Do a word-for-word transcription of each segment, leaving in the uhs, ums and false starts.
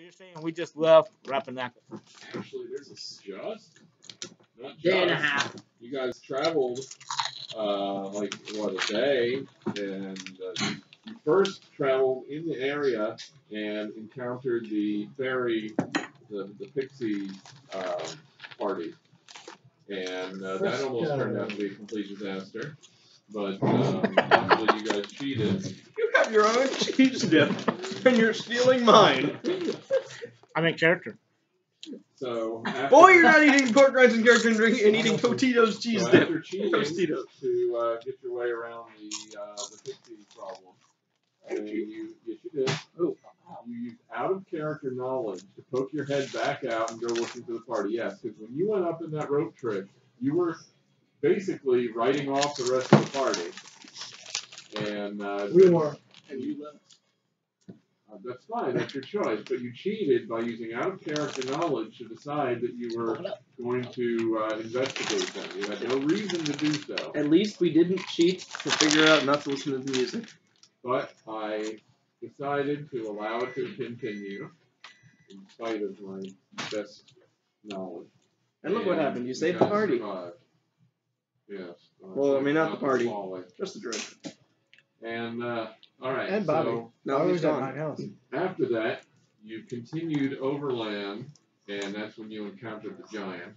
you're saying we just left Rappahannock. Actually, there's a just. Not Day and a just. half. You guys traveled, uh, like, what, a day, and uh, you first traveled in the area and encountered the fairy, the, the pixie um, party. And uh, that almost turned out to be a complete disaster. But um, luckily you guys cheated. You have your own cheese dip, and you're stealing mine. I'm in character. So after, Boy, you're not eating pork rinds and character and drinking and eating Totito's cheese so dip. after cheating Tostitos. to uh, get your way around the uh, the pixie problem, and you yes you did. Oh, you used out of character knowledge to poke your head back out and go looking for the party. Yes, because when you went up in that rope trick, you were basically writing off the rest of the party. And uh, We were. And you left. Uh, that's fine, that's your choice. But you cheated by using out of character knowledge to decide that you were going to uh, investigate them. You had no reason to do so. At least we didn't cheat to figure out not to listen to the music. But I decided to allow it to continue in spite of my best knowledge. And look what happened. You saved the guys party. survived. Yes. Uh, Well, I mean, not the party. Folly. Just the drink. And, uh, alright, And Bobby. so No, I he's was at gone. my house. after that, you continued overland, and that's when you encountered the giant.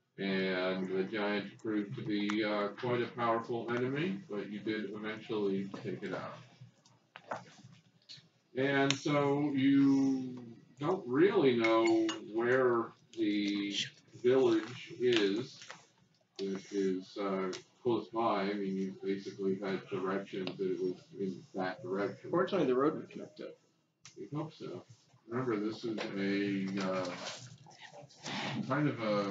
And the giant proved to be uh, quite a powerful enemy, but you did eventually take it out. And so you don't really know where the village is. It is uh, close by. I mean, you basically had directions that it was in that direction. Fortunately, the road would connect up. We hope so. Remember, this is a uh, kind of a,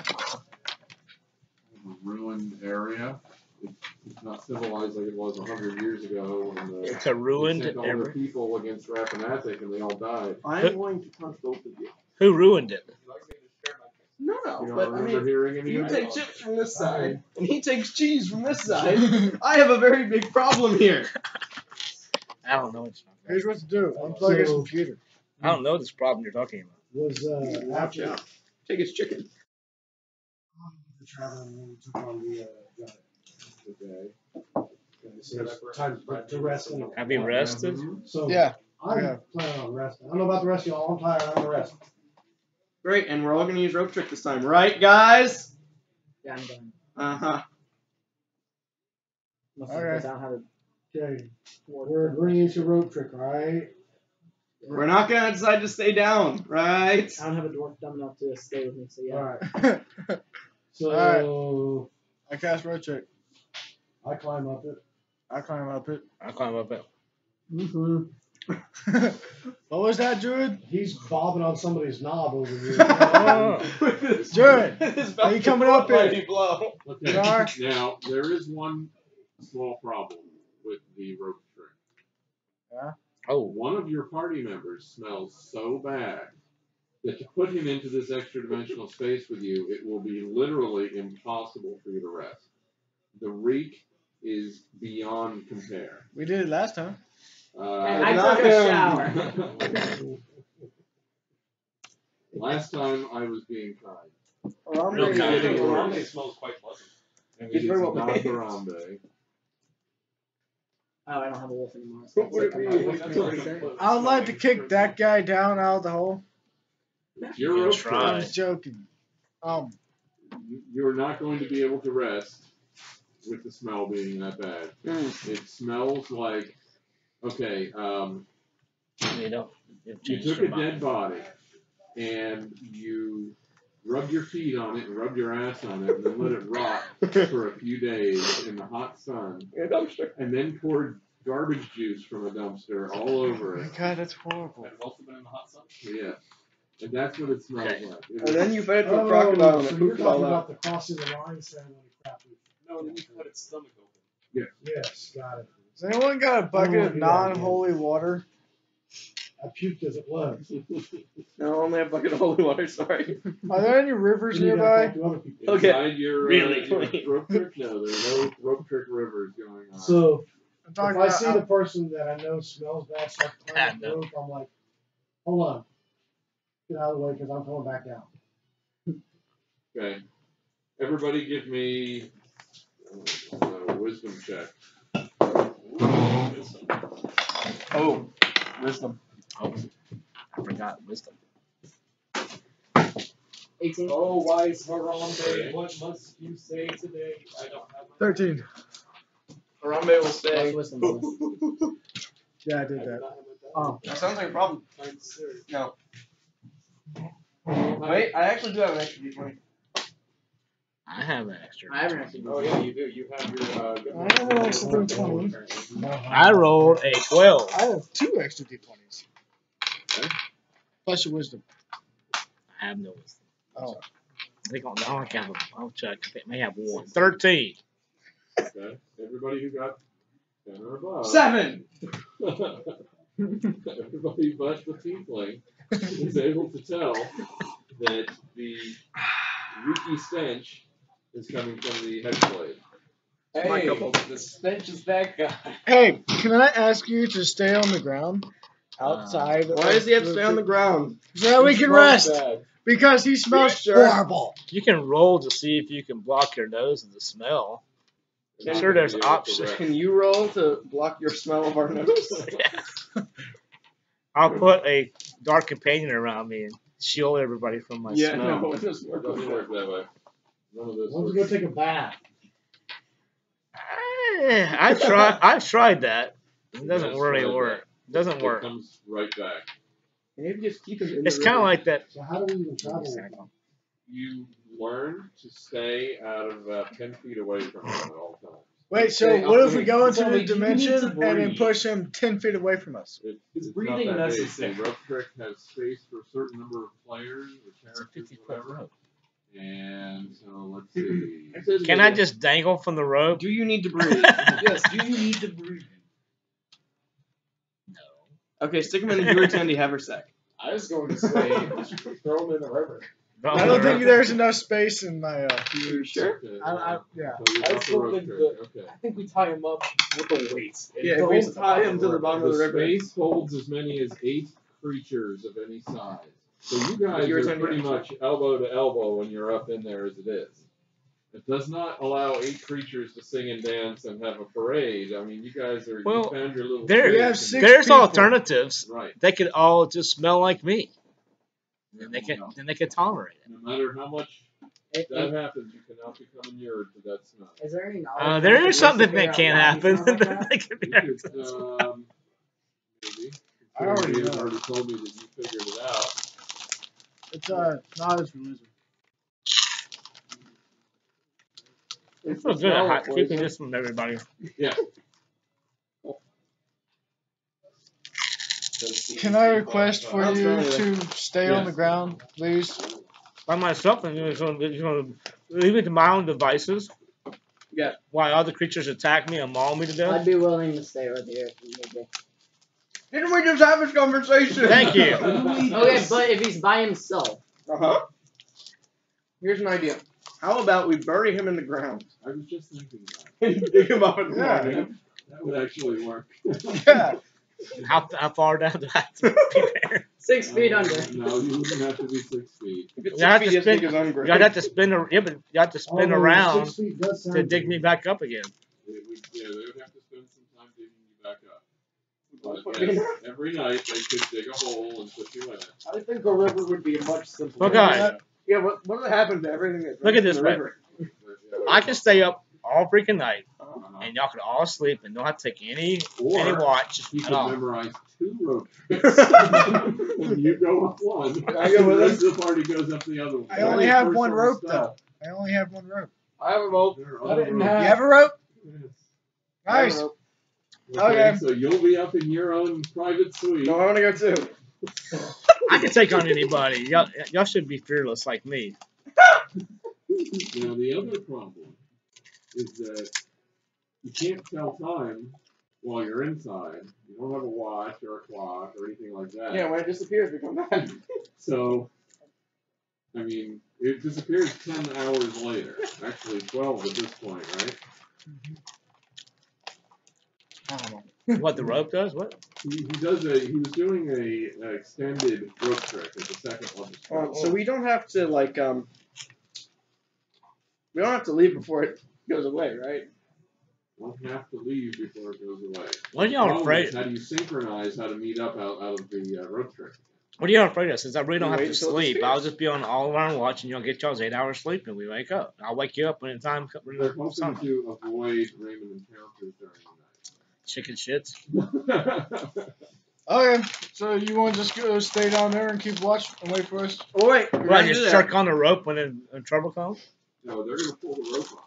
a ruined area. It's, it's not civilized like it was a hundred years ago. When the, It's a ruined they sent all the area. people against Rappahannock and they all died. I'm going to punch both of you. Who ruined it? No, You no, don't but I remember mean, hearing any you of take it? chips from this side, and he takes cheese from this side. I have a very big problem here. I don't know what you're talking Here's what to do. Unplug his So- computer. about. I don't know this problem you're talking about. Was uh, Watch after out. Take his chicken. the traveling when we took on the uh, giant. Okay. Okay, so it's time to, to rest. anyway. Have you rested? So Yeah. I'm Yeah. planning on resting. I don't know about the rest of y'all. I'm tired. I'm gonna rest. Great, and we're all going to use rope trick this time, right, guys? Yeah, I'm done. Uh-huh. Mostly Okay. because I don't have a Okay, we're agreeing to rope trick, all right? We're not going to decide to stay down, right? I don't have a dwarf dumb enough to stay with me, so yeah. All right. So Alright. I cast road check. I climb up it. I climb up it. I climb up it. Mm-hmm. What was that, Druid? He's bobbing on somebody's knob over here. Oh. Druid, are you coming up here? Blow. Okay. Jar? Now, there is one small problem with the rope trick. Oh. One of your party members smells so bad that to put him into this extra dimensional space with you, it will be literally impossible for you to rest. The reek is beyond compare. We did it last time. Uh, I not took a him. shower. Last time I was being kind. Harambe Real is kind. getting Harambe worse. smells quite pleasant. And It's it very is well not behaved. Harambe. Oh, I don't have a wolf anymore. So What would it it's be? like I'm not wolf anymore. I would like to kick that guy down out of the hole. It's your You rope try. I trick. was joking. Um, You're not going to be able to rest with the smell being that bad. Mm. It smells like, okay, um, You don't. You've you changed took your a mind. dead body and you rubbed your feet on it and rubbed your ass on it and then let it rot for a few days in the hot sun A dumpster. and then poured garbage juice from a dumpster all over oh my it. god, that's horrible. Had it also been in the hot sun? Yeah. And that's what it smells Okay. like. It And is- then you fed it to a Oh, crocodile and so it you're pooped it talking all out. about the crossing the line ceremony crap. No, then you cut its stomach open. Yes, got it. Has anyone got a bucket of non-holy water? I puked as it was. No, only a bucket of holy water, sorry. Are there any rivers You gotta nearby? talk to other people. Okay. Inside your, uh, Really your clean. rope trick? No, there are no rope trick rivers going on. So I'm if talking I about. see the person that I know smells bad, start climbing Ah, the no. rope, I'm like, hold on. Get out of the way because I'm coming back down. Okay. Everybody give me uh, a wisdom check. Oh, wisdom. Oh, I forgot wisdom. eighteen. Oh, wise Harambe, what must you say today? I don't have my Thirteen. Harambe will What's say. wisdom bonus? Yeah, I I did do that. not have my die. Oh. That sounds like a problem. I'm serious. No. Wait, I actually do have an extra D twenty. I have an extra. I haven't actually. Oh yeah, you do. You have your uh. good I have an extra D twenty. I rolled a twelve. I have two extra D twenties. Okay. Plus your wisdom. I have no wisdom. Oh. I think I'll, I'll have a, I'll check. I may have one. Thirteen. Okay. Everybody who got ten or above. Seven! Everybody but the tiefling is able to tell that the reeky stench is coming from the hexblade. Hey, the stench is that guy. Hey, can I ask you to stay on the ground outside? Why does he have to stay on the ground? So that we can Smells rest. bad. Because he smells Sure. horrible. You can roll to see if you can block your nose of the smell. They're not Sure, gonna there's be able to options. rest. Can you roll to block your smell of our nose? I'll put a dark companion around me and shield everybody from my yeah, smell. no, it doesn't It work. doesn't work that way. None of this Why don't you works. go take a bath? Eh, I've tried. I've tried that. It doesn't Yes, really tried work. It doesn't It work. comes right back. Maybe just keep him in It's the kind of river. like that. So how do we even travel with them? You learn to stay out of about ten feet away from him at all times. Wait, so Okay, what I'll if we wait. go into Tell the me, do you need dimension to and then breathe? push him ten feet away from us? It, Is it's breathing not that big. necessary? The rope trick has space for a certain number of players or It's a characters, fifty foot whatever. rope. And so let's see. Can I just dangle from the rope? Do you need to breathe? Yes, do you need to breathe? No. Okay, stick him in the Guratendi haversack. I was going to say, throw him in the river. I don't think there's enough space in my. Uh, You sure? Okay, I, I, well, yeah. so you're I off was the rope hoping trick. that- Okay. I think we tie him up with the weights. and Yeah, throw if we him at the tie bottom him of to the river. bottom of the The river. space holds as many as eight creatures of any size. So you guys Yours are on pretty your- much elbow to elbow when you're up in there as it is. It does not allow eight creatures to sing and dance and have a parade. I mean, you guys are Well, you found your little. there- We have space six and- There's people. alternatives. Right. They could all just smell like me. Then they can. No. Then they could tolerate it. No matter how much If- that if- happens, you cannot become inured to that smell. Is there any knowledge? Uh, on there ways is to something figure that out can why he happen. smells like that? They could be You could, um, maybe. I already You've know. already told me that you figured it out. It's uh, knowledge for wizard. It's so good at hot- keeping this from everybody. Yeah. Can I request for Sounds you familiar. to stay on Yes. the ground, please? By myself, and you're going to leave it to my own devices. Yeah. While other creatures attack me and maul me to death. I'd be willing to stay right here if you need to. Didn't we just have this conversation? Thank you. Okay, but if he's by himself, Uh huh. Here's an idea. How about we bury him in the ground I was just thinking that. and dig him up in the Yeah. morning? That would actually work. Yeah. How, how far down do I have to be there? six feet under. No, you wouldn't have to be six feet. If it's You have six to feet, just spin- dig his own grave. You have to spin. A, yeah, but you have to spin Although around six feet does sound to dig good. me back up again. They would, yeah, they would have to spend some time digging you back up. Put But me in yes, every night they could dig a hole and put you in it. I think a river would be a much simpler. Well, guys, Yeah, what what would happen to everything that Look at runs this in the way. river? But, yeah, I can stay up all freaking night, uh-huh. and y'all can all sleep, and don't have to take any Or any watch he at could all. memorize two road trips. And you go up one, I go and with the him. rest of the party goes up the other one. I only That have is one personal rope, stuff. I only have one rope. I have a boat. There are I other didn't ropes. have- You have a rope? Yes. I have Nice. a rope. Okay, Okay. so you'll be up in your own private suite. No, I want to go too. I can take on anybody. Y'all, y'all should be fearless like me. Now the other problem is that you can't tell time while you're inside. You don't have a watch or a clock or anything like that. Yeah, when it disappears, we come back. So, I mean, it disappears ten hours later. Actually, twelve at this point, right? I don't know. What the rope does? What? He, he does a. He was doing a, an extended rope trick at the second Um, so we don't have to like um. We don't have to leave before it goes away, right? Don't have to leave before it goes away. What are y'all Problem afraid? is, how do you synchronize how to meet up out, out of the uh, road trip? What are y'all afraid of? Since I really don't We have wait to until it sleep, disappears. I'll just be on all around watch, and you'll get y'all's eight hours sleep, and we wake up. I'll wake you up when it's time. When They're the hoping sun. to avoid Raymond encounters during Chicken shits. the night. Okay, so you want to just go stay down there and keep watch and wait for us? Oh wait, we're Right, gonna do just that. jerk on the rope when in, in trouble comes. No, they're gonna pull the rope off.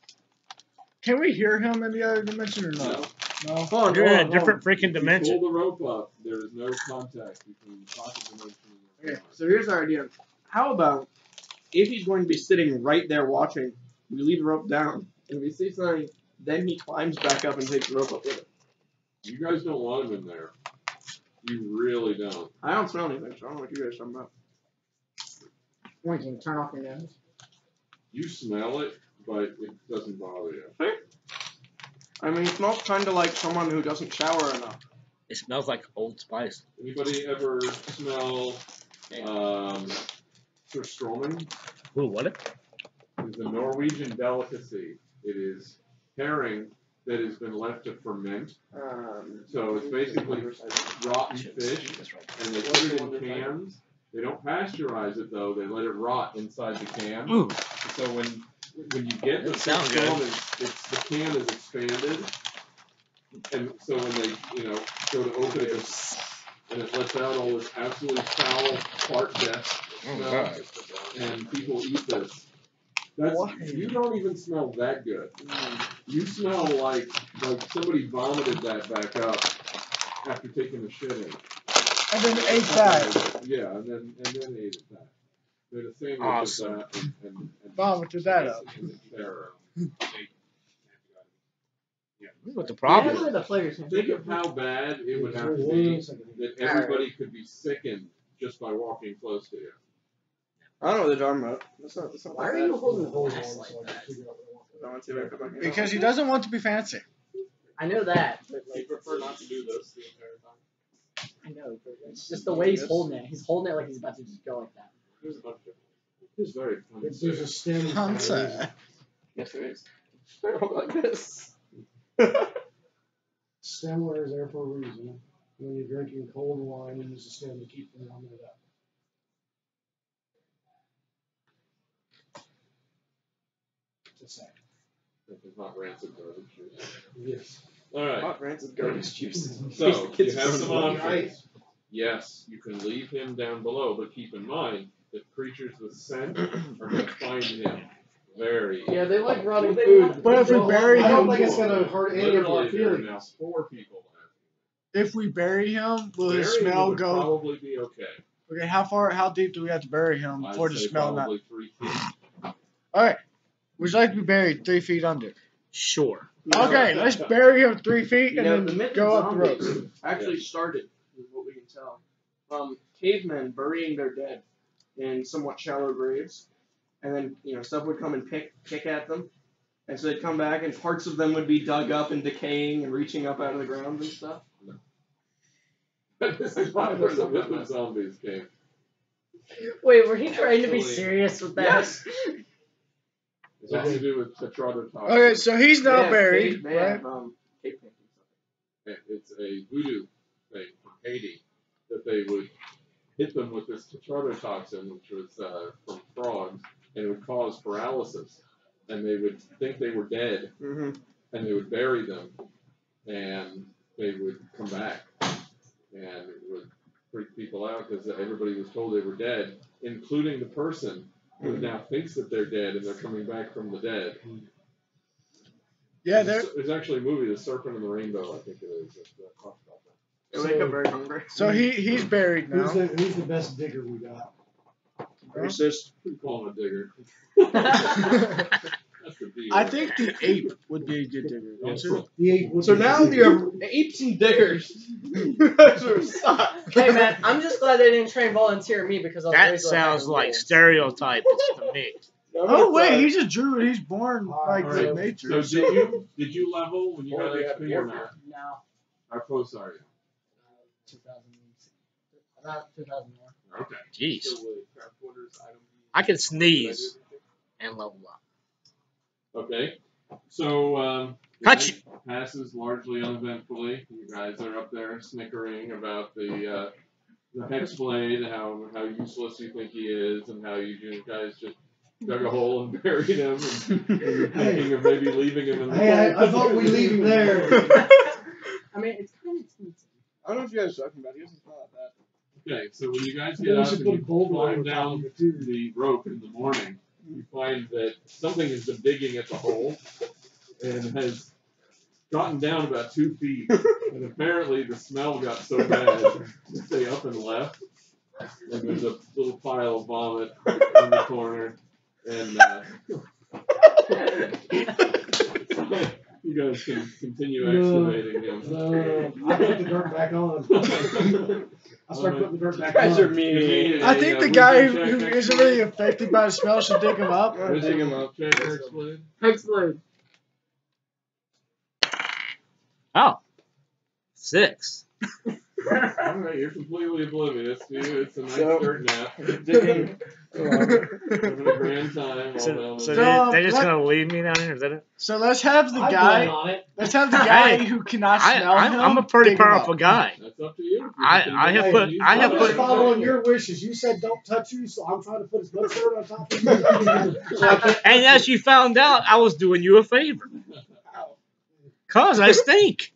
Can we hear him in the other dimension or No. not? No. Hold on, You're hold in on, a different If freaking you dimension. pull the rope up, there is no contact between the pocket dimension and the Okay, so here's our idea. How about if he's going to be sitting right there watching, we leave the rope down, and if we see something, then he climbs back up and takes the rope up with him. You guys don't want him in there. You really don't. I don't smell anything, so I don't know what you guys are talking about. Winking, turn off your nose. You smell it, but it doesn't bother you. I mean, it smells kind of like someone who doesn't shower enough. It smells like Old Spice. Anybody ever smell um, surströmming? Ooh, what? It's a Norwegian delicacy. It is herring that has been left to ferment. Um, So it's basically rotten fish, That's right. and they put it in cans. They don't pasteurize it though. They let it rot inside the can. Ooh, So when when you get the That sounds good. surströmming, it's the can is expanded, and so when they you know go to open it, it goes, and it lets out all this absolutely foul fart death oh smell, god. and people eat this. That's Why? you don't even smell that good. You smell like like somebody vomited that back up after taking a shitting. And then ate that. Yeah, and then and then ate it back. Made a sandwich Awesome. of that and, and, and Vomited that up. and terror. What the Yeah, problem? look at the flavors. Think of how bad it would have to be that everybody could be sickened just by walking close to you. I don't know what they're talking about. That's not, that's not Why that are bad. you holding the Hold glass on, like so I that? can figure out what I want. I want to see if I can come back in. Because he doesn't want to be fancy. I know that, but I like, prefer not to do this the entire time. I know, but it's just the way he's holding it. He's holding it like he's about to just go like that. There's a bunch of It's very fun. If there's a stem. for a Hansa. reason. Yes, there is. They're all like this. Stemware is there for a reason. When you're drinking cold wine, you use the stem to keep them warmed up. Just saying. It's not rancid garbage. Yes. Alright, Hot rancid garbage juice. so you Kids have don't some know. options. Yes, you can leave him down below, but keep in mind that creatures with scent are going to find him very Yeah, they like rotting They food. want- But if we Well, bury I don't him, think it's gonna hurt any of our Literally, there are now feelings. four people. if we bury him, will his Burying him smell would go? probably be okay. Okay, how far, how deep do we have to bury him I'd for the say smell not? probably three feet. All right, would you like to be buried three feet under? Sure. Okay, let's bury him three feet and Yeah, the then myth go of up the rope. zombies actually started, is what we can tell, from cavemen burying their dead in somewhat shallow graves, and then you know stuff would come and pick pick at them, and so they'd come back and parts of them would be dug up and decaying and reaching up out of the ground and stuff. This is not where the myth of zombies came. Wait, were he trying to be Actually, serious with that? yes. It has to do with tetrodotoxin. Okay, so he's now They have buried, cave- they right? have, um, cave paintings. It's a voodoo thing from Haiti that they would hit them with this tetrodotoxin, which was uh, from frogs, and it would cause paralysis. And they would think they were dead, Mm-hmm. and they would bury them, and they would come back, and it would freak people out because everybody was told they were dead, including the person who now thinks that they're dead and they're coming back from the dead. Yeah, there's, there. there's actually a movie, The Serpent and the Rainbow, I think it is, that uh, talks about that. They wake up very hungry. So he he's buried Who's now. the Who's the best digger we got? Racist. We call him a digger. That's the deal. I think the ape would be a good digger. Don't Yes. you? The eight. would So be- now you're apes and diggers. You guys are suck. Hey man, I'm just glad they didn't train volunteer me because I was That raised with sounds having like rules. stereotype. It's to me. Oh wait, he's a druid. He's born like All with right. nature. So did you did you level when you Or got they X have P or warfare. not? No. How close are you? two thousand six. About two thousand one. Okay. Jeez. Still really crap. I can sneeze and level up. Okay. So um, the Touch night passes largely uneventfully. You guys are up there snickering about the uh, the Hexblade, how how useless you think he is, and how you, you guys just dug a hole and buried him, and, and you're thinking of maybe leaving him in the Hey, I, cold. I thought we leave him there. I mean, it's kind of expensive. I don't know if you guys are talking about it. It's not that. Okay, so when you guys Maybe get we up should and put a you gold climb on top down of it, too. the rope in the morning, you find that something has been digging at the hole and has gotten down about two feet. And apparently the smell got so bad that they up and left. And there's a little pile of vomit in the corner. And uh, you guys can continue excavating him. No, I put the dirt back on. I start putting the dirt back You guys are on. mean. I think the guy who, who isn't really affected by the smell should dig him up. I'm dig him up. Check Hexblade. Hexblade. Oh, six. Alright, you're completely oblivious, dude. It's a nice So- dirt nap. Digging. Having a grand time all So, down so the they, So, they're just let- gonna leave me down here? Is that it? So let's have the I guy. plan on it. Let's have the guy Hey, who cannot I, smell I'm, him. I'm a pretty dig him up. powerful guy. That's up to you. You I- can I do have that. put- You I can have do I'm put- just that. following your wishes. You said don't touch you, so I'm trying to put as much dirt on top of you. So I can't And as you found out, I was doing you a favor. Cause I stink.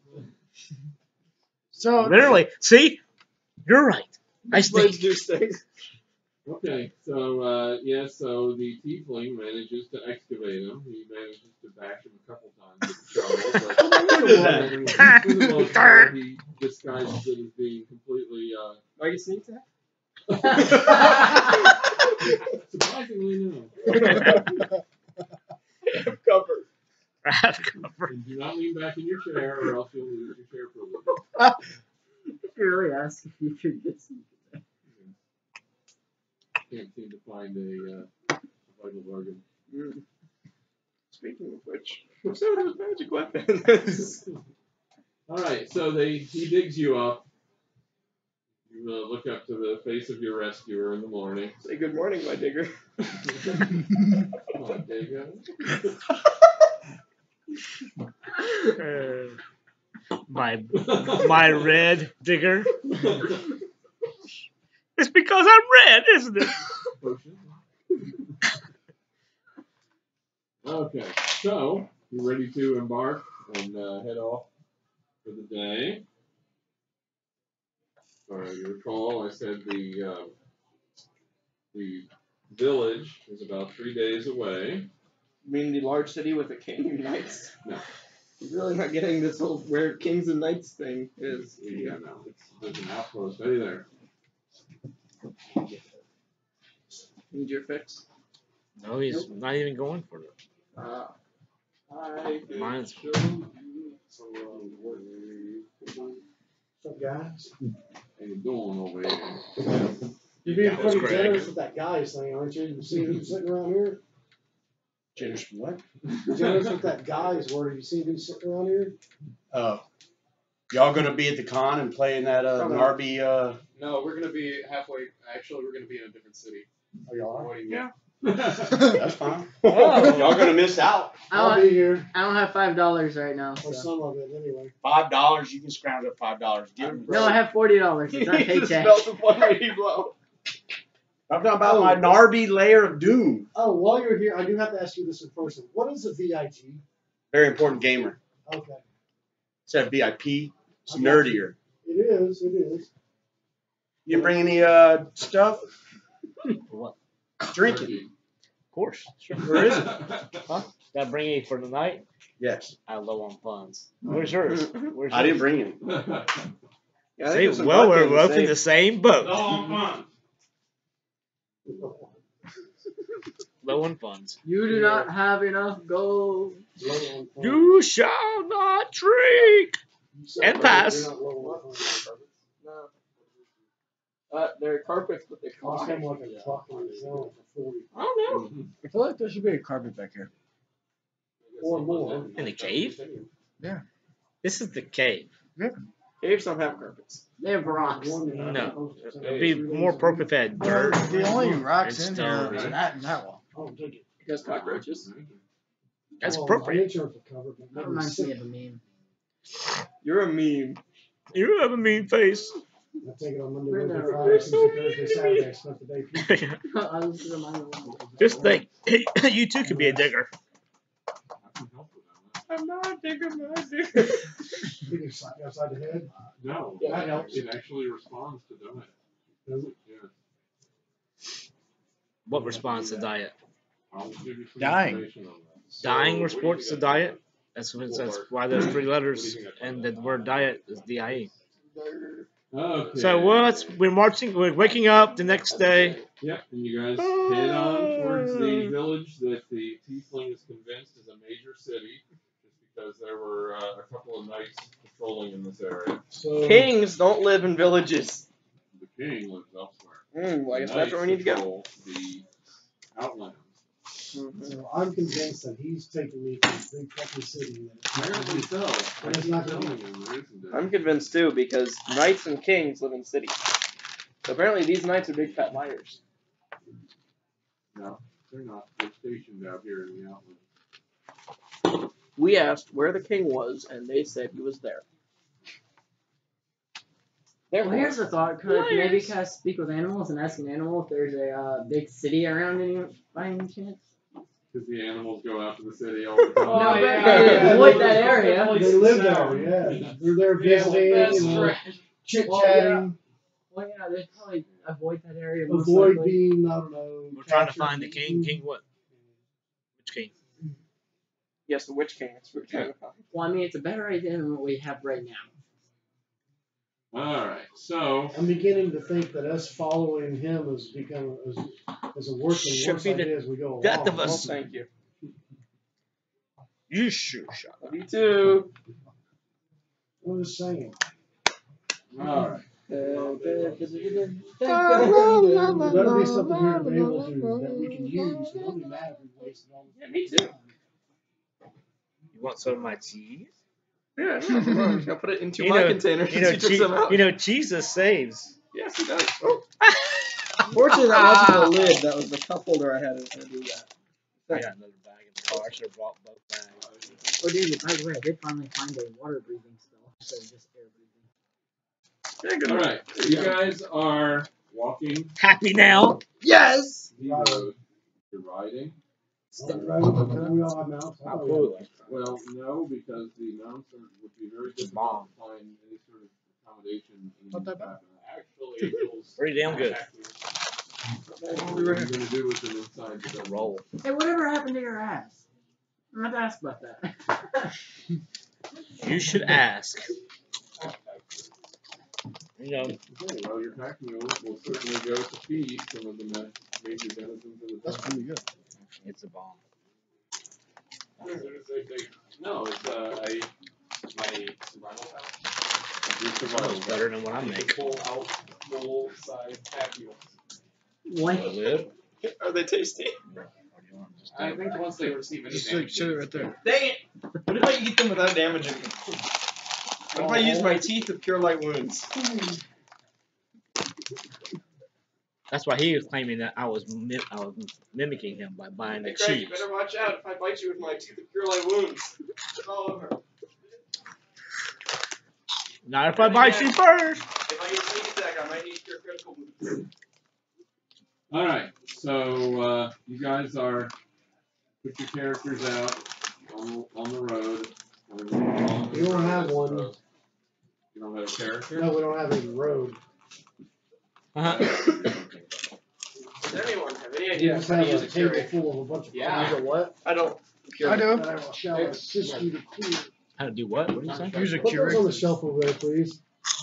So Literally. See? You're right. I Blades stink. do stink. Okay, so uh, yeah, so the tiefling manages to excavate him. He manages to bash him a couple times with the shovel, but for the most part, he disguises it as being completely uh, Are you sneak attack? surprisingly no. Covered. I have cover. And do not lean back in your chair, or else you'll lose your chair privilege. You really ask if you could get some. Can't seem to find a uh, vital organ. Mm. Speaking of which, what's up with those magic weapons? All right, so they he digs you up. You uh, look up to the face of your rescuer in the morning. Say good morning, my digger. Come on, Diego. Uh, my my red digger. It's because I'm red, isn't it? Potion. Okay, so you ready to embark and uh, head off for the day? All right, you recall I said the um, the village is about three days away. You mean the large city with the king and knights? No. You're really not getting this whole where kings and knights thing is. Yeah, no, it's, there's an outpost right there. Need your fix? No, he's not even going for it. Uh, I Mine's- show you What's up, guys? How you doing over here? You're being That's pretty Greg. generous with that guys thing, aren't you? You see who's sitting around here? Generous what? Generous with that guys word. You see who's sitting around here? Uh, y'all gonna be at the con and playing that uh, Probably. Narby? Uh, No, we're gonna be halfway. Actually, we're gonna be in a different city. Oh, y'all are? What do you Yeah. that's fine. Oh. Y'all gonna miss out. I I'll don't, be here. I don't have five dollars right now. Or So. some of it, anyway. Five dollars. You can scrounge up five dollars. Give me. No, I have forty dollars. He It's our needs to paycheck. smell the one eighty blow. I'm talking about my Narby layer of doom. Oh, while you're here, I do have to ask you this in person. What is a V I G? Very important gamer. Okay. Instead of V I P, it's nerdier. It is, it is. You bring any uh stuff? What? Drinking. Of course. Sure. Where is it? Gotta bring any for tonight? Yes. I'm low on funds. Where's yours? Where's I didn't yours? bring any. Yeah, I think See, there's some well, vodka we're both in safe. the same boat. fun. Low on funds. You do not have enough gold. Low on funds. You shall not drink. You said and you're pass. not low on funds. No. Uh, they're carpets, but they Cost cost. him like a truck on his own for forty. I don't know. I feel like there should be a carpet back here. Or more. In the cave? Yeah. This is the cave. Yeah. Caves don't have carpets. They have rocks. No. It'd be more appropriate if it had Well, dirt. the only rocks and in there stone. are that and that one. I don't take it. Because cockroaches. That's Well, appropriate. insurance will cover it, but That maybe reminds sick. me of a meme. You're a meme. You have a mean face. I take it on Monday, We're Wednesday, never- Friday, Tuesday, Thursday, Saturday, I spent the day peeking. I was just reminded of one. Just think, you too could be a digger. I can help with that. I'm not digging my dick. Peeking side- outside the head. No, Yeah, that helps. It actually responds to diet. Does it? Yeah. What responds to diet? I'll give you some Dying. information on that. So, Dying what do you responds to think diet? That's, what, that's why there's three letters, and the word diet is D I E. Okay. So what's we're marching, we're waking up the next day. Yep, and you guys head on towards the village that the tiefling is convinced is a major city, just because there were uh, a couple of knights patrolling in this area. So, Kings don't live in villages. The king lives elsewhere. Mm, well, I guess The that's where we need to go. knights patrol the outlands. Mhm. so I'm convinced that he's taking me to a big fucking city. Apparently so. I It's keep not telling gonna you, there isn't it. I'm convinced too because knights and kings live in cities. So apparently these knights are big fat liars. No, they're not. They're stationed out here in the outlands. We asked where the king was, and they said he was there. Well, Therefore, here's a thought. Could maybe cast speak with animals and ask an animal if there's a uh, big city around any by any chance? Because the animals go out to the city all the time. No, but yeah, they yeah, avoid they- that area. They live there, yeah. They're there visiting and chit Well, chatting. Well, yeah, they probably avoid that area. Most Avoid likely. being, I don't know. We're trying to captured, find the king. eaten. King what? Which king? yes, the witch king. That's what we're trying to find. Well, I mean, it's a better idea than what we have right now. Alright, so I'm beginning to think that us following him has become as, as a worse and Should worse be the idea as we go along. death of Well, us. thank you. You sure shot. Love you too. I'm just saying. alright. There better be something here to be able to that we can use. It won't be mad if we wasted all this Yeah, me too. time. You want some of my cheese? Yeah, no, come on, I'm just gonna put it into You my know- container. You know, since you took che- some out. you know, Jesus saves. Yes, he does. Fortunately, that wasn't a lid. That was the cup holder I had. To do that. I got another bag in the car. I should have brought both bags. Oh, dude, by the way, I did finally find a water breathing spell instead of just air breathing. Yeah, good. Alright, so you guys are walking Happy now? Yes. the road. You're riding. Right, right, we all have mounts. I thought we had- Absolutely. Well, no, because the mounts are, would be very difficult Bomb. to find any sort of accommodation in Not that that. Actually, it was Pretty damn good. What are you going to do with them inside the building? Roll. Hey, whatever happened to your ass? I'm not to ask about that. You should ask. You know, Okay, well, your pack mule will certainly go to feed some of the ma- major denizens of the That's town. pretty good. it's a bomb. No, it's uh, I my survival house. Your survival It's better than what I It's a make. full out, full size patio. What? A lid? Are they tasty? I think once they receive any Just damage, like, shut it right there. Dang it! What if I eat them without damaging them? What if I use my teeth to cure light wounds? That's why he was claiming that I was mi- I was mimicking him by buying the Hey, Craig, you cheese. better watch out if I bite you with my teeth to cure light wounds. It's all over. Not if I bite you first. If I get a sneak attack, I might need to cure critical wounds. Alright, so uh, you guys are, put your characters out on, on the road. We don't have one. You don't have a character? No, we don't have any road. Uh-huh. Does anyone have any We idea just how to have use a a table curator? full of a bunch of Yeah. cards. what? I don't. I do. That I shall assist you to clear. How to do what? What are you saying? Use a Put those on curator. the shelf over there, please.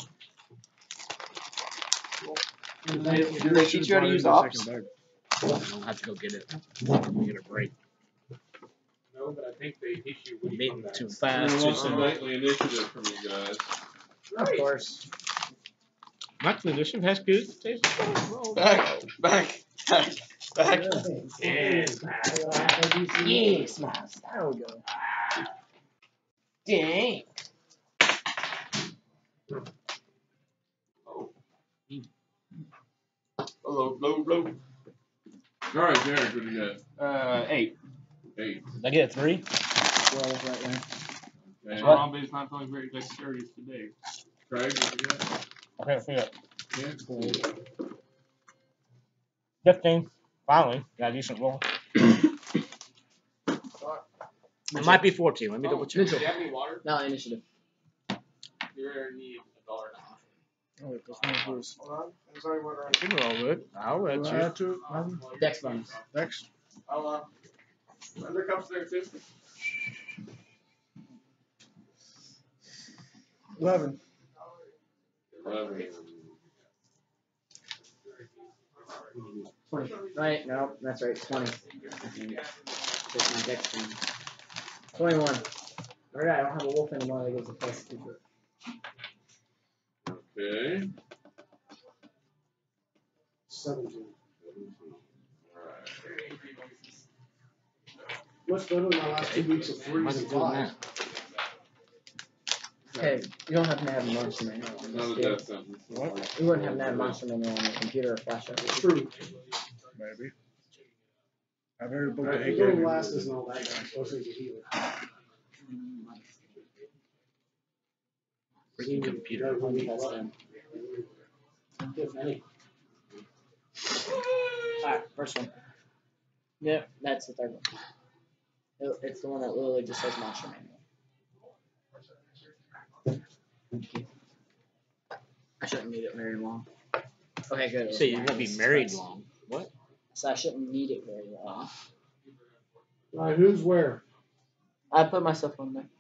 Did they, did they teach you how to use ops? I'll have to go get it. We get a break. no, but I think they issue I'm when you come meeting back. too I fast, too want some soon. nightly initiative from you guys. Of course. Not the edition has good taste. Back, back, back, back. Yes, mouse. There we go. Dang. Hello, low, low. All right, Jared, what do you got? Uh, eight. Eight. Did I get a three? twelve right there. Okay. Harambe's not feeling very dexterous today. Craig, what you got? Okay, I forget. Can't see. Fifteen. Finally, got a decent roll. It might be fourteen. Let me double check. Do you have any water? No, initiative. You're gonna need a dollar and a half. Oh, wait, that's not yours. Hold on. I'm sorry, what are You can roll it. I'll let Do I you. add to it? Nothing? Dex bonus. Next. I'll, uh, Undercup's there too. Eleven. Eleven. twenty. Right? No, that's right. twenty. I think. That's my dex bonus. twenty-one. Alright, I don't have a wolf anymore that gives a plus two to it. Okay. Seventeen. Alright. Much better than my last two weeks of threes and fives. Okay, you don't happen to have a monster manual on None this, of do you? that sentence. What? You wouldn't happen to have a monster manual on your computer or flash drive. True. Maybe. I've heard a book Right, that The he little gave me. last isn't all that bad, especially as a healer. Freaking computer. That would be That's rough. them. If any. Alright, first one. Yep, that's the third one. It- It's the one that literally just says monster manual. I shouldn't need it very long. Okay, good. it was So you nine. won't be This is married nice. long. What? So I shouldn't need it very long. Alright, who's where? I put myself on there.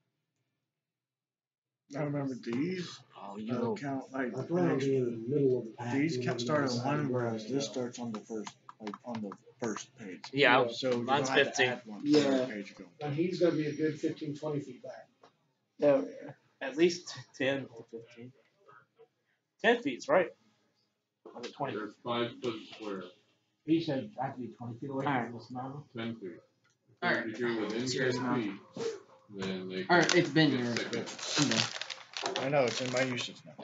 I remember these Oh, you uh, know. count like I thought I would be in the middle of the pack. these and count then start the on side one, where whereas I this go. starts on the first, like on the first page. Yeah, I- So you're mine's gonna have to fifteen. add one Yeah. per page ago. And he's gonna be a good fifteen, twenty feet back. No. At least ten to fifteen. Ten feet's right. Was it twenty? There's five foot square. He said I have to be twenty feet away Alright. from this mountain. Ten feet. Alright. If you're within It's yours now. ten feet, then they. Alright, can it's been get yours. second. I'm done. I know it's in my usage now.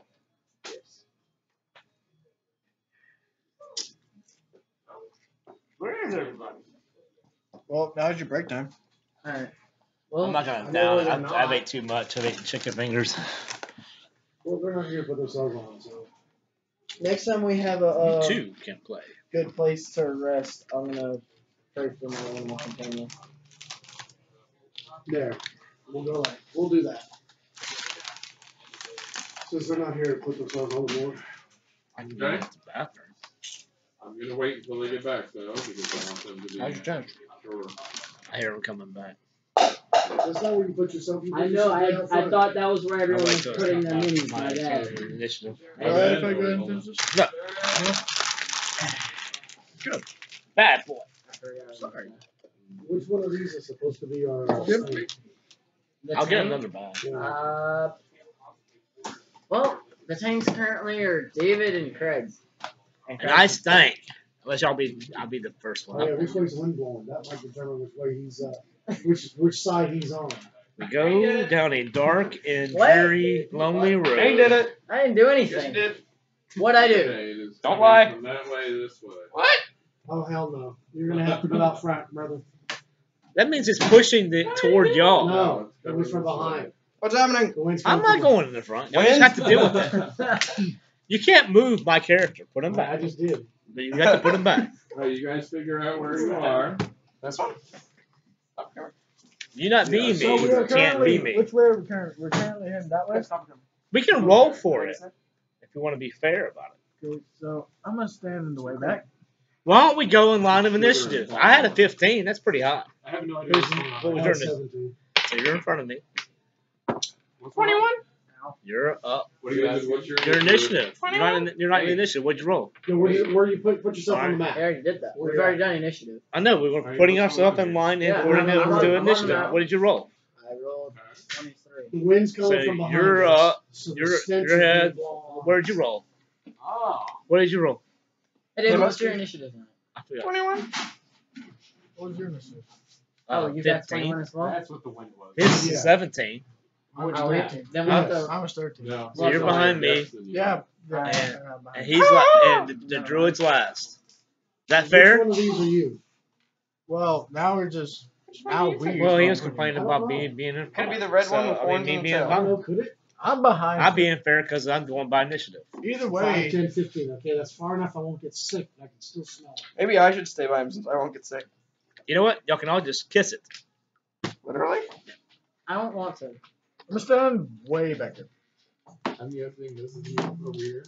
Where is everybody? Well, now's your break time. Alright. Well, I'm not I gonna know down. they're I've, not. I've ate too much. I've eaten chicken fingers. Well, they're not here to put themselves on, so. next time we have a uh, you too can play. good place to rest, I'm gonna pray for my animal companion. There. We'll go like, we'll do that. Since they're not here to put themselves on the board. I can go Okay. to the bathroom. I'm gonna wait until they get back though, because I want them to be How's your turn? sure. I hear him coming back. That's not where you put yourself. You put I know, yourself I, right out I front. thought that was where everyone I'll was wait till putting it's their my- minis, my my bad. initiative. Alright, if I go ahead and finish this? No. Good. Bad boy. I forgot. Sorry. Which one of these is supposed to be our? Uh, Yep. thing? The I'll get tank, another bag. Yeah. Uh, well, the tanks currently are David and Craig's. And I stink. Unless y'all be, I'll be the first Oh one yeah, up. which way's wind blowing? That might determine which way he's uh, which which side he's on. We go down a dark and What? dreary, lonely road. Ain't did it. I didn't do Yes, anything. you did. What'd I do? Okay, it is Don't coming lie. From that way this way. What? Oh hell no! You're gonna have to go out front, brother. That means it's pushing it toward y'all. No, it's it was coming from this way. behind. What's happening? The wind's I'm coming not from going in the front. Y'all just have to deal with it. You can't move my character. Put him behind. I back. just did. You have to put him back. Alright, you guys figure out where you are. This one? You not being Yeah, me. so we You are can't currently, be me. which way are we currently, we're currently heading that way? We can roll for it if you want to be fair about it. Okay, so I'm gonna stand in the way back. Why don't we go in line of initiative? I had a fifteen. That's pretty high. I have no idea Who's, what's going on. what was I your had initiative? seventeen. So you're in front of me. twenty-one? You're up. What do you guys, what's your Your initiative. You're not in. You're not in the Hey. initiative. What'd you roll? No, where you, where you put put yourself on the I map? already did that. Where We've you already at? done initiative. I know we were Alright, putting what's ourselves going in on line Yeah, according I'm- to I'm on- to I'm on initiative. now. What did you roll? I rolled twenty-three. The wind's coming So from behind you're us. up. So the You're stench you're is ahead. gonna blow Where'd you roll? Oh. What did you roll? Hey, David, Yeah, what's your let's initiative now? I forgot. twenty-one? What was your initiative? Oh, Uh, you got fifteen. twenty-one as well? That's what the wind was. His is Yeah. seventeen. What'd Oh, you we have? have to. Then we Huh? have to. I was thirteen. No. So you're behind me. Yeah. yeah, And- yeah, behind And me. he's like, and the, the druid's last. Is that Which fair? one of these are you? Well, now we're just now we. Well, he was complaining I don't about know. being being unfair. Could be the red So, one with I mean, horns me and being I tail. don't behind. know, could it? I'm behind. I'm being fair because I'm going by initiative. Either Five, way. ten, fifteen. Okay, that's far enough. I won't get sick. I can still smell it. Maybe I should stay by him since I won't get sick. You know what? Y'all can all just kiss it. Literally? I don't want to. I'm standing way back there. I'm guessing this is you over here.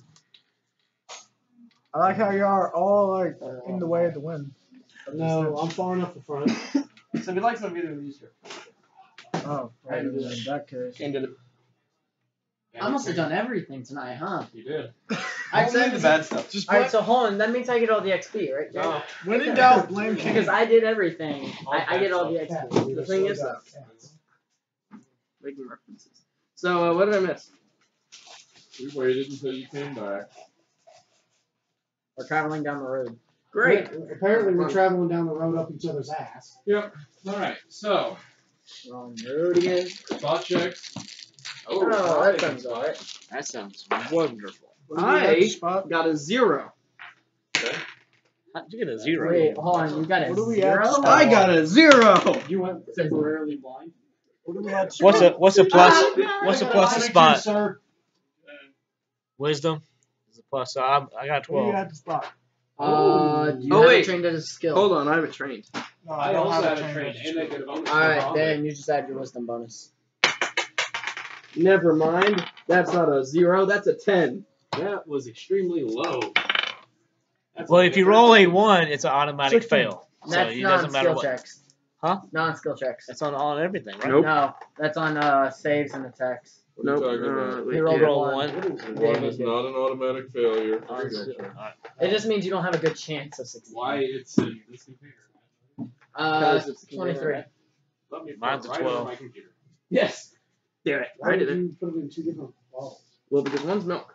I like how you are all like in the way of the wind. No, I'm far enough in front. So if you'd like some of either of these here. Oh, right, in that case. And did it. I must have done everything tonight, huh? You did. I said the bad stuff. Just Alright, blame, so hold on. That means I get all the X P, right? Jay? No. when in doubt, blame Because King. I did everything. I, I get all the X Cat, P. dude, The I thing swear is, to though. God, cats. Making references. So uh, what did I miss? We waited until you came back. We're traveling down the road. Great. Apparently, we're traveling down the road up each other's ass. Yep. Alright, so, Wrong road again. thought checks. Oh, that sounds alright. That sounds wonderful. What do we have I to spot? got a zero. How'd you get a zero? Wait, hold on. You got a What do we zero? have to I got a zero. You went temporarily blind. What do we have to What's a spot? what's a plus? Ah, What's a I got plus to a spot? picture, sir. Wisdom is a plus. So I'm, I got What do you twelve. have to spot? Uh, do you Oh, have wait. it trained as a skill? Hold on, I have it trained. No, I I don't also have have a a train, train. and I get a bonus. Alright, then you just add your wisdom bonus. Never mind. That's not a zero. That's a ten. That was extremely low. That's Well, a if you difference. roll a one, it's an automatic Sixteen. fail. So That's it doesn't matter non-skill what. checks. Huh? Non-skill checks. That's on on everything, right? Nope. No, that's on uh saves and attacks. What are Nope. you talking Uh, about? wait, He rolled here. a Roll one. one. One David is did. not an automatic failure. Alright, Skill check. alright. It just means you don't have a good chance of succeeding. Why it's in this computer. Uh, Because it's twenty-three. Let me Mine's a right twelve. on my computer. Yes. Damn it. Why I did did it. you put it in two different bottles? Well, because one's milk.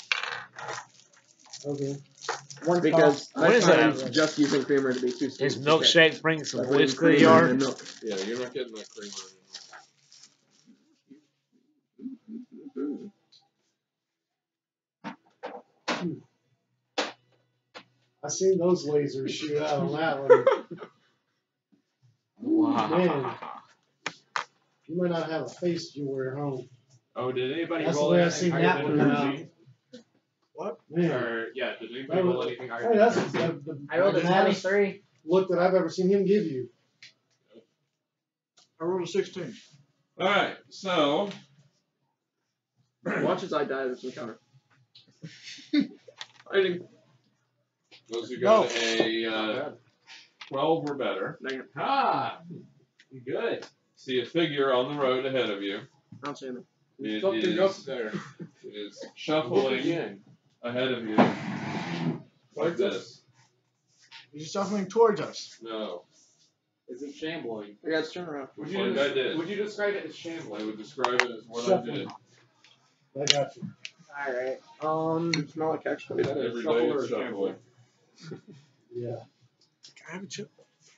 Okay. One Because What I is found that? just using creamer to be too sweet. His Okay. milkshake brings some So I put in whiskey to the creamer yard. and milk. Yeah, you're not getting that creamer anymore. I seen those lasers shoot out on that one. Wow. You might not have a face jewelry at home. Oh, did anybody That's the roll way I anything seen higher that than one a come thirteen? What? Man. Or, yeah, did anybody Hey, roll anything higher Hey, than that's a the, thirteen? the, I rolled a the maddest twenty-three. look that I've ever seen him give you. I rolled a sixteen. Alright, so, Watch as I die this encounter. Fighting. those who No. got a uh, twelve or better Negative. Ah, good. see a figure on the road ahead of you. I don't see anything. It Something up is, there. it is Look shuffling again. ahead of you. Like this. He's shuffling towards us. No. Is it shambling? I got to turn around. Would Like you, I des- did. would you describe it as I shambling? would describe it as what I Shuffling. did. I got you. Alright. Um, You smell like actually. Is that a Every shuffle day or it's a shambling? shuffling. Yeah. I have a chip.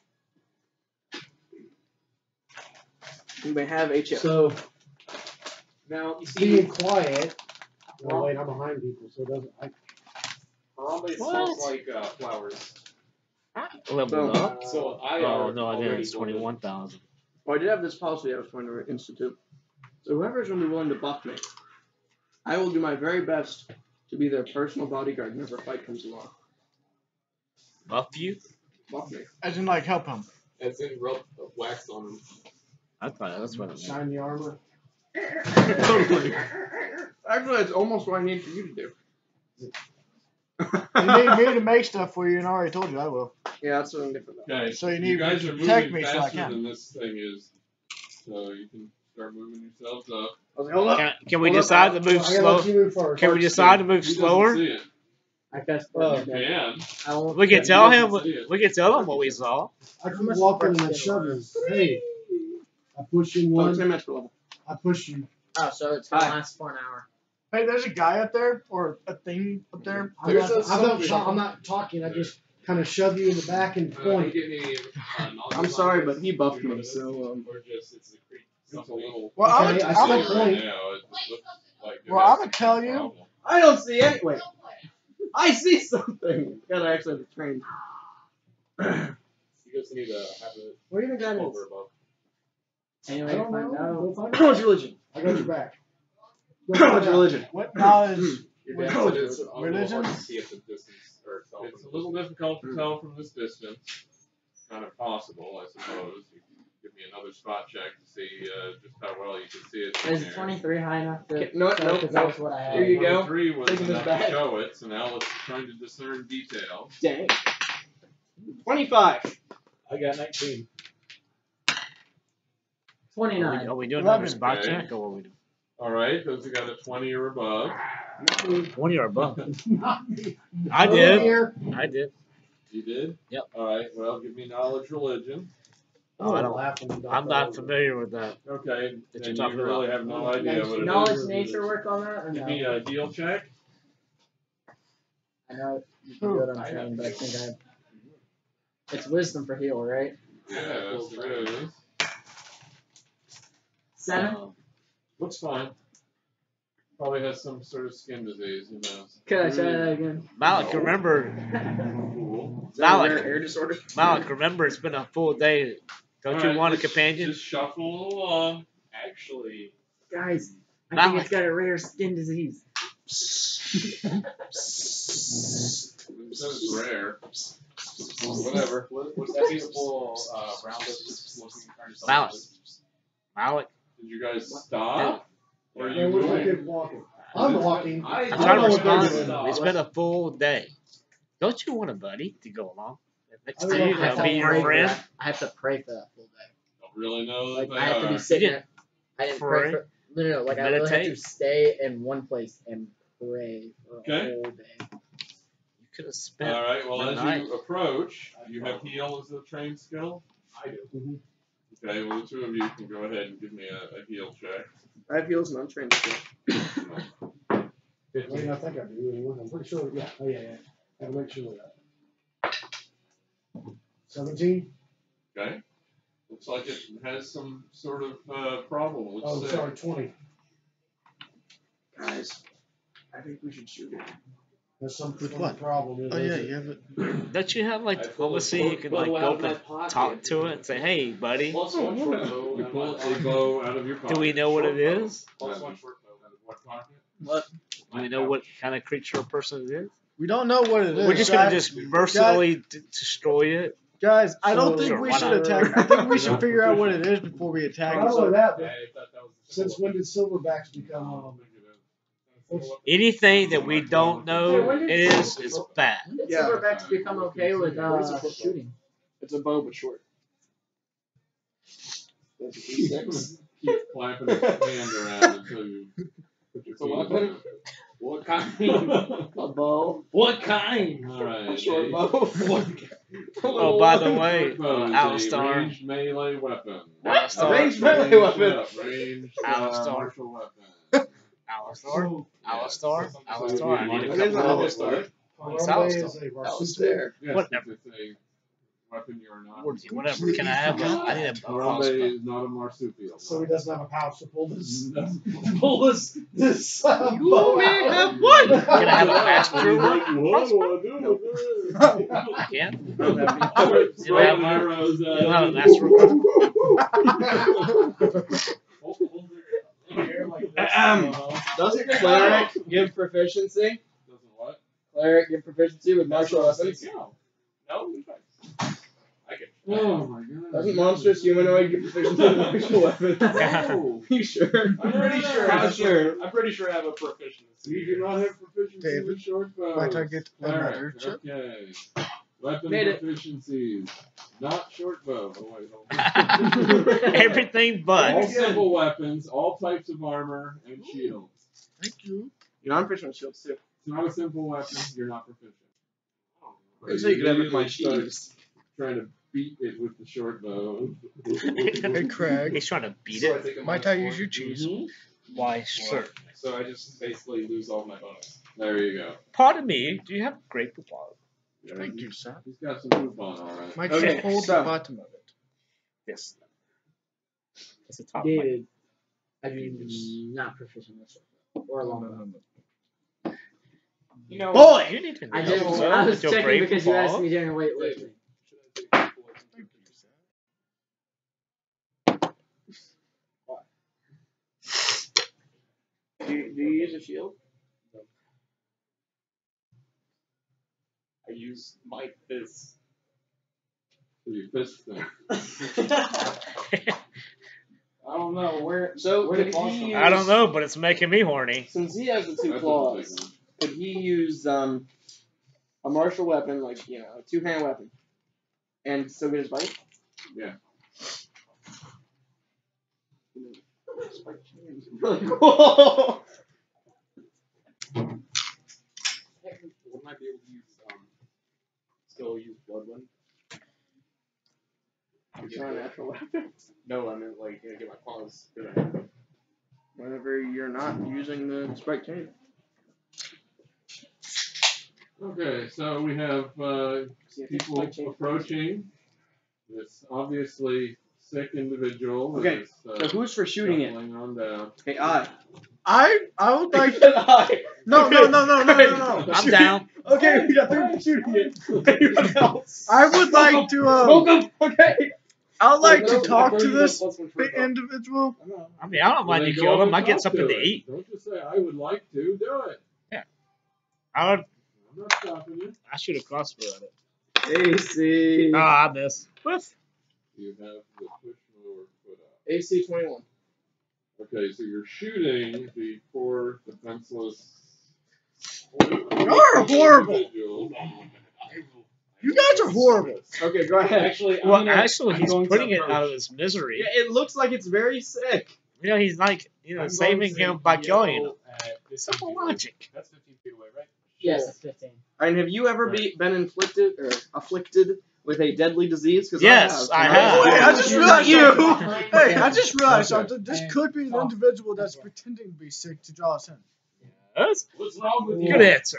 You may have a chip. So, Now, you see, being quiet. Oh, wait, I'm behind people, so it doesn't. I, Harambe What? smells like uh, flowers. Leveled So- up. So I Oh are no, I didn't. already It's twenty-one thousand. Well, I did have this policy I was going to institute. So whoever's going to be willing to buff me, I will do my very best to be their personal bodyguard whenever a fight comes along. Buff you? Buff me. As in, like, help him. As in rub wax on them. I thought that's what I meant. shine the armor. Totally. Actually, that's almost what I need for you to do. You need me to make stuff for you, and I already told you I will. Yeah, that's something different. Though. Okay, So you you need guys to are protect moving me so I faster can. than this thing is. So you can start moving yourselves up. I was like, hold up. Can, can we Hold up, decide to I move gotta slow? let you move first. Can we decide to move He doesn't slower? see it. I guess. Oh, You can. I won't. We can Yeah, tell he him. doesn't see it. We can tell him what we saw. I keep much walking is and I the shove first you. Hey, I push you Oh, one. ten minutes per level. I push you. Oh, so it's gonna Hi. last for an hour. Hey, there's a guy up there, or a thing up there. I'm There's not, a I'm, not something. ta- I'm not talking. I just kind of shove you in the back and Uh, you point. get any, uh, knowledge I'm sorry, on but this? he buffed Do you know me, what it is? so um, Or just, it's a creep. It's a little. Well, I'm Okay, gonna, I I'm still gonna, right point. now, it looks like it Well, has I'm gonna tell you. problem. I don't see any. Wait. I see something. Gotta actually have the train. You guys need to have it Where do you think that over is? above. Any I way to don't find know. out? Go find How out. much religion? I got your back. Go How find much out. religion? what knowledge? Your What dad knowledge? said it's a little Religion? hard to see at the distance or tell It's a from little the difficult to tell from this distance. Kind of possible, I suppose. You can give me another spot check to see uh, just how well you can see it from Is here. twenty-three high enough to? Okay, no, no, Because no. that was what I had. Here you go. Three was Taking this enough to back. show it, so now let's try to discern details. Dang. Twenty-five. I got nineteen. Are we, Twenty-nine. are we doing another Eleven. spot Okay. check or what are we doing? All right, those who got a twenty or above. twenty or above. Not me. I Over did. here. I did. You did? Yep. All right, well, give me knowledge religion. Oh, I I'm don't- laughing and I'm not not over. familiar with that. Okay, That then you're talking you really about. have no idea what it Knowledge is. nature work on that or Give no? me a heal check. I know you can do it on training, but I think I have. It's wisdom for heal, right? Yes, there it is. Seven. Um, Looks fine. Probably has some sort of skin disease, who knows? Could I try that again? Malik, remember, Cool. Is that a Malik. rare air disorder? Malik, remember, it's been a full day. Don't All you right, want a just- companion? Just shuffle along. Actually, Guys, I Malik. think it's got a rare skin disease. It says rare. whatever. Was, was that beautiful uh, roundup just looking trying to sell Malik. it? Malik, Did you guys stop? Or are Yeah, you where's my moving? kid walking? I'm walking. I I'm I trying don't to know what they're respond. doing. It's been a full day. Don't you want a buddy to go along? Next I to don't you, know I if have that'll to be pray your for friend. that. I have to pray for that full day. Don't really know Like that they I have to are. be sitting. You there. I didn't pray? pray for. No, no, no. Like I really have to Meditate? stay in one place and pray for Okay. a whole day. You could have spent. All right. Well, the as night. you approach, you have heal as a trained skill. I do. Okay. Well, the two of you can go ahead and give me a, a heal check. I have heals and untrained skill. I mean, I think I do. Anyway. I'm pretty sure. Yeah. Oh yeah, yeah. I gotta make sure of that. Seventeen. Okay. Looks like it has some sort of uh, problem. Looks Oh, sick. sorry, twenty. Guys, I think we should shoot it. There's some With sort what? of problem. Oh yeah, you have it. Don't you have I like pulled a diplomacy? You short can bow like out go of up my and pocket. talk to it and say, "Hey, buddy, Plus one short bow. You out of pull my a pocket. bow out of your pocket. do we know what it Short bow. is? Plus one short bow. Out of what pocket? Do we know what kind of creature or person it is? We don't know what it is. We're just gonna guys. just mercilessly d- destroy it. Guys, I don't So- think we Why should not? attack. I think we should figure out what it is before we attack. Not it. only that, Yeah, but I thought that was the since when did silverbacks become? Um, Anything that we don't Hey, know when did is is bad. When did Yeah. silverbacks become okay with What is a uh, short bow? shooting? It's a bow but short. That's a D six. Keep clapping his hand around until you put your It's a feet weapon? on What kind? it. A bow. What kind? All right. Short a- bow. Oh, by the way, Short bow uh, is a Alistar, ranged melee weapon. Alistar, Ranged melee weapon. Ranged uh, Alistar. martial weapon. Alistar, Alistar, So Alistar. I need a you What is couple an of Alistar? It's Harambe Alistar. is a That was marsupial. there. Yes, Whatever. it's a weapon you're not. words, whatever. Can I have a? I need a Harambe crossbow. is not a marsupial. So he doesn't have a pouch to pull this. No. pull this. This. Uh, You bow may out. have one. Can I have a master What one? do I do with this? I can. You don't have one? arrows You at don't have a it. master one? Ahem. Doesn't cleric give proficiency? Doesn't what? Cleric give proficiency with martial weapons? No. No, I can. Oh my god. Doesn't monstrous humanoid give proficiency with martial weapons? No. You sure? I'm pretty sure. I'm I'm sure. I'm pretty sure I have a proficiency. You do not have proficiency David, with short bows. might I get another Cleric, chip? Okay. Weapon Made it. proficiencies. Not short bow. Oh, wait, hold on. Everything All but. simple weapons, all types of armor, and shields. Thank you. You know, I'm proficient with shields too. It's not a simple weapon, you're not proficient. That's how you can have it with my Immediately cheese. start Trying to beat it with the short bow. Hey, Craig. He's trying to beat So I it. take a Might minus I four. use your cheese? Mhm. Why, sir? So I just basically lose all my bonus. There you go. Pardon me. Do you have grape bottle? Yeah, Thank he's- you, sir. He's got some poop on, alright. Might Okay, you hold so- the bottom of it? Yes. It's a top. David, I'm not proficient with it. Or long bow. You know, Boy! You need to I know didn't. so I was with your checking brave because you asked fall. me during weightlifting. Do you, do you use a shield? I use my fist. You fist thing. I don't know where. So Where could did he he use, I don't know, but it's making me horny. Since he has the two That's a big claws, one. could he use um a martial weapon, like you know, a two hand weapon, and still get his bite? Yeah. Really cool. Wouldn't I be able to use um still use Bloodwind? It's not a natural weapon. No, I mean like you know, get my claws. good. Whenever you're not using the spike chain. Okay, so we have uh, See if it's people spike chain. approaching this obviously sick individual. with Okay, his, uh, So who's for shooting it? shuffling on down. Okay, I. I I would like. I. No, no, no, no, no, no, no. I'm down. Okay, we got three people shooting it. Anyone else? I would like to. Smoke Um, 'em. Okay. I would like to I talk throw to you the this plus one for big individual. I mean, I don't Well, mind then you go kill up him. and I get talk something to it. eat. Don't just say, I would like to. Do it. I would. I'm not stopping you. I shoot a crossbow at it. A C. Oh, I miss. Whiff. You have the push mower put up. A C twenty-one. Okay, so you're shooting the poor, defenseless. You're horrible. individual. You guys are horrible. Okay, go ahead. Actually, I'm Well, gonna, actually, I'm he's going putting to it out of approach. his misery. Yeah, it looks like it's very sick. You know, he's like, you know, I'm saving going to him by yell killing him. at fifteen Simple feet away. logic. That's fifteen feet away, right? Yes, it's fifteen. And have you ever be, been inflicted or afflicted with a deadly disease? Because Yes, I I have. have. Wait, I just You're realized. not You. Hey, I just realized Okay. something. This And- could be an individual that's pretending to be sick to draw us in. Yes. What's wrong with you? Good answer.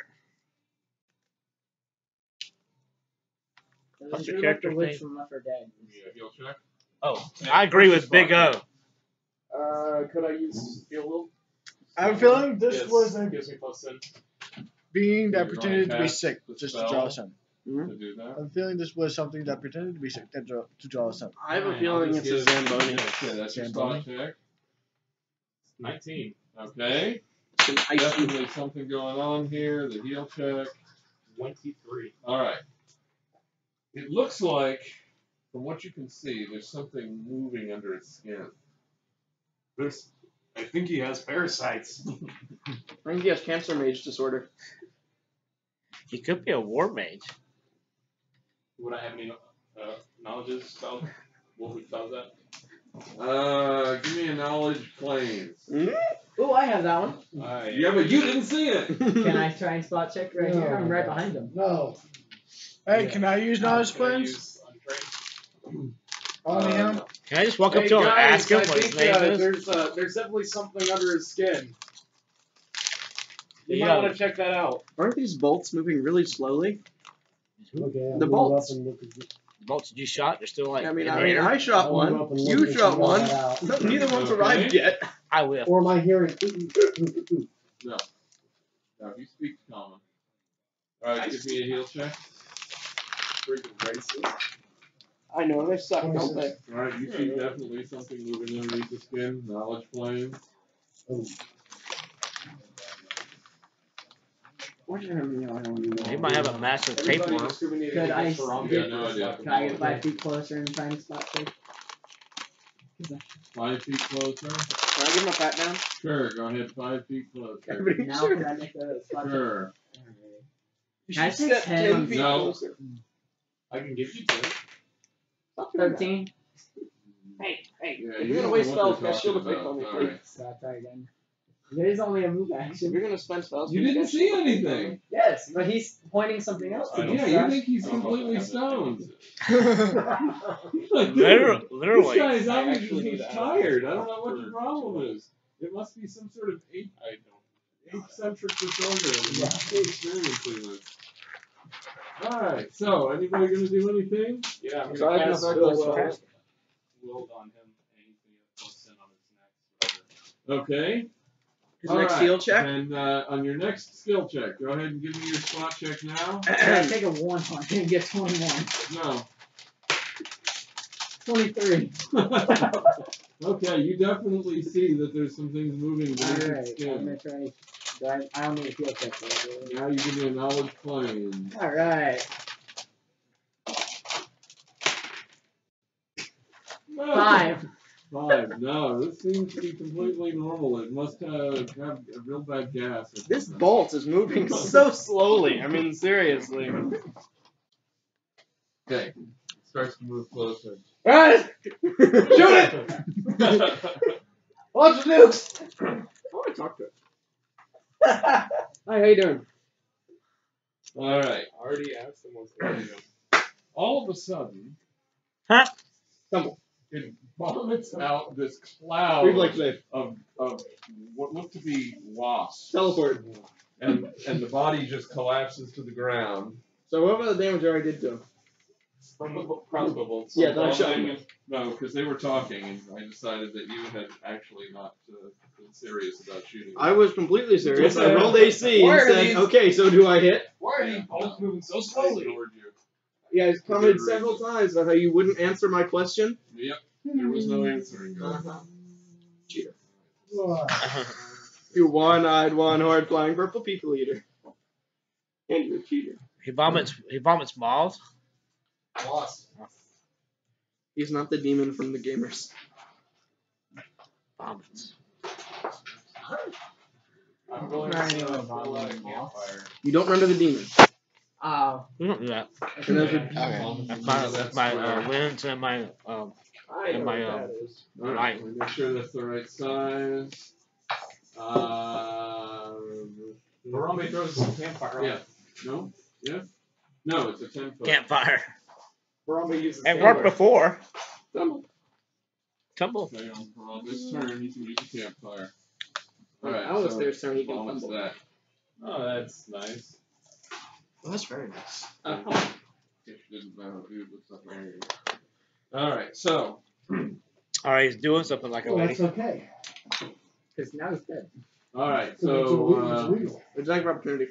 It What's was your like character the witch name? from Left four Dead. Yeah, heal check. Oh, I agree with Big O. Uh, could I use field will? I have a feeling this Yes, was a gives me plus ten. being that You're pretended going to be cast sick the just to spell. draw us in. To do that. I'm feeling this was something that pretended to be sick that draw, to draw us in. I have a Fine, feeling I'll it's just a give- Zamboni. Yeah, that's your Zamboni? spot check. Nineteen. Okay. It's an icy. Definitely something going on here. The heal check. Twenty-three. All right. It looks like, from what you can see, there's something moving under its skin. This, I think he has parasites. I think he has cancer mage disorder. He could be a war mage. Would I have any uh, knowledge spell? What would spell that? Uh, give me a knowledge claims. Ooh, I have that one. I Yeah, but you didn't see it. Can I try and spot check right No. here? I'm right behind him. No. Hey, Yeah. can I use Uh, knowledge can I plans? use untrained? On him? Can I just walk up Hey to him and guys, ask him I what his think name uh, is? there's uh, there's definitely something under his skin. You Yeah. might want to check that out. Aren't these bolts moving really slowly? Okay, I'll The move bolts. up and look at Bolts you shot, they're still like I mean, in I the mean, air. I shot I'll move one. up and You look and shot figure one. that out. Neither one's Okay. arrived yet. I will. Or am I hearing? ooh, ooh, ooh, ooh. No. No, you speak common. All right, give me a heal check. Freaking braces. I know, they suck, don't they? All right, you see definitely something moving underneath the skin. Knowledge plane. Oh. What do you mean? I don't even know. He might have a massive Everybody tapeworm. discriminated Could I against Harambe get- no idea. Can I get five feet closer and try and spot check? Five feet closer. Can I give him a pat down? Sure, go ahead. Five feet closer. Everybody, Now sure. can I make a spot check? Sure. You Can I should say step ten? ten feet No. closer. I can give you two. Stop doing that. Thirteen. Hey, hey, Yeah, if you you're gonna know waste what spells, they're cast shield of talking faith on me, about. please. Alright. So I'll try again. It is only a move If action. you're gonna spend spells, You please didn't cast see shield of faith on anything. me. Yes, but he's pointing something else. I to don't me. Yeah, know. you think he's I don't know completely if I have it. stoned. Like, dude, Literally, This literally. guy is I obviously actually need just to add tired. a- I don't know what your problem is. It must be some sort of ape, I don't. eccentric disorder that you're experiencing with. Alright, so anybody gonna do anything? Yeah, I'm So I gonna can cast affect Will, myself. Will, Willed on him. And he's Okay. His All next right, skill check. And uh, on your next skill check, go ahead and give me your spot check now. I take a one on him and get twenty-one. No. twenty-three. Okay, you definitely see that there's some things moving beneath its Alright, I'm skin. gonna try. Do I, I don't need a field check for that, do Now you give me a knowledge claim. I? Alright. Five. Five. No, this seems to be completely normal. It must have, have a real bad gas. or This something. bolt is moving so slowly. I mean, seriously. Okay. It starts to move closer. Alright! Shoot it! Watch the nukes! I want to talk to it. Hi, how you doing? All right. Already asked him what's going on. All of a sudden, Stumble. it vomits out this cloud Reflex save. of, of what look to be wasps. Teleport. And and the body just collapses to the ground. So what about the damage I already did to him? From the crossbow bolts. Yeah, then I shot him. No, because they were talking, and I decided that you had actually not uh, been serious about shooting. I was completely serious. I Yeah. rolled A C Why and are said, these- okay, so do I hit? Why are these bolts moving so I slowly? ignored you. You guys commented Good several reason. times about how you wouldn't answer my question. Yep, there was no answering. Uh-huh. Cheater. Ugh. You one-eyed, one-horned, flying purple people eater. And you're a cheater. He vomits. He vomits moths. Lost. He's not the demon from the gamers. Vomits. I'm going Not to anyone uh, bothering pull out a me else. campfire. You don't run to the demon. Oh. We don't do that. And that's what Okay. That's my that's my uh, lens and my um I know And my, what um, that is. All right, we make sure that's the right size. Uh, Harambe throws some campfire on yeah. it. No. Yes. No, it's a ten foot. campfire. Harambe uses It worked before. Stumble. Tumble. Okay, on, on this turn, you can use a campfire. All right. I was so there, so you can balance fumble. that. Oh, that's nice. Well, that's very nice. Uh-huh. It didn't matter who looks like there you go. All right, so All right, he's doing something like a Well, lady. that's okay. Because now he's dead. all right, Because it's so illegal. uh, It's legal. Attack of opportunity.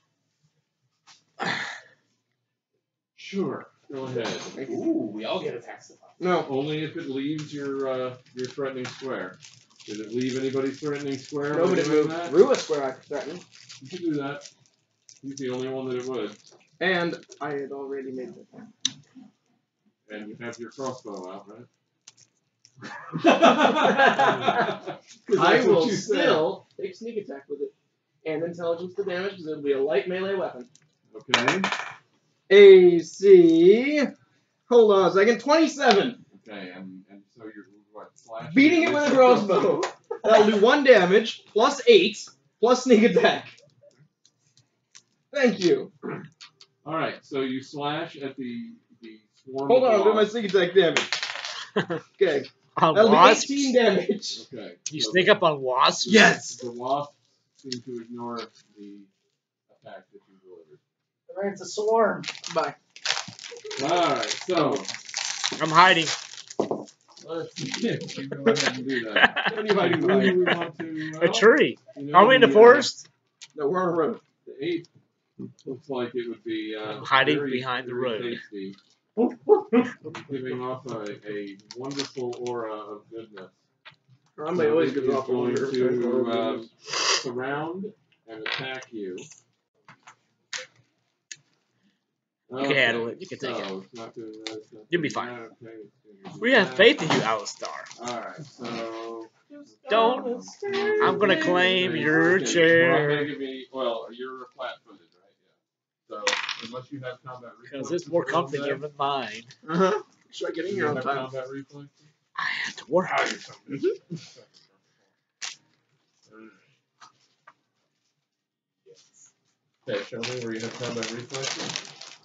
sure, go ahead. Ooh, we all get attacks. No. Only if it leaves your uh, your threatening square. Did it leave anybody's threatening square? by Nobody doing moved. that? Rua square I threatened. You can do that. He's the only one that it would. And I had already made the attack. And you have your crossbow out, right? I will still take sneak attack with it. And intelligence to damage because it'll be a light melee weapon. Okay. A C. Hold on a second. twenty-seven. Okay, and, and so you're what? Slashing Beating it with a crossbow. That'll do one damage, plus eight, plus sneak attack. Thank you. Alright, so you slash at the the swarm. Hold of on, I'm doing my wasps. sneak attack damage. Okay. On That'll wasps? be eighteen damage. Okay. You so sneak up on wasps? Yes! The wasps seem to ignore the attack that you delivered. It's a swarm. Bye. Alright, so I'm hiding. let's yeah, you go ahead and do that. What are you hiding Who do behind? we want to, A well, tree. you know, Are we in the uh, forest? No, we're on a road. The eight looks like it would be uh, I'm hiding very, behind the very road. tasty, giving off a, a wonderful aura of goodness. Harambe always gives It's off a going wonder. to um, surround and attack you. You can handle it. You can take so it. It's not doing that, it's not You'll be doing fine. that, okay, it's gonna do We have that. faith in you, Alistar. Alright, so. Don't. I'm gonna claim your Okay, chair. Harambe, give me- well, you're flat-footed, right? Yeah. So unless you have combat reflexes, Because it's more for comfortable that, than mine. Uh-huh. Should I get in you here on have time? combat reflexes. I have to work. Okay, show me where you have combat reflexes.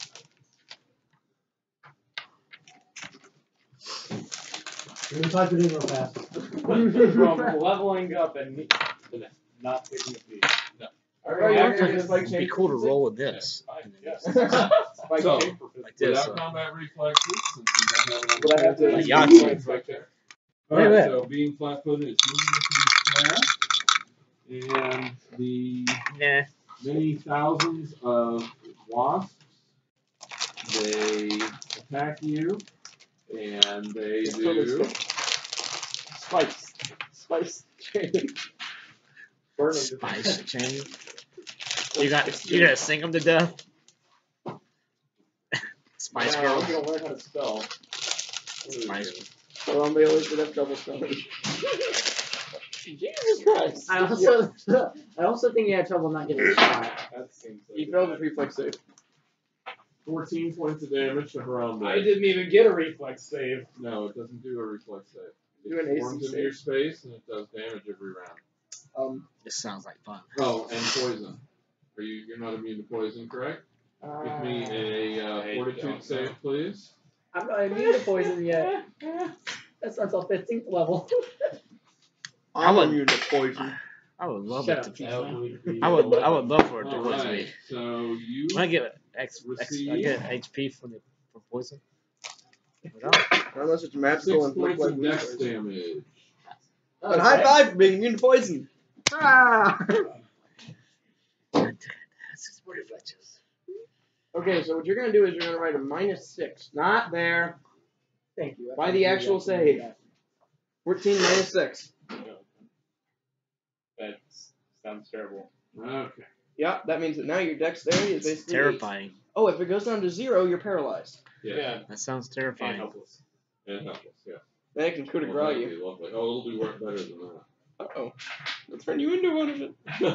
Let me type it in real fast. From leveling up and ne- to not taking a beat. No. Alright, After you're this, It'd like, be change cool to physics? roll with this. Fine, yes. So, So, Like this. without uh, combat reflexes, since you don't have it on But I have to- the Yeah. reflex right there. Look at Alright, that. so being flat-footed, it's moving into the square. and the Nah. many thousands of wasps, they attack you, and they It's totally do. Spice. Spice chain. Burn 'em to Spice death. chain. You got. You gonna sink them to death? Spice Yeah, Girls. I'm gonna learn how to spell. Spice. Or I'm gonna always have trouble spelling. Jesus Christ. I also, I also think you had trouble not getting shot. That seems like He a failed bad- the reflex save. fourteen points of damage to Harambe. I didn't even get a reflex save. No, it doesn't do a reflex save. Do an It A C forms into save. your space and it does damage every round. Um, This sounds like fun. Oh, and poison. Are you? You're not immune to poison, correct? Give me a uh, I fortitude don't save, know. please. I'm not immune to poison yet. That's not till fifteenth level. I I'm would- immune to poison. I would love Shut it up, to. Keith. That would be I would. I would love for it to All poison right. me. So you. When I get X, X I Receive. get H P for the for poison. Unless it's Six magical and points look of like dex poison. damage. And high five for being immune to poison. Ah! Okay, so what you're gonna do is you're gonna write a minus six. Not there. Thank you. By the actual save. fourteen minus six. That sounds terrible. Okay. Yeah, that means that now your dexterity is It's basically eight. terrifying. Oh, if it goes down to zero, you're paralyzed. Yeah. Yeah. That sounds And terrifying. helpless. And helpless. Yeah. Then it can coup de Well, grace that'd you. be lovely. Oh, it'll do work better than that. Uh oh. Let's turn you into one of it.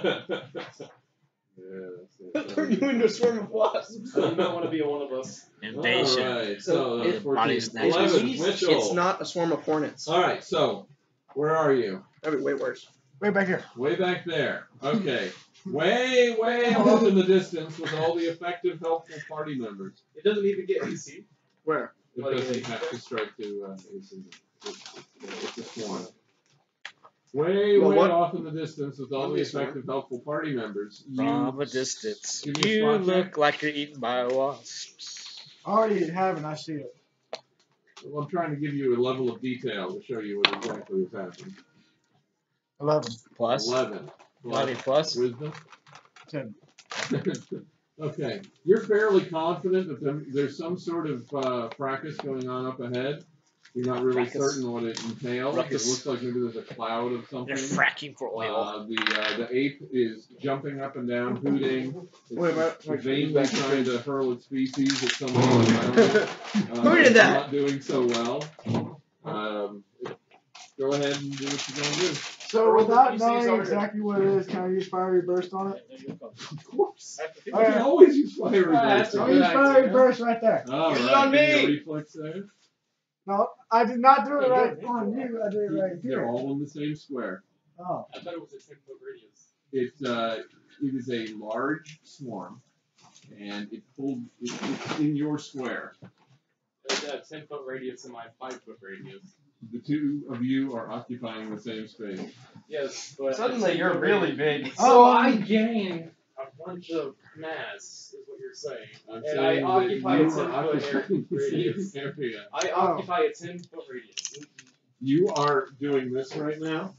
Yeah, that's Let's it. turn you into a swarm of wasps. So you don't want to be one of us. Invasion. Alright, So so, it- uh, Body fourteen. snatchers. eleven, It's Mitchell. not a swarm of hornets. Alright, so, where are you? That'd be way worse. Way back here. Way back there. Okay. Way, way off in the distance with all the effective, helpful party members. It doesn't even get A C. Where? It Like doesn't a- have to strike to uh, A C. It's, it's, it's a swarm. Way, Well, way what- off in the distance with all That'd the be a swarm. effective, helpful party members. You From a distance, Give me a you spot look check. like you're eaten by wasps. I already have and I see it. Well, I'm trying to give you a level of detail to show you what exactly has happened. Eleven. Plus, Eleven. eleven plus. Wisdom. Ten. Okay. You're fairly confident that there- there's some sort of uh, fracas going on up ahead. You're not really Fracas. certain what it entails. Ruckus. It looks like maybe there's a cloud of something. They're fracking for oil. Uh, the uh, the ape is jumping up and down, hooting. It's Wait, wait, wait, vainly back to trying to hurl its feces at someone around it. Uh, Who did it's that? Not doing so well. Um, go ahead and do what you're gonna do. So Roll the without P Cs knowing already. exactly what it is, can I use fiery burst on it? Of course. You Alright. can always use fire Ah, resist. that's a I'll good use idea. fiery burst right there. All Use it right, on give me a me. reflex save. No, I did not do it right on you. I did it right They're here. all in the same square. Oh. I thought it was a ten foot radius. It uh, it is a large swarm, and it pulled. It, it's in your square. There's a ten foot radius and my five foot radius. The two of you are occupying the same space. Yes, but Suddenly you're really big. So Um, I gain a bunch of mass, is what you're saying. I'm And saying I occupy that a you ten are foot occupying the radius. same area. I Oh. occupy a ten foot radius. You are doing this right now.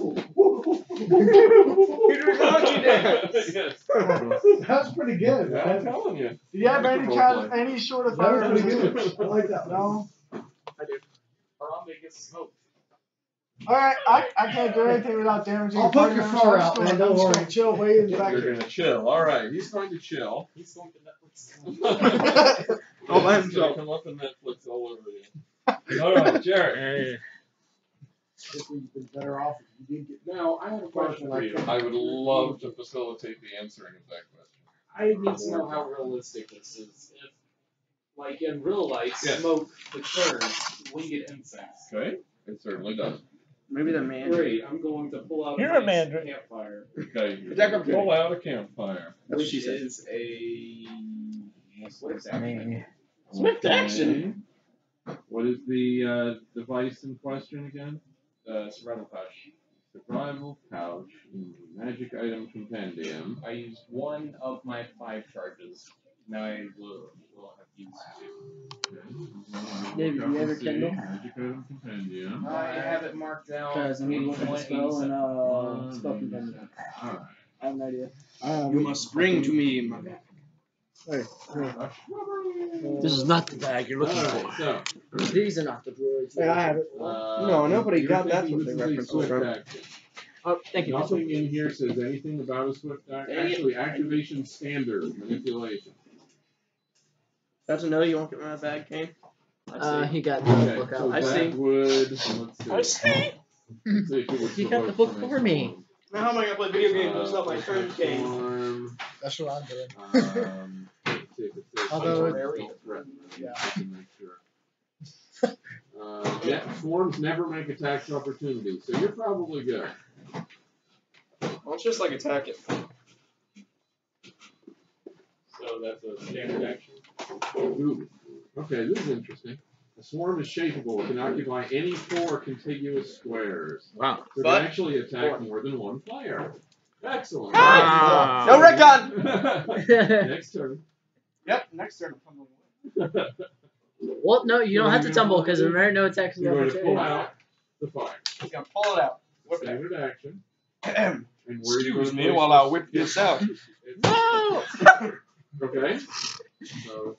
You're doing monkey dance. Yes. That's pretty good. Yeah, I'm man. telling you. Do you have any Role kind, play. any sort of That fire was pretty good. resistance? I like that. No. Harambe gets smoked. Alright, I, I can't do anything without damaging I'll your party poke your members, fur so I'm just out, gonna- man, I'm don't just worry. gonna chill way in the back You're here. gonna chill. All right. He's going to chill. He's going to Netflix. All by He's gonna himself. come up and Netflix all over you. All right, Jared. Hey, I think we've been better off if you did get. Now, I have a question for you. I would love to facilitate the answering of that question. I need to know how realistic this is. If, like in real life, Yes. smoke deters winged insects. Okay. It certainly does. Maybe the man. Great, I'm going to pull out You're a a nice mandarin. campfire. Okay. You're Attack gonna opportunity. pull out a campfire. That's what she Which said. is a swift action. Swift action. What is the uh, device in question again? Uh, survival pouch. Survival pouch in the magic item compendium. I used one of my five charges. Now I will, will have used two. Okay. David, look you up ever and see. Kindle? Magic item compendium. I have it marked down. Because I'm going to look at the spell and uh, One, spell compendium. Alright. I have no idea. Um, You must bring to me my bag. Wait, wait. A shrubbery. This is not the bag you're looking Alright, for. so. These are not the droids. Hey, I have it. Uh, No, nobody you're got that's thinking what they this is a referenced swift from. action. Oh, thank you. Nothing in here says anything about a swift action. Dang it. Actually, activation standard manipulation. That's another you won't get my bag, Kane. Uh, he got the Okay, book so out. I that see. would, let's see. I see. Let's see if it would He got the provoke book from for me. Now how am I gonna play video games when Uh, it's not my turn, Kane? Form, That's what I'm doing. um, let's see if it says Although forms it- don't threaten. Yeah. Just to make sure. Uh, yeah, swarms never make attacks opportunities, so you're probably good. Well, it's just like attack it. So that's a standard action. Ooh. Okay, this is interesting. A swarm is shapeable. It can occupy any four contiguous squares. Wow. So it But- can actually attack more than one player. Excellent. Wow. No retcon! Next turn. Yep, next turn I'm tumbling away. Well, no, you don't have to tumble because there are no attacks of You're going to pull opportunity. out the fire. He's gonna pull it out. Whip it Standard action. out. And where are you Excuse gonna me place while this? I whip this out. No! Okay. So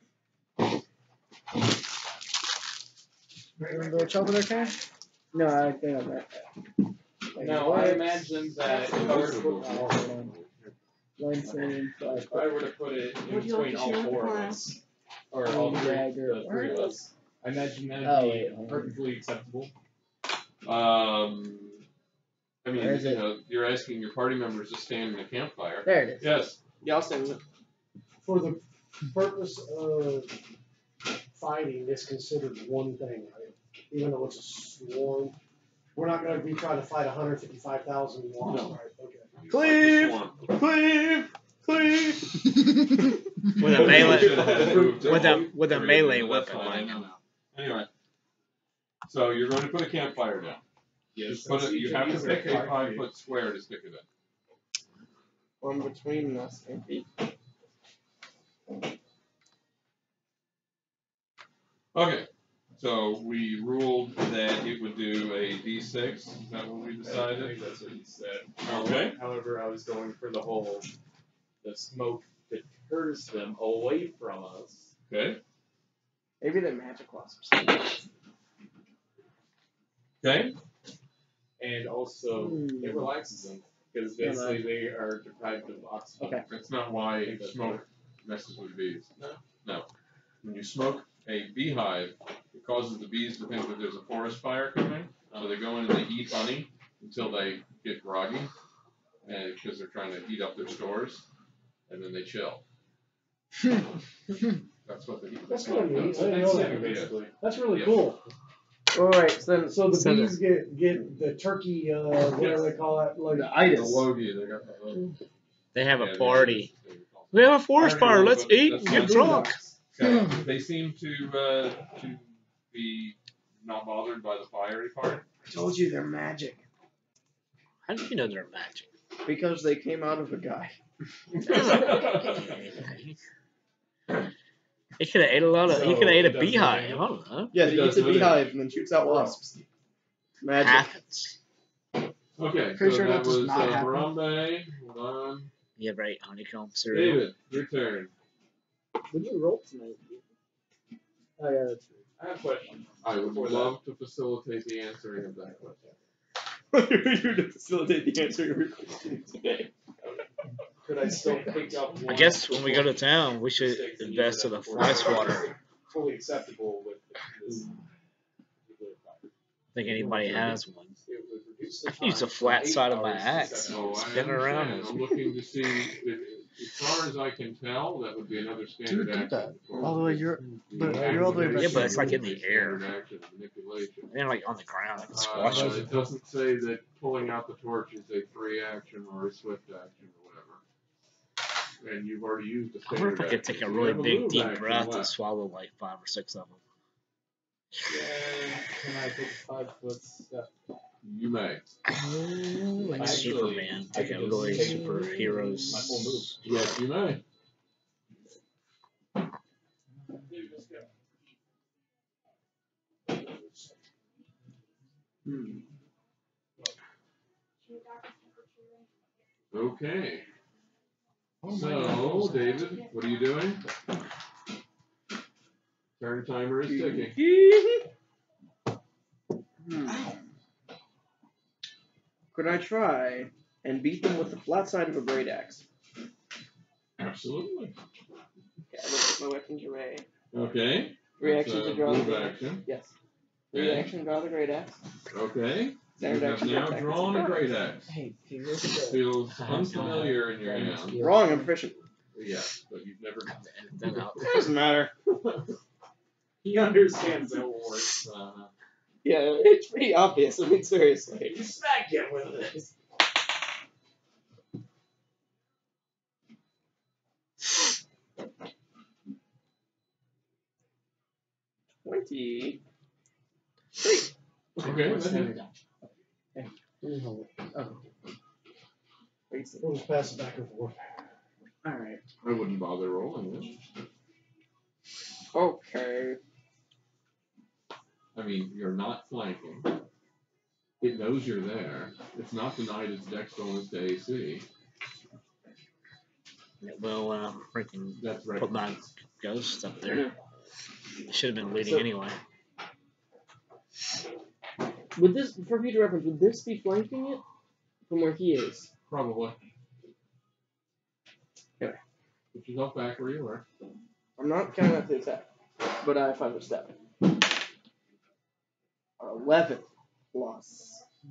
You want to go chop with their can? No, I think I'm right. No, I imagine that if I were to put, Oh, hold on. One, two, five, if I were to put it in Would you like between to all share four with of my- us, or all three, Dagger. the three of us, I imagine that'd Oh, be wait, hold on. perfectly acceptable. um I mean, Where is you it? know, you're asking your party members to stand in a campfire. There it is. Yes. Yeah, I'll stand with it. For the purpose of fighting, it's considered one thing, right? Even though it's a swarm. We're not gonna be trying to fight one hundred fifty-five thousand lost, No. right? Okay. Cleave! Swarm. Cleave! Cleave! With a melee, Should have moved to with a all with a three, melee but that's weapon. fine, I Like, know now. Anyway. So you're going to put a campfire down. Yes. Just put it, you have to pick a five foot square to stick it in. One between us and feet. Okay. So we ruled that it would do a D six. Is that what we I decided? think that's what he said. Okay. However, I was going for the whole, the smoke deters them away from us. Okay. Maybe they're magic wasps. Okay. And also, Hmm. it relaxes them, because basically they are deprived of oxygen. Okay. That's not why smoke messes with bees. No? No. When you smoke a beehive, it causes the bees to think that there's a forest fire coming. So they go in and they eat honey until they get groggy, and because they're trying to heat up their stores, and then they chill. That's what the heat. That's kinda neat. does. I didn't know that. Yeah. basically. That's really Yeah. cool. Alright, so then, So the So bees get get the turkey, uh, whatever they call it, like The The itis. logie, they got the. they have yeah, a party. yeah, We have a forest Party, fire. well, Let's but eat that's and get not- drunk. Okay. They seem to uh, to be not bothered by the fiery part. I told you they're magic. How do you know they're magic? Because they came out of a guy. He could have ate a lot of. he So, could have ate it a doesn't beehive. really I don't know. Yeah, It they does eat the no beehive and then shoots out wasps. Magic. Happens. Okay, Pretty so sure that that does was not uh, happen. Harambe. Hold on. Yeah, right. Honeycomb cereal. David, your turn. Would you roll tonight? Oh yeah, that's true. I have a question. I would Before love to facilitate the answering of that question. You're to facilitate the answer to your question today. Could I still pick up one? I guess when we go to town, we should sticks and invest use in it a for- fly swatter. Fully acceptable with this particular fire. I think anybody has one. It would reduce the I can use the time flat from eight side of my hours to axe. seven Oh, hours. I Spin around understand. and- I'm looking to see, if, as far as I can tell, that would be another standard Dude, do action. that. for All the way you're- but you're all the way back Yeah, but it's like in the Standard air. action of manipulation. And like on the ground, I can Uh, squash it. it doesn't say that pulling out the torch is a free action or a swift action or whatever. And you've already used a I wonder standard if I could action, take a so you really have big move deep action breath and left. swallow like five or six of them. Can I take a five foot step? You may. Like Actually, Superman, I take could a just really take superheroes. my full move. Yes, you may. Hmm. Okay. Oh, So, David, what are you doing? Turn timer is ticking. Hmm. Could I try and beat them with the flat side of a great axe? Absolutely. Okay, I look at my weapons array. Okay. Three actions That's a to draw the move great action. axe. Yes. Three Okay. action, draw the great axe. Okay. Standard You have action, now attack, drawn a surprise. great axe. Hey, here's the Feels unfamiliar in your hand. Wrong, I'm proficient. Yes, but you've never done Edit that out. Doesn't matter. He understands how it works. Uh-huh. Yeah, it's pretty obvious. I mean, seriously. You smack him with this. Twenty. Okay. What's that's never it. done? Okay. Please hold it. Oh. Racing. We'll just pass it back and forth. Alright. I wouldn't bother rolling this. Okay. I mean, you're not flanking. It knows you're there. It's not denied its dex bonus to A C. It will uh, freaking That's right. put my ghost up there. Should have been leading So- anyway. Would this, for future reference, would this be flanking it from where he is? Probably. Anyway. Put yourself back where you were. I'm not counting out the attack, but I have five of step. Eleven plus.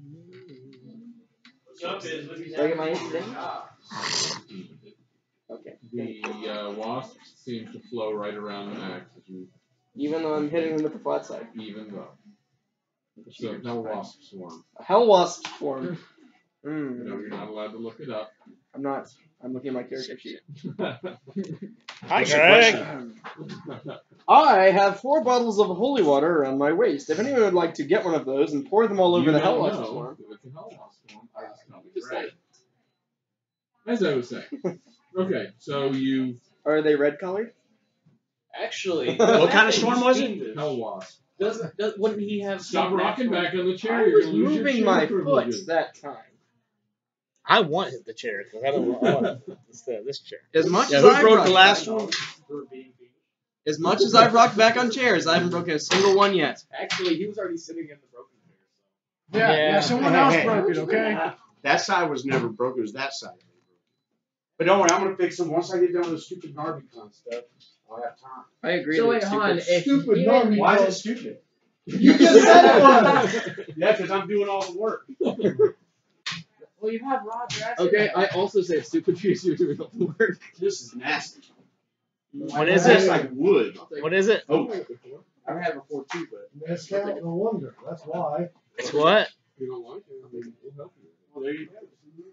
What's up, is what he's Did I get my having instant? Ah. Okay. The uh, wasp seems to flow right around the axe as you, Even though I'm hitting him with the flat side. even though. So no wasp swarm. A hell wasp form. No, Hmm. you're not allowed to look it up. I'm not. I'm looking at my character sheet. Hi, Greg. I have four bottles of holy water around my waist. If anyone would like to get one of those and pour them all over You the don't hell wasp know swarm. if it's a hell wasp swarm or it's not. Just Right. As I was saying. Okay, so you Are they red colored? Actually, What kind of storm was it? it? hell wasp. Doesn't, does, wouldn't he have Stop some rocking natural- back on the chair. I You're was gonna lose your moving chair my foot privileges. that time. I want the chair because I don't want, I want this, uh, this chair. As much Yeah, as who I broke rocked the last back- one? For being finished. As much as I've rocked back on chairs, I haven't broken a single one yet. Actually, he was already sitting in the broken chair. Yeah, Yeah. yeah, someone Hey, else hey, broke it, okay? That side was never broke. It was that side. But don't worry, I'm gonna fix them once I get done with the stupid Narbicon stuff. I'll have time. I agree. So that wait, it's hold on. stupid. If Stupid you Narbicon. Why is it stupid? You just said it was! Yeah, because I'm doing all the work. well, you have Roger. Asking Okay, that. I also say it's stupid because you're doing all the work. This is nasty. What is That's it? like wood. What is it? Oh, I've had it before too, but Mezcal, no wonder. That's why. It's what? You don't like it? I mean, we'll help you. well, there you go.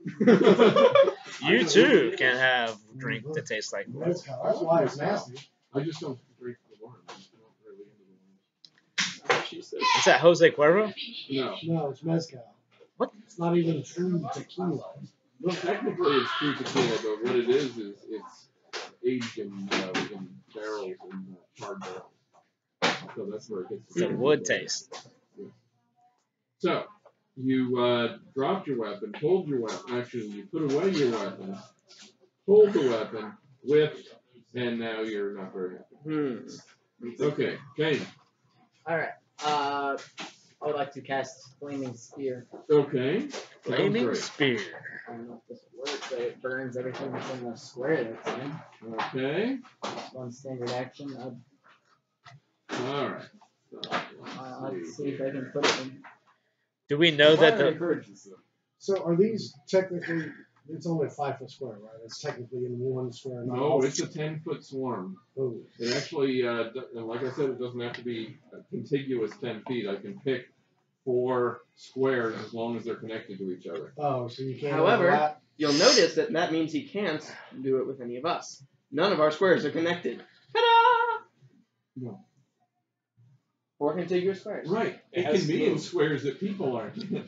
You too can have drink that tastes like wood. Mezcal. That's why it's nasty. I just don't drink the wine. I'm just not really into the wine. she said. Is that Jose Cuervo? No. No, it's mezcal. What? It's not even true tequila. Well, technically it's true tequila, but what it is is it's aged in, uh, in barrels, in uh, hard barrels. So that's where it gets. It's a wood taste. So you uh, dropped your weapon, pulled your weapon. Actually, you put away your weapon, pulled the weapon, whipped, and now you're not very happy. Hmm. Okay, Kane. Alright. Uh, I would like to cast Flaming Spear. Okay. Flaming Great. spear. I don't know if this will work, but it burns everything within the square that's in. Okay. Just one standard action. I'd, All right. So, uh, let's let's see if I can put it in. Do we know that the encourages them. So are these technically, it's only a five foot square, right? It's technically in one square. not No, all- it's a ten foot swarm. Oh. It actually, uh, d- like I said, it doesn't have to be a contiguous ten feet. I can pick four squares as long as they're connected to each other. Oh, so you can't However- overlap? You'll notice that that means he can't do it with any of us. None of our squares are connected. Ta-da! No. Four contiguous squares. Right. It It, has can be in moved. squares that people aren't in.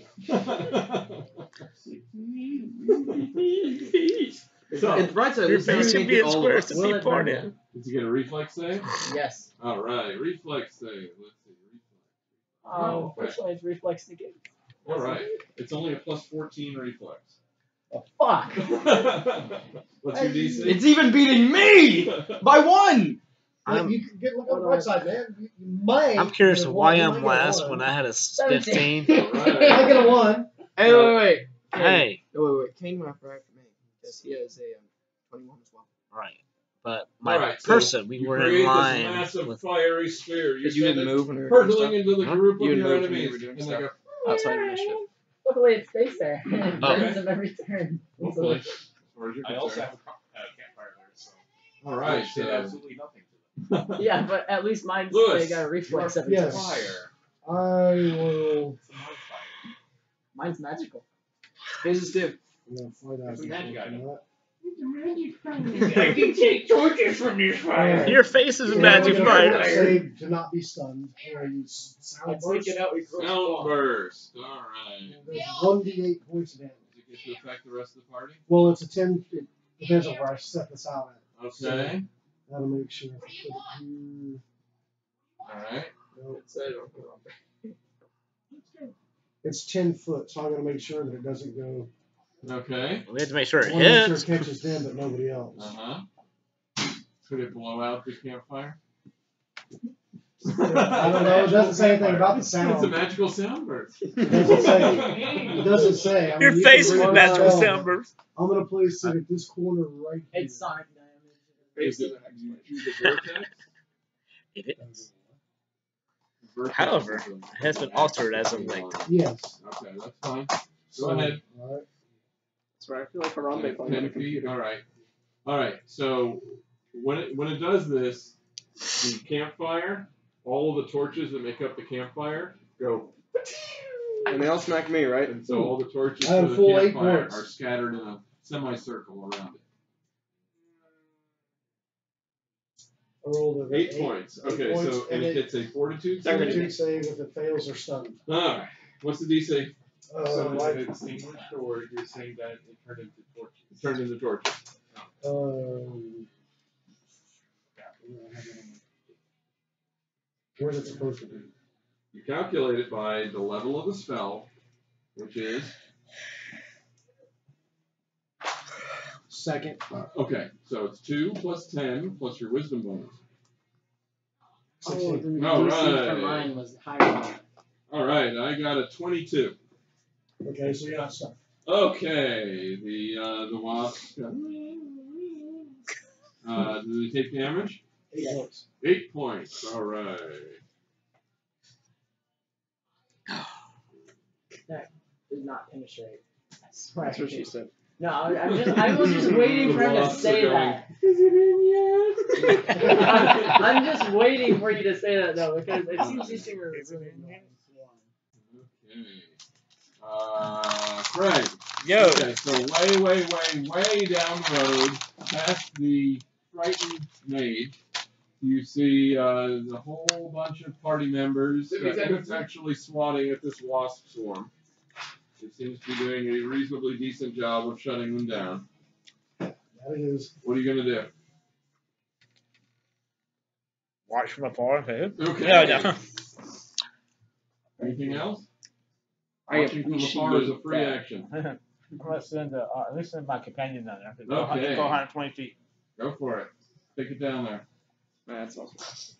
So, It's right side. your this time face we can get be in all of squares us. to Will be it born burn? in? did you get a reflex save? Yes. All right, reflex save. Let's see, reflex. Uh, Oh, okay. which one is reflex negate? All right. It's only a plus fourteen reflex. Oh, fuck. What's your D C? It's even beating me by one. Like, I'm- you can get look on the bright side, man. You, you might. I'm curious get a why one, you I'm might get a last one. when I had a Seventeen. fifteen. All I right. get a one. Hey, wait, wait, wait. Hey, Wait, wait, wait. Kane went up right after me because he has a um, twenty-one as well. right. But my All right, so person, we you were create in this line massive with. fiery sphere. You Because you send didn't it move when we were doing hurtling stuff. into the Huh? group You of didn't your move when you enemies, were doing and they stuff. go. Outside of initiative. Luckily, it stays there. It burns Okay. him every turn. Hopefully, as far as you're I also concerned. have a co- uh, campfire there, so All right, which did so absolutely nothing to them. Yeah, but at least mine's Lewis, they got a reflex every Yes. turn. Fire. I will. It's a modifier. Mine's magical. His is dip. I'm gonna find out. It's a magic item. I can take torches from your fire. Your face is a Yeah, magic I'm gonna fire. Save to not be stunned. Or I use sound I take burst. it out. We cross sound burst. All right. There's one d eight points of damage. Does it get to affect the rest of the party? Well, it's a ten. It depends on where I set this out at. Okay. That'll make sure if I put it here. All right. No, It said, okay. it's ten foot, so I'm gonna make sure that it doesn't go. Okay. We have to make sure I it wanna make sure hits. it catches them, but nobody else. Uh huh. Could it blow out the campfire? I don't know. It doesn't say anything about the It's a sound. magical sound burst. It doesn't say. It doesn't say. I mean, Your you face can is a read the magical spell. sound burst. I'm gonna place it at this corner right here. It's sonic damage. Is it, do you choose a vortex? It is. Vortex However, is a- it has been altered as of late. Yes. Okay, that's fine. So, Go ahead. all right. That's right. I feel like Harambe playing on Ten a feet. computer. All right. All right. So when it when it does this, the campfire, all of the torches that make up the campfire go, And they all smack me, right? and so all the torches I have for the full eight campfire points. are scattered in a semicircle around it. I rolled a Eight, points. eight Okay, points, so and and it gets a fortitude save. Fortitude save if it fails or stunned. All right. What's the D C? Uh, So is like, it extinguished, or you're saying that it turned into torches? It turned into torches. um, where's it supposed to be? You calculate it by the level of the spell, which is Second. uh, okay. So it's two plus ten plus your wisdom bonus. Oh, Sixteen. the All D C for right. mine was higher than that. All right, I got a twenty-two. Okay, so you're not stuck. Okay, the uh, the wasp. Uh, do they take damage? Eight points. Eight points. All right. That did not penetrate. I swear. That's what she said. No, I, I'm just, I was just waiting for him The to wasps say are going, that. Is it in yet? I'm, I'm just waiting for you to say that though, because it seems these things are really annoying. Okay. Uh, Craig. Yo. Okay, so way, way, way, way down the road, past the frightened maid, you see uh, the whole bunch of party members uh, ineffectually swatting at this wasp swarm. It seems to be doing a reasonably decent job of shutting them down. That it is. What are you going to do? Watch from afar. Okay. Okay. No, no. Anything else? I Watching from afar is a free appreciate action. I'm gonna send uh, uh, let me send my companion down there. Go, Okay. go one hundred twenty feet. Go for it. Take it down there. That's awesome.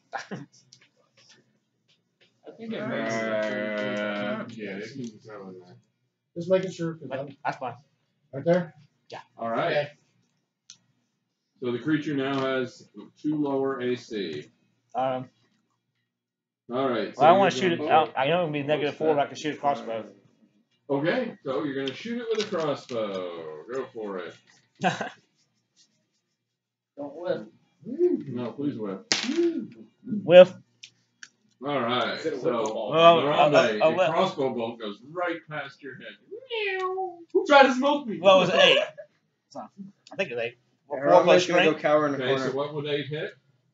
I think it Uh, makes yeah, it can go in there. Just making sure. 'Cause But I'm that's fine. right there. All right. Okay. So the creature now has two lower A C. Um, All right. So well, I want to you're shoot it. going- Out. I know it'll be negative four, but I can shoot a crossbow. Okay, so you're gonna shoot it with a crossbow. Go for it. Don't whip. No, please whip. With All right. Is it a So whip ball? Well, Harambe, I'll- I'll a let- crossbow bolt goes right past your head. Who tried to smoke me? well, it was eight. So, I think it's eight. Four plus Harambe's gonna go strength. cower in the Okay, corner. so what would eight hit?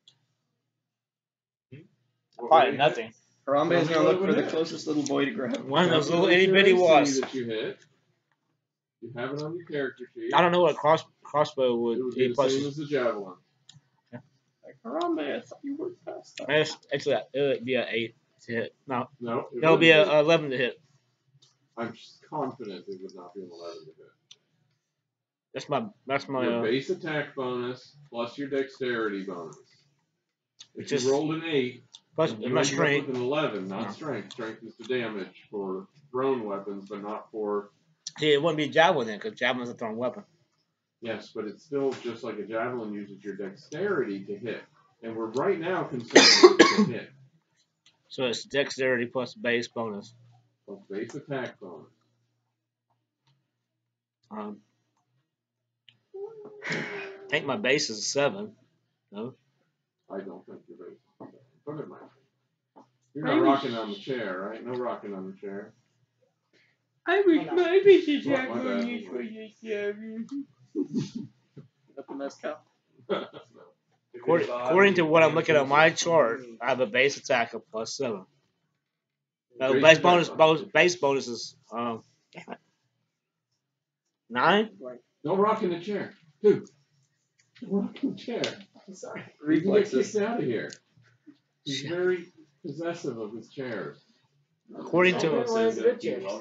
What would Probably eight hit? nothing. Harambe is Tell gonna me look what for it the is. closest little boy to grab. One of those little Calculate itty your bitty A C wasps. that you hit. You have it on your character sheet. I don't know what a cross crossbow It would would be. be the Plus, same as the javelin. Like, Harambe, I thought you worked past that. it's, it's a, it would be an eight. to hit. No, No. It that'll be wouldn't a, a eleven to hit. I'm just confident it would not be an eleven to hit. That's my that's my. Your Uh, base attack bonus plus your dexterity bonus. If Just- you rolled an eight, plus and my you ended up strength. with an eleven, not No. strength. Strength is the damage for thrown weapons, but not for. See, it wouldn't be javelin then, because javelin's a thrown weapon. Yes, but it's still just like a javelin uses your dexterity to hit, and we're right now concerned with the hit So it's dexterity plus base bonus. plus base attack bonus. Um, I think my base is a seven. No. I don't think your base. Is but it might be. You're not Maybe. rocking on the chair, right? No rocking on the chair. I wish my base What, attack my bad. bonus was a seven. Got the mezcal. According, according to what I'm looking at my chart, I have a base attack of plus seven. No, Base base attack bonus, bonus. bonus base bonus is um, damn it. nine. Don't rock in the chair, dude. Don't rock in the chair. I'm sorry. You can get Reflexes. kicked out of here. He's very possessive of his chairs. According to, One of the good chairs.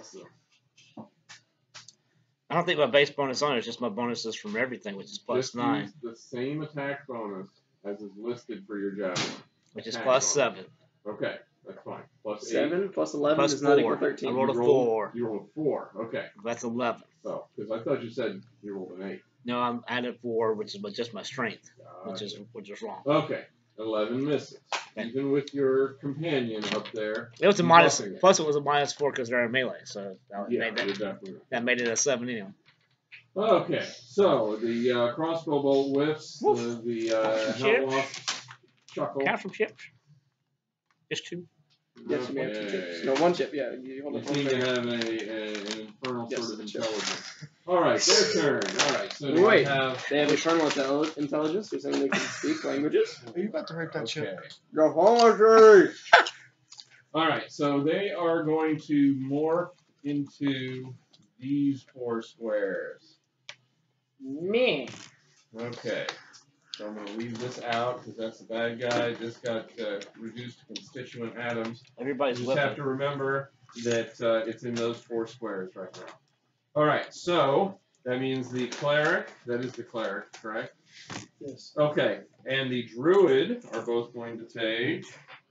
I don't think my base bonus on it. It's just my bonuses from everything, which is plus Just nine, use the same attack bonus as is listed for your javelin. which is attack plus bonus. seven. Okay, that's fine. Plus eight. Seven plus eleven Plus does not equal four. thirteen. I rolled a You rolled- four. You rolled a four. Okay. That's eleven. So, because I thought you said you rolled an eight. No, I'm added four, which is just my strength, which Gotcha. is which is wrong. Okay. Eleven misses. Okay. Even with your companion up there. It was a you minus. buffing it. Plus, it was a minus four because they're in melee, so that Yeah, made you're that, definitely right. that made it a seven anyway. Okay, so the uh, crossbow bolt whiffs. Woof. The, the uh, Shit. helm wasp chuckle. Count from chips. Just two. Yes, you may have two Okay. chips. No, one chip. Yeah, you hold You it one seem to finger. have a, a an infernal Yes, sort of a chip. intelligence. All right, their turn. All right, so do Wait. I have. They have infernal intelli- intelligence. You're saying they can speak languages? Are you about to hurt that Okay. ship? Apology. All right, so they are going to morph into these four squares. Me. Okay. So I'm going to leave this out because that's the bad guy. This got uh, reduced to constituent atoms. Everybody's You just have whipping. to remember that uh, it's in those four squares right now. All right, so that means the cleric, that is the cleric, correct? Yes. Okay, and the druid are both going to take.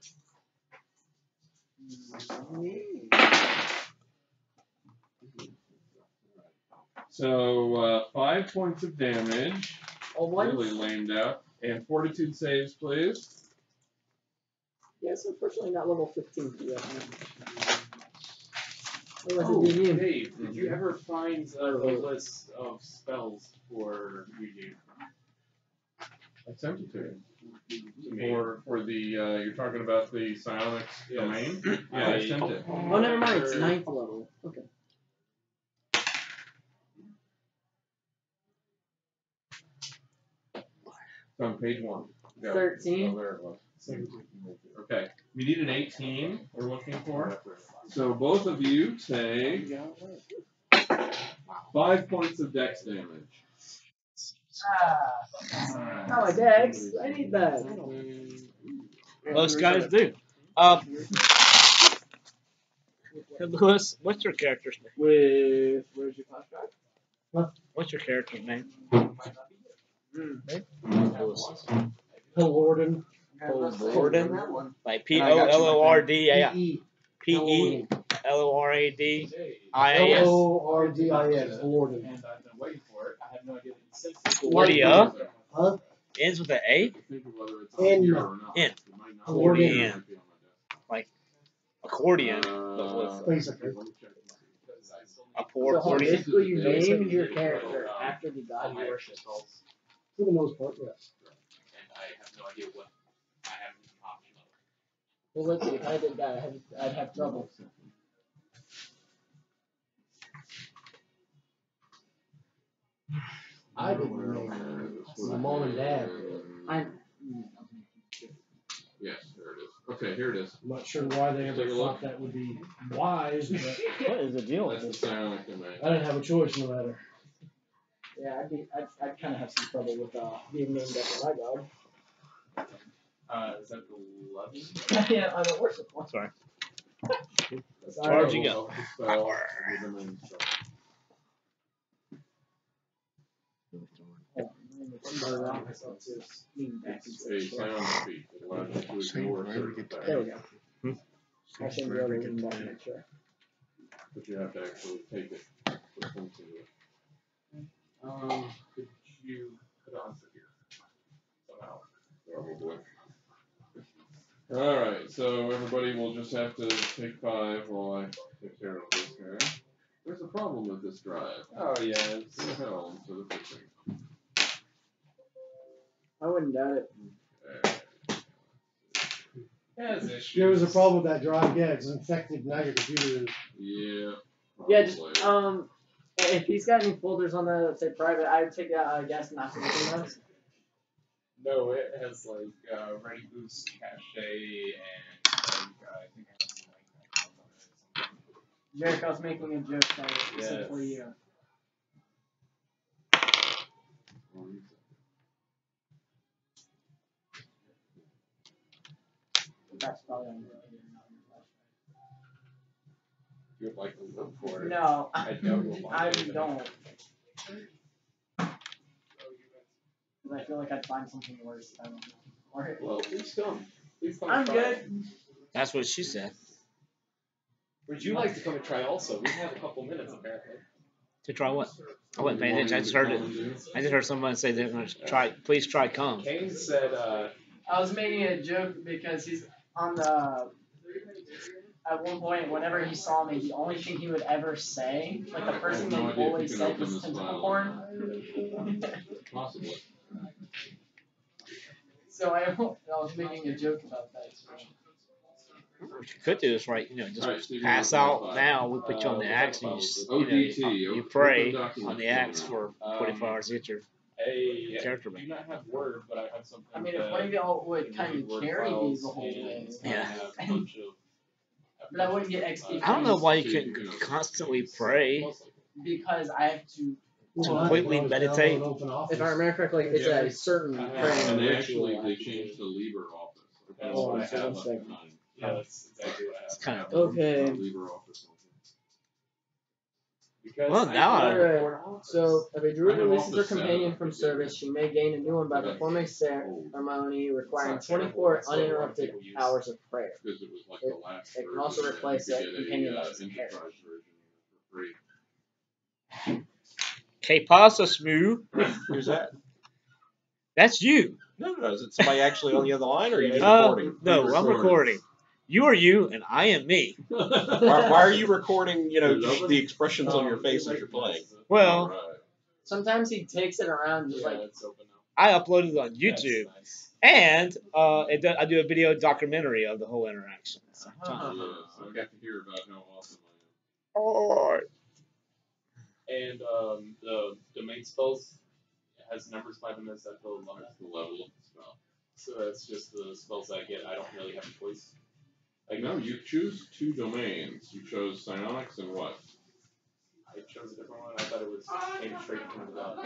So uh, five points of damage. Oh, one. Really lamed out. And fortitude saves, please. Yes, unfortunately not level fifteen yet. Oh, Otherwise it'd be immune. Dave, did you ever find uh, the list of spells for Ouija? I sent it to you. To me? For, for the, uh, you're talking about the psionics Yes. domain? Yeah, I sent it. Oh, never mind. It's ninth level. Okay. It's on page one. Go. Thirteen. Oh, there it was. Okay. We need an eighteen we're looking for. So both of you take five points of dex damage. Ah. Not my dex. I need that. Most guys do. Um, Lewis, what's your character's name? With where's your class guide? What's your character's name? Lewis. Lorden. Lorden? Like P O L O R D A E. P E L O R A D I A L S. O R D I N. Lorden. And I've been waiting for it. I have no idea that it says Lordia Huh? ends with an A. Think of whether it's on In. here or not. In. It might not. Lordian. It might be on my desk. Accordion. Uh, but with Basically. let me check. a poor So accordion. basically you name your character after the god you worship. For the most part, yes. And I have no idea what I have an option of. Well, let's see. If I did that, I'd have, I'd have trouble. I didn't name my mom and dad. I'm. Yes, there it is. Okay, here it is. I'm not sure why they ever Take a thought look. that would be wise, but What is the deal with That's this? the psionic domain. I didn't have a choice no matter. Yeah, I'd be. I'd, I'd kind of have some trouble with uh being named after my god. Uh, is that the eleven? Yeah, I'm a worship one. Sorry. Sorry. Charge you go. Of the spell, of the domain spell. Started out myself to lean back It's into a the chair. sound speed that allows you to ignore certain effects, There we go. Hmm? I shouldn't be able to lean back in the chair. but you have to actually take it for points into it. Um, could you put on for here? Somehow. Probably. Alright, so everybody will just have to take five while I take care of this here. There's a problem with this drive. Oh yeah, it's What the hell to the fixing? I wouldn't doubt it. has issues. There was a problem with that drive. Yeah, it's infected. Now your computer is. Yeah. Yeah, just probably. um, if he's got any folders on the say private, I would take that. I guess not to anything else. No, it has like uh, Ready Boost, Cache, and like, uh, I think it has some like icons on it or something. Jericho's making a joke that is specifically you. That's probably on your You would like to look for it. No, I don't. I don't. I feel like I'd find something worse. I don't know. Or- Well, please come. Please come. I'm try. good. That's what she said. Would you like to come and try also? We have a couple minutes apparently. To try what? I wasn't paying attention. I just heard it. I just heard someone say they're going to try. Please try come. Kane said, uh, I was making a joke because he's on the. At one point, whenever he saw me, the only thing he would ever say, like the first thing I have no he idea if always you can said open was this tentacle file. porn. Possibly. So I, I was making a joke about that. What you could do is right, you know, just Alright, Steve, pass you're out on now. We put you on Uh, the what's axe that and you, about? just, O you, D T, know, you, you open pray document on the format. axe for Um, forty-four hours to get your hey, character I back. do not have Word, but I have something. I mean, if that one of y'all would can kind read of Word carry me files the whole way, and Yeah. have a bunch of. but I wouldn't get X P. I don't know why you So you couldn't can- constantly pray. Because I have to. Completely meditate. If I remember correctly, it's Yeah. a certain Uh, praying And they ritual actually, I they have to changed do. the LibreOffice. That's Oh, what I so have one at the second. time. Yeah, that's exactly what It's happened. kind of Okay. Uh, LibreOffice. Because Well, I now I- did Alright, Word so if a druid I have releases her Office companion seven. from service, she may gain a new one by performing a ceremony requiring It's not terrible. twenty-four It's what a lot of uninterrupted people use. hours of prayer. Because it was like It- the last it can version, also and replace you a could get companion a, uh, that's enterprise version for free. Que pasa, Smooth? Who's that? That's you. No, no, is it somebody actually on the other line, or are you just Uh, recording? no, I'm Recording. recording. You are you, and I am me. Why, why are you recording? You know, Is it open? the expressions on your Um, face it as you're playing. Well, Alright. Sometimes he takes it around just Yeah, like it's open now. I uploaded it on YouTube, That's nice. and uh, it do, I do a video documentary of the whole interaction. Yeah, I got to hear about how awesome I Oh, And um, the domain spells has numbers by them as that the am. level. That's the level of the spell. So that's just the spells I get. I don't really have a choice. Like, no, you choose two domains. You chose psionics and what? I chose a different one. I thought it was came straight from the god.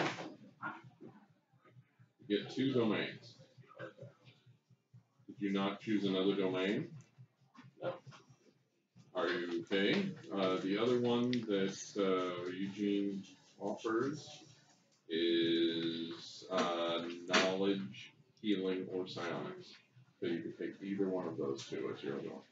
You get two domains. Did you not choose another domain? No. Are you okay? Uh, the other one that uh, Eugene offers is uh, knowledge, healing, or psionics. So you can take either one of those two as your other one.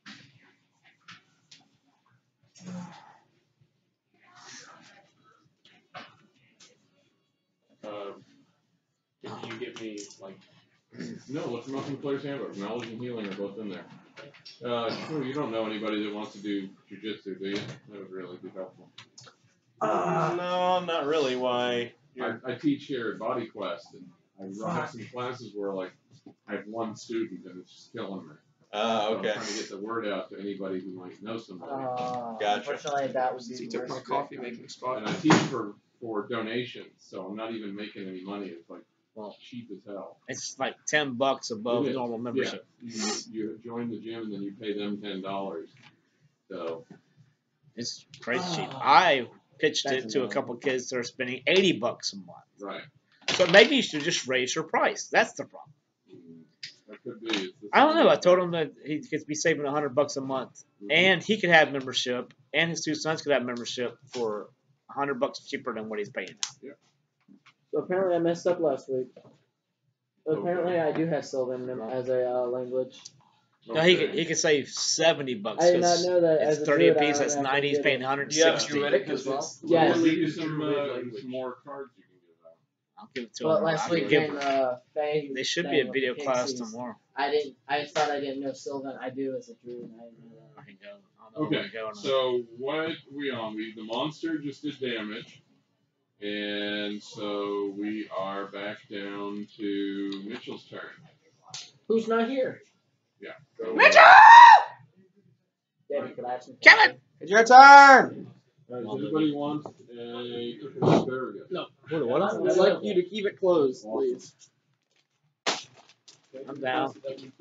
Uh, if you give me like No, look them up in the player's handbook. Knowledge and healing are both in there. Uh, sure, you don't know anybody that wants to do jujitsu, do you? That would really be helpful. Uh, no, not really. Why? I, I teach here at Body Quest, and I have some classes where like I have one student and it's just killing me. Uh, So okay. I'm trying to get the word out to anybody who might know somebody. Uh, Gotcha. Unfortunately, that would be He the took my worst. coffee making spot. And I teach for, for donations, so I'm not even making any money. It's like Well, cheap as hell. it's like ten bucks above It is. normal membership. You, you join the gym and then you pay them ten dollars. So It's crazy cheap. Ah. I pitched That's it to a annoying. couple kids that are spending eighty bucks a month. right. So maybe you should just raise your price. That's the problem. That could be. It's the I don't know. I same told thing. him that he could be saving a hundred bucks a month, Mhm. and he could have membership, and his two sons could have membership for a hundred bucks cheaper than what he's paying now. So apparently I messed up last week. But Okay. apparently I do have Sylvan as a uh, language. No, he could Okay. he could save seventy bucks. I did not 'cause know that it's as a thirty druid, I apiece. don't That's have to ninety. He's get paying it. one hundred Do you have sixty. Druidic as well? Yes. We'll give you some, uh, some more cards you can give out. I'll give it to Well, him. last I week can give in him. uh, Faye, They should thing be a with video the class Pixies, tomorrow. I didn't. I thought I didn't know Sylvan. I do as a druid. I didn't know I that. can go. I don't know where Okay, to go now. so what we on? We the monster just did damage, and so we are back down to Mitchell's turn. Who's not here? Yeah. Go, Mitchell! David, could I have some? Kevin! It's your turn! Uh, does anybody want a cooking asparagus? No. What? What? I'd like you to keep it closed, please. I'm down.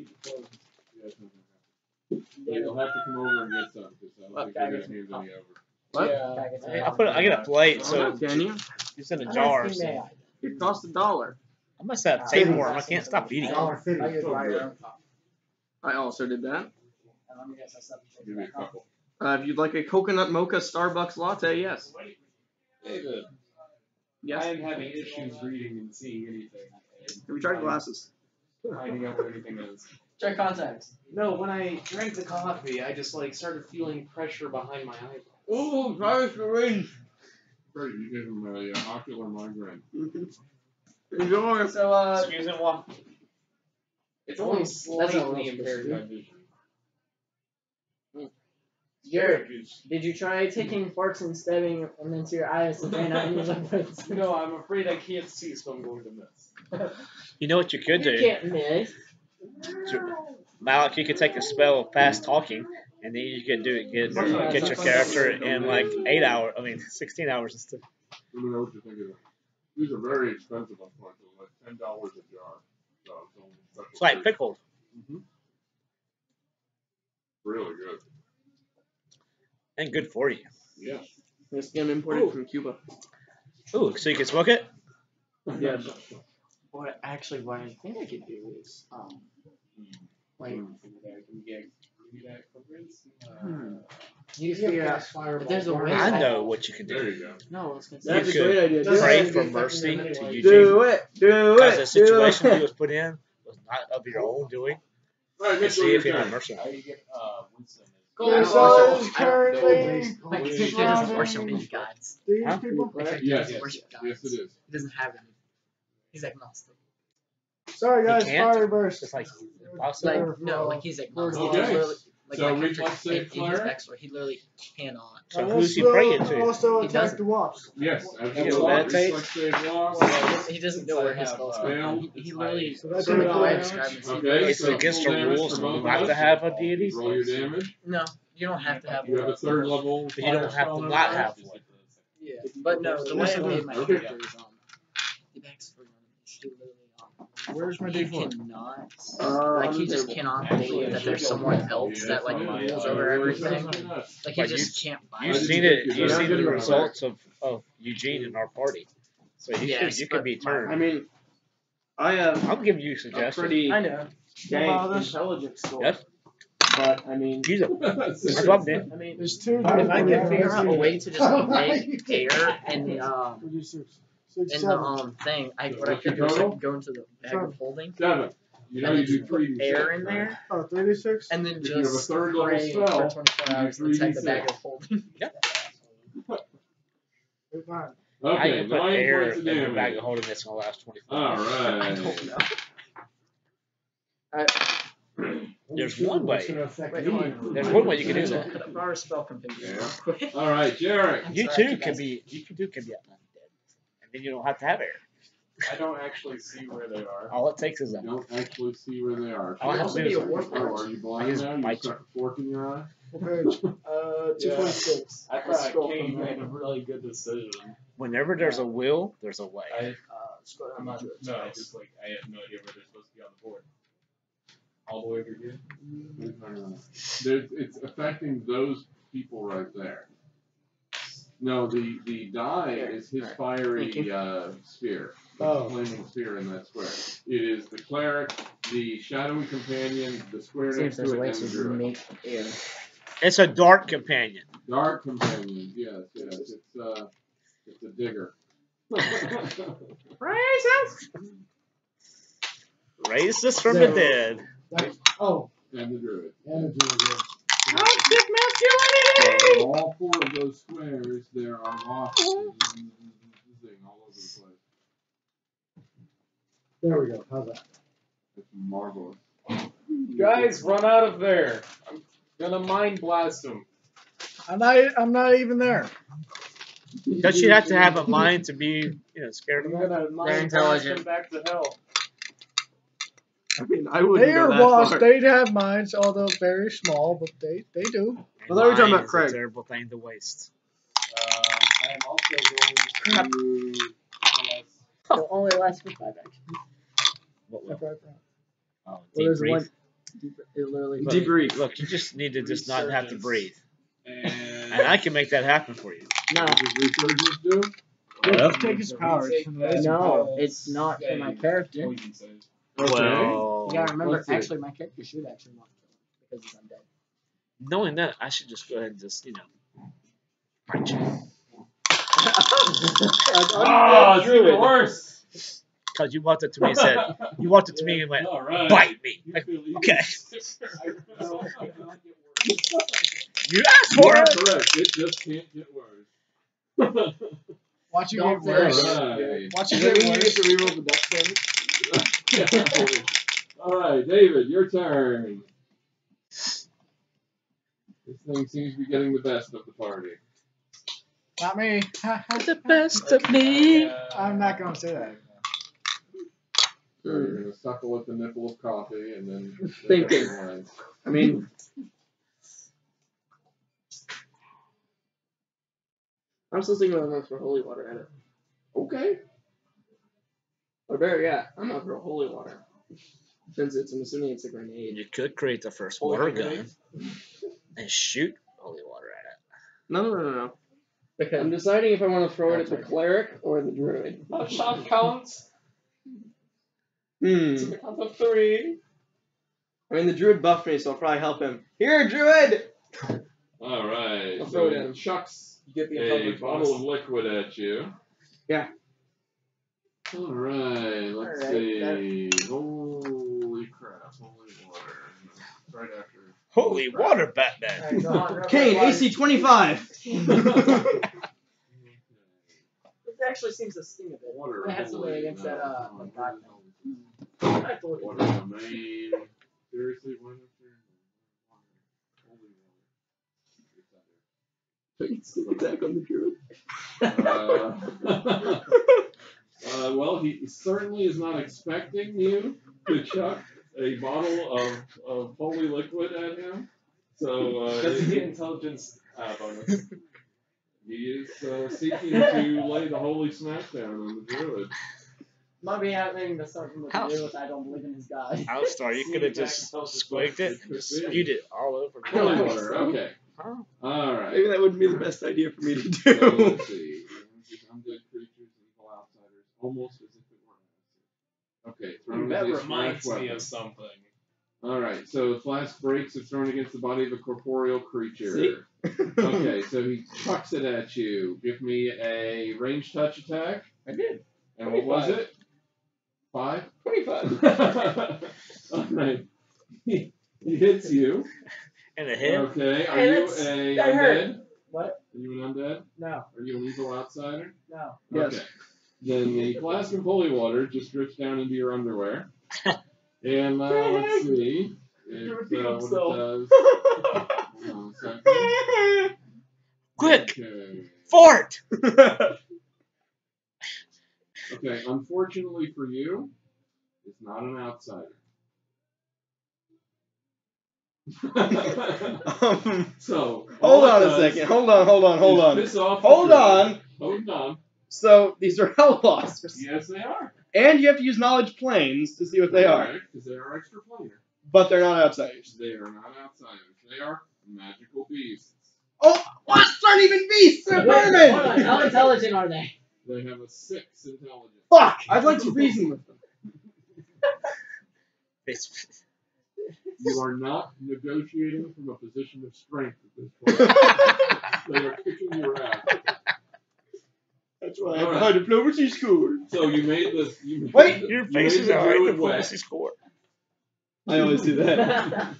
Yeah, you'll have to come over and get some because I don't think we're gonna hand any over. What? Yeah. I put. I get a plate, so Can you? it's in a How jar. much do you So make? It cost a dollar. I must have tapeworm. I can't stop eating. Dollar fifty. I use my I also did that. Let me guess. I slept Give me a couple. Uh, if you'd like a coconut mocha Starbucks latte, yes. David, I Yes. am having issues reading and seeing anything. Have you tried glasses? Finding out what anything is. Check contacts. No, when I drank the coffee, I just like started feeling pressure behind my eyebrow. Oh, try syringe. Great, you give him a uh, ocular migraine. Enjoy. So, uh, Excuse me, what? It's Oh, only that's not slightly what impaired I'm my vision. Jared, did you try taking farts and stabbing them into your eyes and drain out any liquids? No, I'm afraid I can't see, so I'm going to miss. You know what you could You do? can't miss. Malik, you could take a spell of fast talking, and then you could do it. Get, get your character in like eight hours. I mean, sixteen hours instead. Let me know what you think of them. These are very expensive, unfortunately, like ten dollars a jar. So it's only special It's like treat. pickled. Mhm. Really good. And good for you. Yeah. This game imported from Cuba. Ooh, so you can smoke it? Yeah. What actually what I think I could do is um like Can we get give me that coverage? hmm, You you figure out if there's a way. I know what you can There do. you go. No, I was gonna say That's a could great idea. Do Pray it. for mercy to Eugene. Do it. Do Because it. the situation do he it. was put in was not of your own doing. All right, And Mitchell, see your if you have turn. mercy. How do you get uh wisdom? Gold So is is currently like Wait, he doesn't surrounding worship any gods. these Huh? people. Like he Yes, doesn't yes, worship gods. yes, it is. He doesn't have any. He's agnostic. Sorry guys, can't? fire burst. It's like impossible. Like no, like he's agnostic. Okay. He's literally, like So my reflex character save in, in his cleric? backstory, he literally cannot. So I who's he will praying to? Also He attack doesn't. the wasps. Yes, You absolutely. meditate? Reflex save loss. Well, he doesn't know where his I spells have, come uh, from. He, he literally, So that's sort of what the way I I describe it is he Okay, literally- It's so against full the damage rules. for You both have of to us. have a deity, Roll your damage. No, you don't have to have You have a one. third level. but you don't fire have spell to on not everyone. have one. Yeah, but no, the way I made my Okay. character is um, the backstory on it is he literally um, Where's my he D four? cannot, Uh, like he on the just table. cannot believe that there's someone else that like Yeah. rules over everything. Like he But just can't buy You've it. seen it. You're You've not seen getting the it results of, of Eugene in our party. So you Yes, could you could but be my- turned. I mean, I have I'm giving you a suggestions. pretty I know. dang about this? intelligence score. Yes. But, I mean, He's a. That's what I'm doing. I mean, There's two. if I can figure out a way to just make air in the um Six, six, in the seven. um thing, I what I What's your could do is I total? could go into the bag of holding Seven. You know and you then do just put three d air six, in right? there Oh, thirty-six? and then If you have a just third level pray spell, for twenty-four you do hours inside the 3d6. bag of holding. Fine. I Okay, can put nine air points in of the bag damage. of holding this gonna last twenty-four. All I right. don't know. There's one way. It's gonna affect Wait, me. hold on. There's one way you can do that. Put a bar spell configuration real quick. All right, Jarek. I'm You sorry, too you can guys- be. You can do can be undead, and then you don't have to have air. I don't actually see where they are. All it takes is You a. don't actually see where they are. All I have to also do be is. a warforged. Oh, are you I blind just now? You bite stuck a fork in your eye? What page? Uh, Yeah. two twenty-six. I Let's thought scroll Kane from there. made a really good decision. Whenever there's a will, there's a way. I, Uh, scroll I'm down not, to no, I it. just like, I have no idea where they're supposed to be on the board. All the way over here? There's, it's affecting those people right there. No, the the die Here. is his Alright. Thank fiery you. uh, spear. Oh. Flaming spear in that square. It is the cleric, the shadowy companion, the square See next if there's to a it, way and the to druid. make air. It's a dark companion. Dark companion, yes, yes. It's uh, it's a digger. Racist. Racist from So- the dead. That's, oh, and the druid. and the druid. Toxic So masculinity. in all four of those squares, there are rocks all over the place. There we go. How's that? It's marvelous. Guys, run out of there. I'm gonna mind blast them. I'm not. I'm not even there. Don't you have to have a mind to be, you know, scared I'm of that? gonna They're mind blast intelligent. them back to hell. I mean, I wouldn't They go are that washed. far. They have minds, although very small, but they they do. Well, that we're talking Mind about is Craig. a terrible thing to waste. Um, I am also going to. It'll only last for five actions. What will? Okay. Oh, Well, deep there's breathe. one. Deep, it literally. Look, Deep breathe. Look, you just need to just not have to Resurgence. breathe, And and I can make that happen for you. No, What does resurgence do? Well, Take his powers. Retake from that the- no, it's not for my save. character. Poison save. well, You gotta remember, let's see. actually, my character should actually not kill him because he's undead. knowing that, I should just go ahead and just, you know, bite you. Oh, it's even worse. Because you walked up to me and said, you walked up to me and went, All right. bite me. You Like, feel even okay. stiffer. You asked for You're it. correct. It just can't get worse. Watch you Don't get say worse. Alright. Watch you Is that get when you worse. get to reroll the deck save? Alright, David, your turn. This thing seems to be getting the best of the party. Not me. The best of me. I'm not gonna say that. So you're going to suckle at the nipple of coffee and then. Thinking. I mean, I'm still thinking about going for holy water at it. Okay. Or better yet, I'm going for holy water. Since it's, I'm assuming it's a grenade. You could create the first Holy water grenade. gun and shoot holy water at No, no, no, no, no. I'm Because deciding if I want to throw it at the That's right. cleric or the druid. A shot counts. Hmm. To the count of three. I mean, the druid buffed me, so I'll probably help him. Here, druid! Alright. I'll So throw it he at him. chucks You get the a intelligence bottle of bonus. liquid at you. Yeah. Alright, let's Alright, see. Holy crap, holy water. Right after. it. Holy water, Batman. Kane, A C twenty-five! This actually seems to sting a bit. Water. It has to holy, weigh against no, that, uh, come on, like, God water, I thought water domain. Seriously, why not there? Holy water. It's out there. Attack on the druid. Uh, uh, well, he certainly is not expecting you to chuck a bottle of, of holy liquid at him. So uh, Does he he, get intelligence uh, bonus? he is uh, seeking to lay the holy smackdown on the druid. Might be happening to something with How- you, which I don't believe in this guy. Alistar, you could have just squigged it and just spewed it all over the Holy place. water, okay. Huh? Alright. Maybe that wouldn't be the best idea for me to So do. let's see. Undead creatures, evil outsiders, almost as if it were an Okay, thrown That as a reminds smash me weapon. of something. Alright, so flask breaks if thrown against the body of a corporeal creature. See? Okay, so he chucks it at you. Give me a range touch attack. I did. And what was twenty-five. it? Five? twenty-five. Alright. He, he hits you. And a hit. Okay, are Hey, you that's- a that hurt. undead? What? Are you an undead? No, Are you an evil outsider? no. Yes. Okay. Then the flask of holy water just drips down into your underwear. And uh, let's see. It, uh, what it does. Hold on a second. Quick! Okay. Fart! Okay, unfortunately for you, it's not an outsider. um, So, hold all on it a does second. Hold on, hold on, hold is on. piss off the Hold druid. on. Hold on. So, these are Hellblasters. Yes, they are. And you have to use Knowledge Planes to see what they are. Because they are extraplanar. But they're not outsiders. They are not outsiders. They are magical beasts. Oh, wasps aren't even beasts. They're Wait, hold on. vermin. How intelligent are they? They have a six intelligence. Fuck. I'd like to reason with them. You are not negotiating from a position of strength at this point. They are kicking your ass. That's why All I'm right. high diplomacy score. So you made this. You made Wait, the, Your you face made is the alright. druid The wet. policy score. I always do that.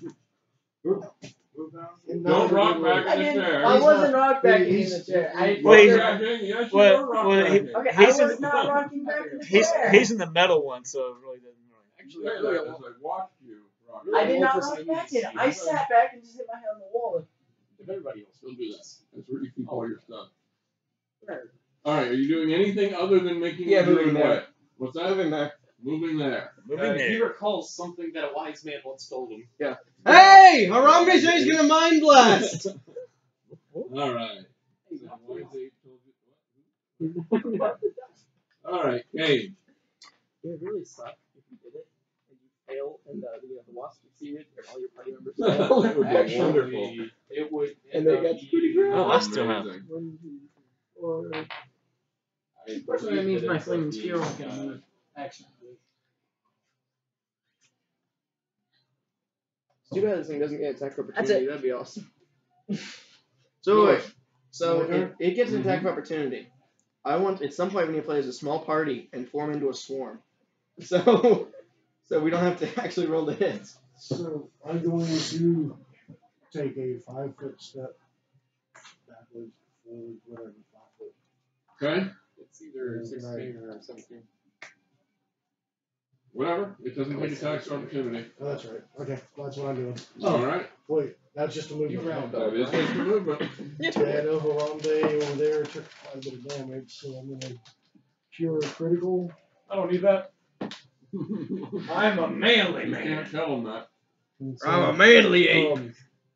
Don't rock back I in the didn't. chair. I wasn't rock backing in he's- the chair. I Well, Rock he's- backing? Yes, you well, are rock well, he- backing. okay. I he's was in- not rocking back in the He's chair. he's in the metal one, so it really doesn't. Actually, I realized as I watched you rock I did not Wolfers, rock I back use in. I you. sat back and just hit my head on the wall. If everybody else Don't do that. That's where you keep all your stuff. Right. All right. Are you doing anything other than making Yeah, the druid moving there. wet? What's that? Moving there. Moving there. Moving Uh, there. he recalls something that a wise man once told him. Hey, Harambe said he's gonna mind blast. All right. All right, Kane. It would really suck if you did it and you fail and uh, you know, the wasp succeeded and all your party members That failed. would be Actually, wonderful. it would. And end they up got pretty eating- good. Oh, I still have. Amazing. One, two, four. I Unfortunately, that believe means it my ends up flaming being, spear won't get uh, moved. Action. It's too bad this thing doesn't get attack of That's opportunity. it. That'd be awesome. So wait, so My turn? it, it gets an attack of opportunity. I want at some point we need to play as a small party and form into a swarm. So, so we don't have to actually roll the hits. So I'm going to take a five foot step backwards, forward, whatever, five foot. Okay. It's either Right. sixteen or seventeen. Whatever. It doesn't take attacks of opportunity. Oh, that's right. Okay, that's what I'm doing. All right. Wait, that's just a movement. You round That is just a movement. Yeah, I know Harambe over there took quite a bit of damage, so I'm gonna cure critical. I don't need that. I'm a manly You can't tell them that. And so, I'm a manly ape. um,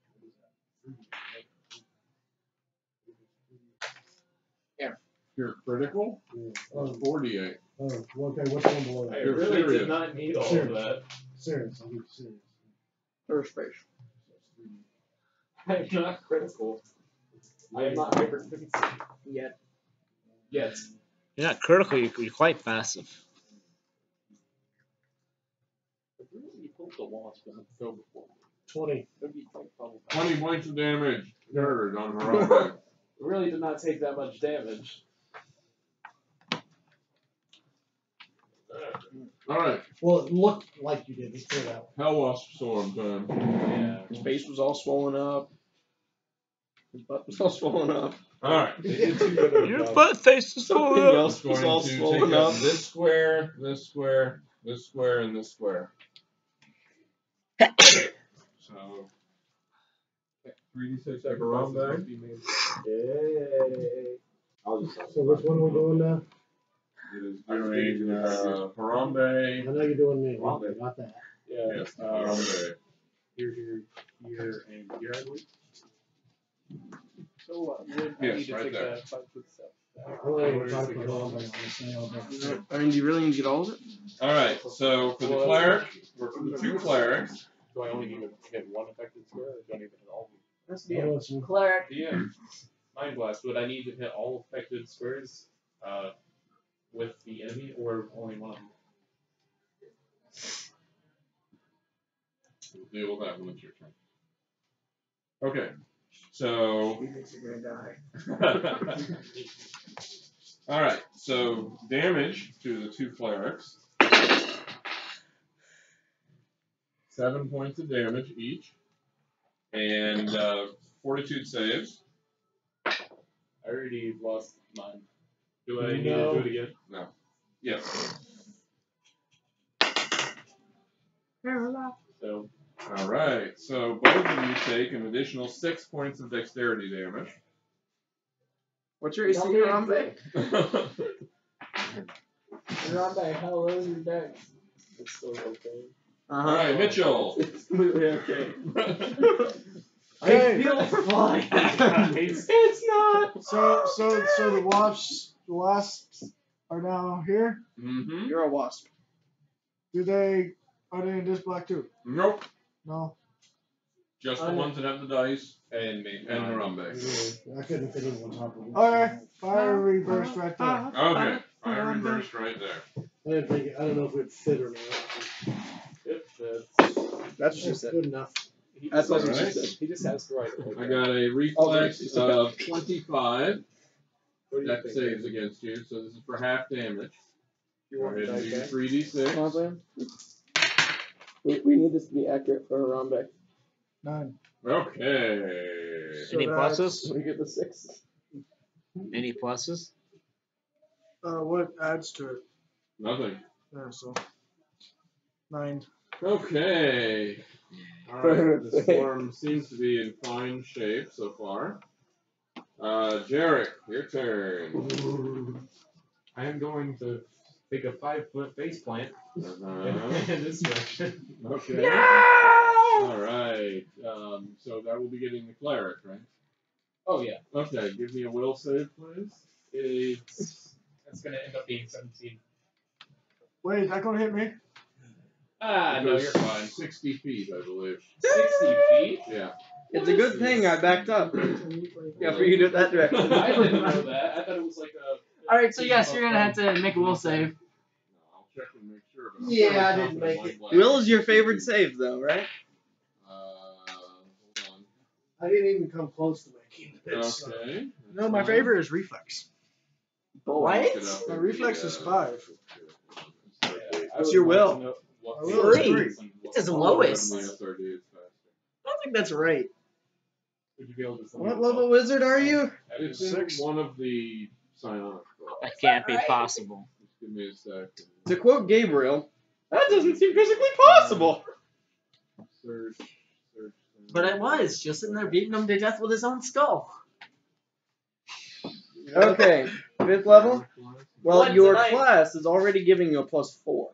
You're critical. yeah, That's um, forty-eight. oh, okay, what's one below I that? You're really serious. did not need all Serious. of that. Serious, I'm being serious. First space. I am not critical. I am not hypersensitive Yet. yet. You're not critical. You're, you're quite passive. If you really pulled the wasp and go before me, Twenty. that'd be quite problematic. twenty points of damage. Nerd on Harambe. It really did not take that much damage. All right. Well, it looked like you did. Let's clear out. Hell Wasp Storm time. Yeah. His face was all swollen up. His butt was all swollen up. All right. Your butt face is Something full up. else Going was all to swollen take up. up this square, this square, this square, and this square. So three d six for Harambe. Yay. So which one are we doing now? It is doing uh, Harambe. I know you're doing me. Not that. Yeah. Yes, Uh, Harambe. here, here, here, and here, I believe. So, uh, would I Yes, need to right take there. that five foot step back? I'm ready to talk about all that. Honestly, I'll bet. I mean, do you really need to get all of it? All right. So for the Well, cleric, or for the two clerics, Do I only need to hit one affected square, or do I need to hit all of them? That's Oh, the listen. Cleric. Yeah. Mind Blast, would I need to hit all affected squares uh, with the enemy, or only one of them? we'll deal with that when it's your turn. Okay. So He thinks you're gonna die. all right. So damage to the two clerics. Seven points of damage each, and uh, fortitude saves. I already lost mine. Do I need No. to do it again? No. Yes. So, All right. So both of you take an additional six points of dexterity damage. What's your A C, Don't be Harambe? You're on back. How low is your dex? it's still okay. Uh-huh. All right, Mitchell. It's completely okay. Hey. I feel fine. Guys. It's not. So, so, so the wasps, the wasps are now here. Mm-hmm. You're a wasp. Do they? Are they in this black too? Nope. No. Just the I- ones that have the dice And maybe and not. Harambe. Yeah, I couldn't fit in on top of it. Okay, fiery burst right there. Okay, fire reverse right there. I didn't think, I don't know if it'd fit or not. Yep, that's, That's It's good enough. he That's just, what she has- said. he just has to write it. Like I that. got a Oh, there reflex she is. of twenty-five. What do you That think? saves against you, so this is for half damage. You Go want ahead to and die do back? three d six. Come on, Sam. We, we need this to be accurate for Harambe. Nine. Okay. So Any that's- pluses? We get the six. Any pluses? Uh, what adds to it? Nothing. Yeah, so nine. Okay. Alright, the storm seems to be in fine shape so far. Uh, Jarek, your turn. I am going to take a five foot face plant Uh-huh. in this direction. Okay. Alright. Um, so that will be getting the cleric, right? Oh yeah, Okay, give me a will save, please. it's that's gonna end up being seventeen. Wait, is that gonna hit me? Ah, It no, goes you're fine. sixty feet, I believe. Sixty feet. Yeah. It's a good thing I backed up. Yeah, for you to do it that direction. I didn't know that. I thought it was like a. Alright, so yes, you're gonna have to make a will save. I'll check and make sure. But I'm Yeah, fairly I didn't confident make mine it. lasts Will is your sixty favorite feet. save, though, right? Uh, hold on. I didn't even come close to making it. so- Okay. No, my that's favorite is reflex. fine. What? Look it up My in reflex the, is uh, five. Yeah, What's I would your like will? to know what My the will is Three. three. It's his what- lowest. My S R D is faster. I don't think that's right. Would you be able to send What me level wizard are you? It's Six. in one of the psionic books. That can't be Right. possible. Just give me a second. To quote Gabriel, that doesn't seem physically possible. Search, search. search. But it was, just sitting there beating him to death with his own skull. Okay, fifth level. Well, One's your a nine. class is already giving you a plus four.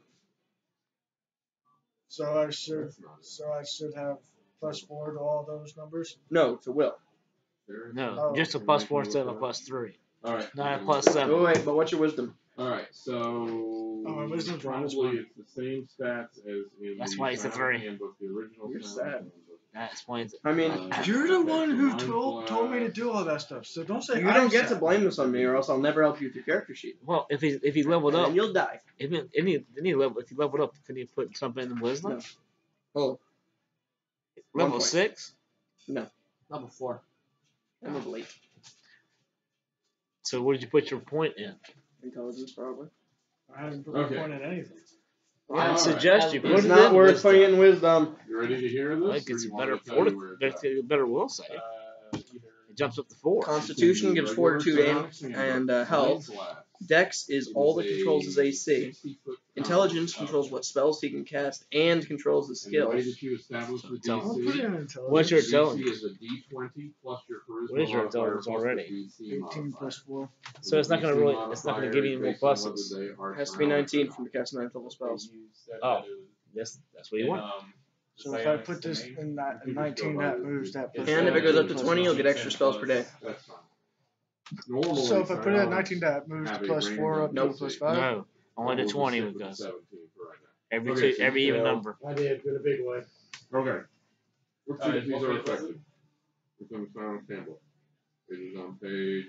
So I should, so I should have plus four to all those numbers. No, to will. No, Oh. just a plus four instead of a plus three. Alright. Not a plus seven. Oh wait, but what's your wisdom? Alright, so Oh, my wisdom's minus probably one. it's the same stats as in That's the why it's a Psionic three. handbook, the original You're Psionic sad. handbook. That explains it. I mean, Uh, You're the okay, one so who mine told told me to plus- do all that stuff. So don't say you I'm don't get to sad. blame this on me, or else I'll never help you with your character sheet. Well, if he if he leveled And up, then you'll die. if he, if he, didn't he level, if he leveled up, couldn't he put something in wisdom? No. Oh, Level one point. six. Level four. I'm a late. So what did you put your point in? Intelligence, probably. I haven't put Okay. my point in anything. I Alright. suggest you put It's it not in worth wisdom. putting in wisdom. You ready to hear I this? think or it's you better want me to tell you forti- where it's better, at? better will save. Uh, either. It jumps up to four. Constitution gives Regular fortitude and, Psionic and uh, handbook, health. science lab. Dex is It all is that controls his a A C. sixty foot Intelligence count controls of- what spells he can cast and controls the And the way skills. that you establish the So- I'll put it D C, in intelligence. What's your the D C intelligence? is a D twenty plus your charisma What is your modifier intelligence plus the already? D C eighteen modifier. plus four. So it's not The gonna D C really- it's not gonna give you any more modifier is based on pluses. whether they are It has to be psionic or nineteen not. from the cast ninth level spells. Oh. Yes, that's what you want. Um, So if I put this in that in nineteen, that moves that. plus And if it goes up to plus twenty, one. you'll get extra spells per day. That's fine. Normally, So if I put it at psionics nineteen, that moves have to a plus random four up to Nope. plus five. No, only to We'll just twenty stick it with the goes. seventeen for right Every Okay, two, so every you even failed. number. I did in a big way. now. Okay. Let's see Uh, if these what are page was effective. Within the Psionic handbook. It is on page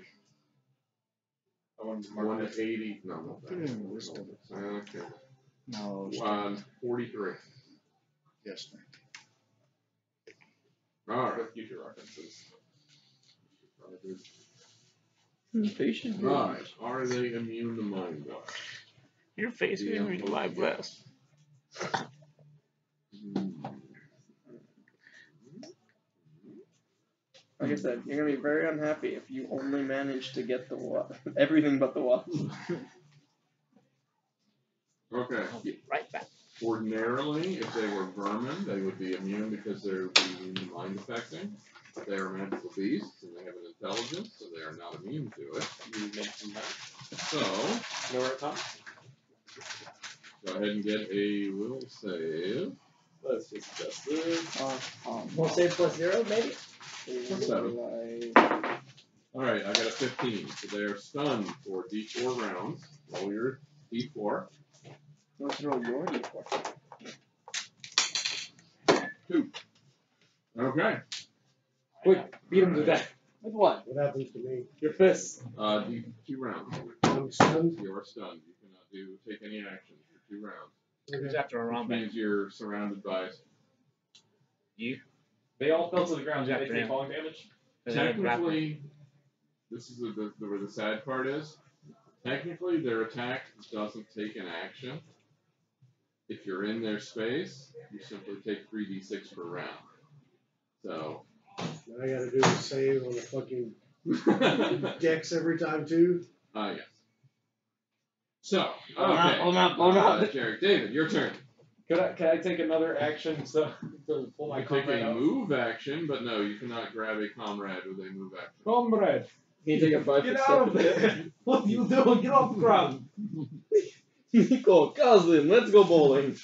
I wanted to mark one it. eighty. No, not that. Put it in wisdom. Psionic handbook. No. One forty-three. Yes. All right. For future references. Patient. Right. Are they immune to mind blast? Your face is Yeah. reading live glass. Like I said, you're gonna be very unhappy if you only manage to get the wa- everything but the wasp. Okay. I'll be right back. Ordinarily, if they were vermin, they would be immune because they would be immune to mind affecting. They are magical beasts and they have an intelligence, so they are not immune to it. You mentioned that. So, No, where it comes? go ahead and get a will save. Let's just adjust this. Uh, um, Will save plus zero, maybe? Seven. like- Alright, I got a fifteen. So they are stunned for D four rounds. Roll your D four. Let's roll your d four. Okay. Quick, beat him to death. With what? What happens to me? Your fists. Uh, do two rounds. I'm stunned. You are stunned. You cannot do take any actions for two rounds. Who's after a Which round means you're surrounded by. You? They all fell to the ground. Did After they take him. falling damage? Technically, this is the, the, the where the sad part is. Technically, their attack doesn't take an action. If you're in their space, you simply take three d six per round. So. Then I gotta do the save on the fucking dex every time too. Ah, uh, yes. So, okay. Blown up, blown up, blown up. Uh, Jerry, David, your turn. Could I, can I take another action to, to pull my You take comrade a out? move action, but no, you cannot grab a comrade with a move action. Comrade! Can you take a five Get foot out of step? there! What are you doing? Get off the ground! Nico, cousin, let's go bowling.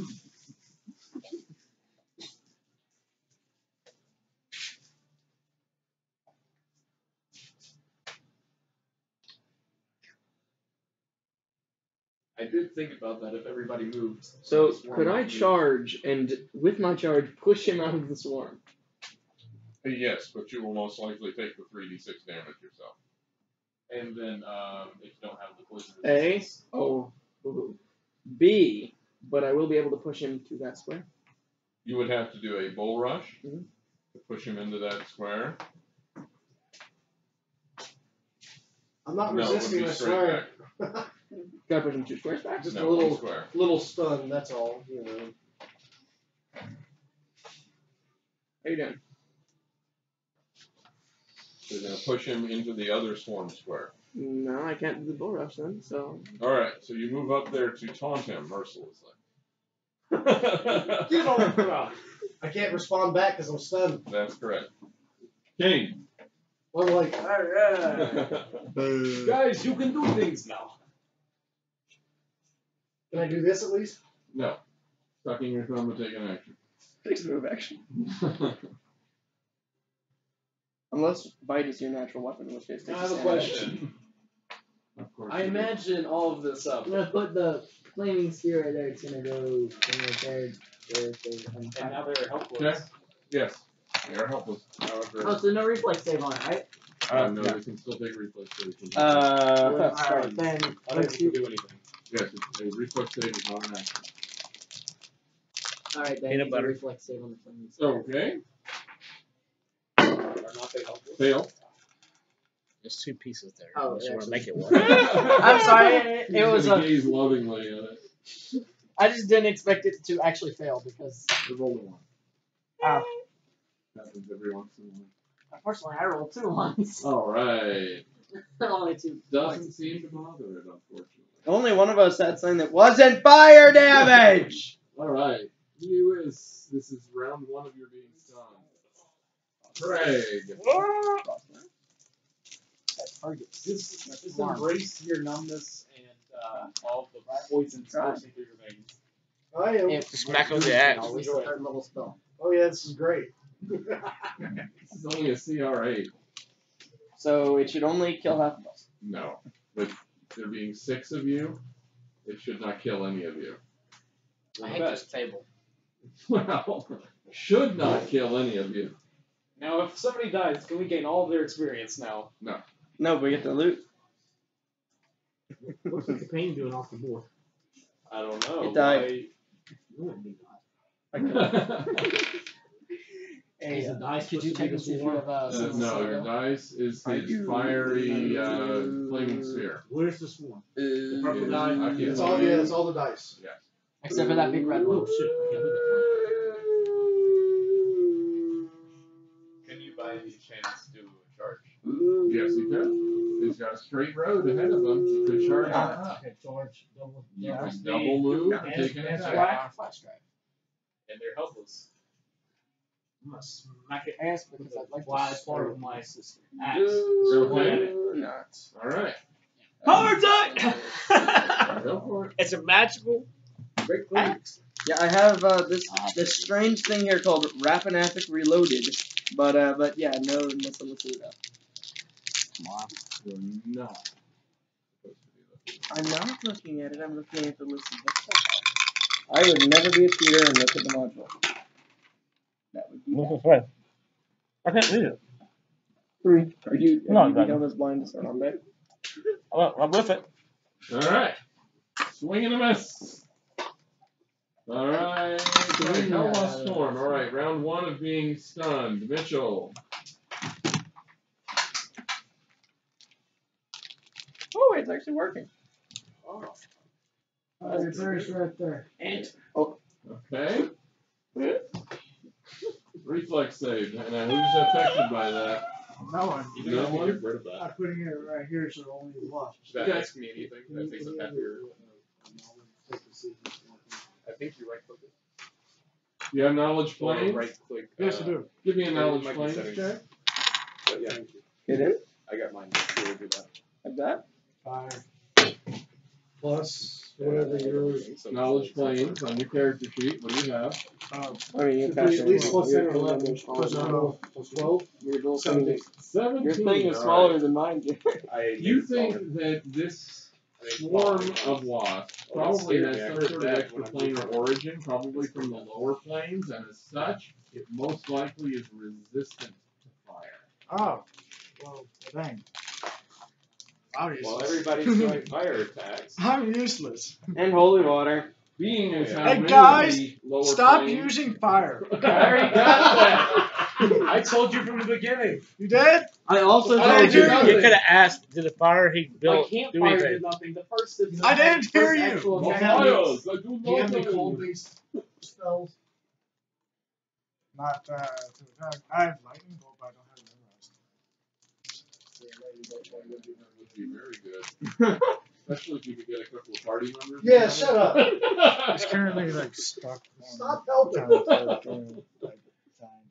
I did think about that if everybody moved. So, the swarm could I would move. charge and, with my charge, push him out of the swarm? Yes, but you will most likely take the three d six damage yourself. And then, um, if you don't have the poison A. resistance. Oh. B. But I will be able to push him to that square. You would have to do a bull rush Mhm. to push him into that square. I'm not No, it would resisting, be I straight swear. Can I push him two squares back? Just No, a little, one square. little stun. That's all. You know. How you doing? So you're going to push him into the other swarm square. No, I can't do the bull rush then, so. Alright, so you move up there to taunt him mercilessly. Get on the ground. I can't respond back because I'm stunned. That's correct. Kane. I'm like, Guys, you can do things now. can I do this at least? No. Sucking your thumb to take an action. Takes a move action. Unless bite is your natural weapon, in which case it I takes have a standard. question. Of course. I you do. imagine all of this up. I'm gonna put the flaming spear right there. It's gonna go in right there. There, there, and And now they're helpless. Okay. Yes. They are helpless. However, Oh, so no reflex save on it, right? uh, no, they can still take reflex saves. Uh, Alright, then I don't let's have do. to do anything. Yes, a reflex save is not an action. Alright, then Peanut do butter. reflex save on the flaming spear. Okay. Are not they helpless? Fail. There's two pieces there. Oh, Unless you want to actually. make it work. I'm sorry. It, He's it was gonna a. gaze lovingly at it. I just didn't expect it to actually fail because You rolled a one. oh, Happens every once in a while. unfortunately I rolled two ones. All right. Only two. Doesn't seem to bother it, unfortunately. only one of us had something that wasn't fire damage! All right. Lewis, this is round one of your being stunned. Craig. Just, just embrace your numbness and uh, all the poisons coursing through your veins. I am. If Smack on the axe. Always a third level spell. Oh yeah, this is great. This is only a C R eight. So it should only kill half of us. No. With there being six of you, it should not kill any of you. I hate this table. Well, should not kill any of you. Now, if somebody dies, can we gain all of their experience now? No. No, but we get the loot. What's the pain doing off the board? I don't know. It died. Hey, Is the dice could you supposed to be check the and see if you swarm? have uh, Uh, Silver no, your Seal? dice is I his do. fiery uh, flaming sphere. Where's the swarm? The purple die? I can't It's all tell yeah, you. it's all the dice. Yes. Except for that big red one. Oh shit! I can't do Can you by any chance do a charge? Yes, he can. He's got a straight road ahead of him. He could charge that. that. Okay, charge double. You Yeah, can double move and and- take an and attack. swag. Flash drive. And they're helpless. I'm gonna smack it. Ask because I'd like Why to it's part of my system. axe. Okay. Not. All right. Power time! Go for it. It's a magical Great clean. Yeah, I have uh, this this strange thing here called Rapinathic Reloaded, but uh, but yeah, no missile with it up. Come on. You're not supposed to do I'm not looking at it. I'm looking at the list of books. I would never be a cheater and look at the module. That would be What's bad. this way? I can't read it. Three. Are you, No, have you I'm become as blind as start on deck? I'm I'm with it. Alright. Swing and a miss. Alright. Hellboss Storm. Alright, round one of being stunned. Mitchell. Oh, it's actually working. Oh. Uh, your prayer's right there. And oh, Okay. Reflex save. Now, who's affected by that? No one. You don't No have to one? get rid of that. I'm putting it right here so only the watch. Should Okay. that ask me anything? That takes up half your. I think you right click it. You have knowledge Or planes? right click. Yes, I uh, do. Give me a It knowledge might be planes settings. check. But yeah, it is? I got mine. So we'll do that. Like that? Five. Plus whatever yours. So Knowledge planes on your character sheet. What do you have? Um, I mean, you At pass least it. plus Your ten or dual eleven. thing is Plus smaller. twelve. Plus twelve. Your dual thing Seventeen. is, seventeen. your thing is All smaller right. than mine. I You made it smaller. think that this I made it swarm smaller. of wasps Oh, that's probably scary. has I some heard sort of that when I extraplanar moved. origin, probably from the lower planes, and as such, it most likely is resistant to fire. Oh. Well, dang. I'm useless. Well, everybody's doing fire attacks. I'm useless. And holy water. Being as how Hey, many guys, of the lower Stop planes, using fire. I already got that. I told you from the beginning. You did? I also I told didn't you. hear You could have asked, did the fire he My built do campfire anything? did nothing. The first did I nothing. didn't hear First you. actual You attack. have any- Fires, I do Do you have any nothing. cold based spells? Not uh, to attack. I have lightning bolt, but I don't have it memorized. That would be very good. Especially if you could get a couple of party members. Yeah, shut up. It's currently like stuck. on Stop helping. time to during, like, time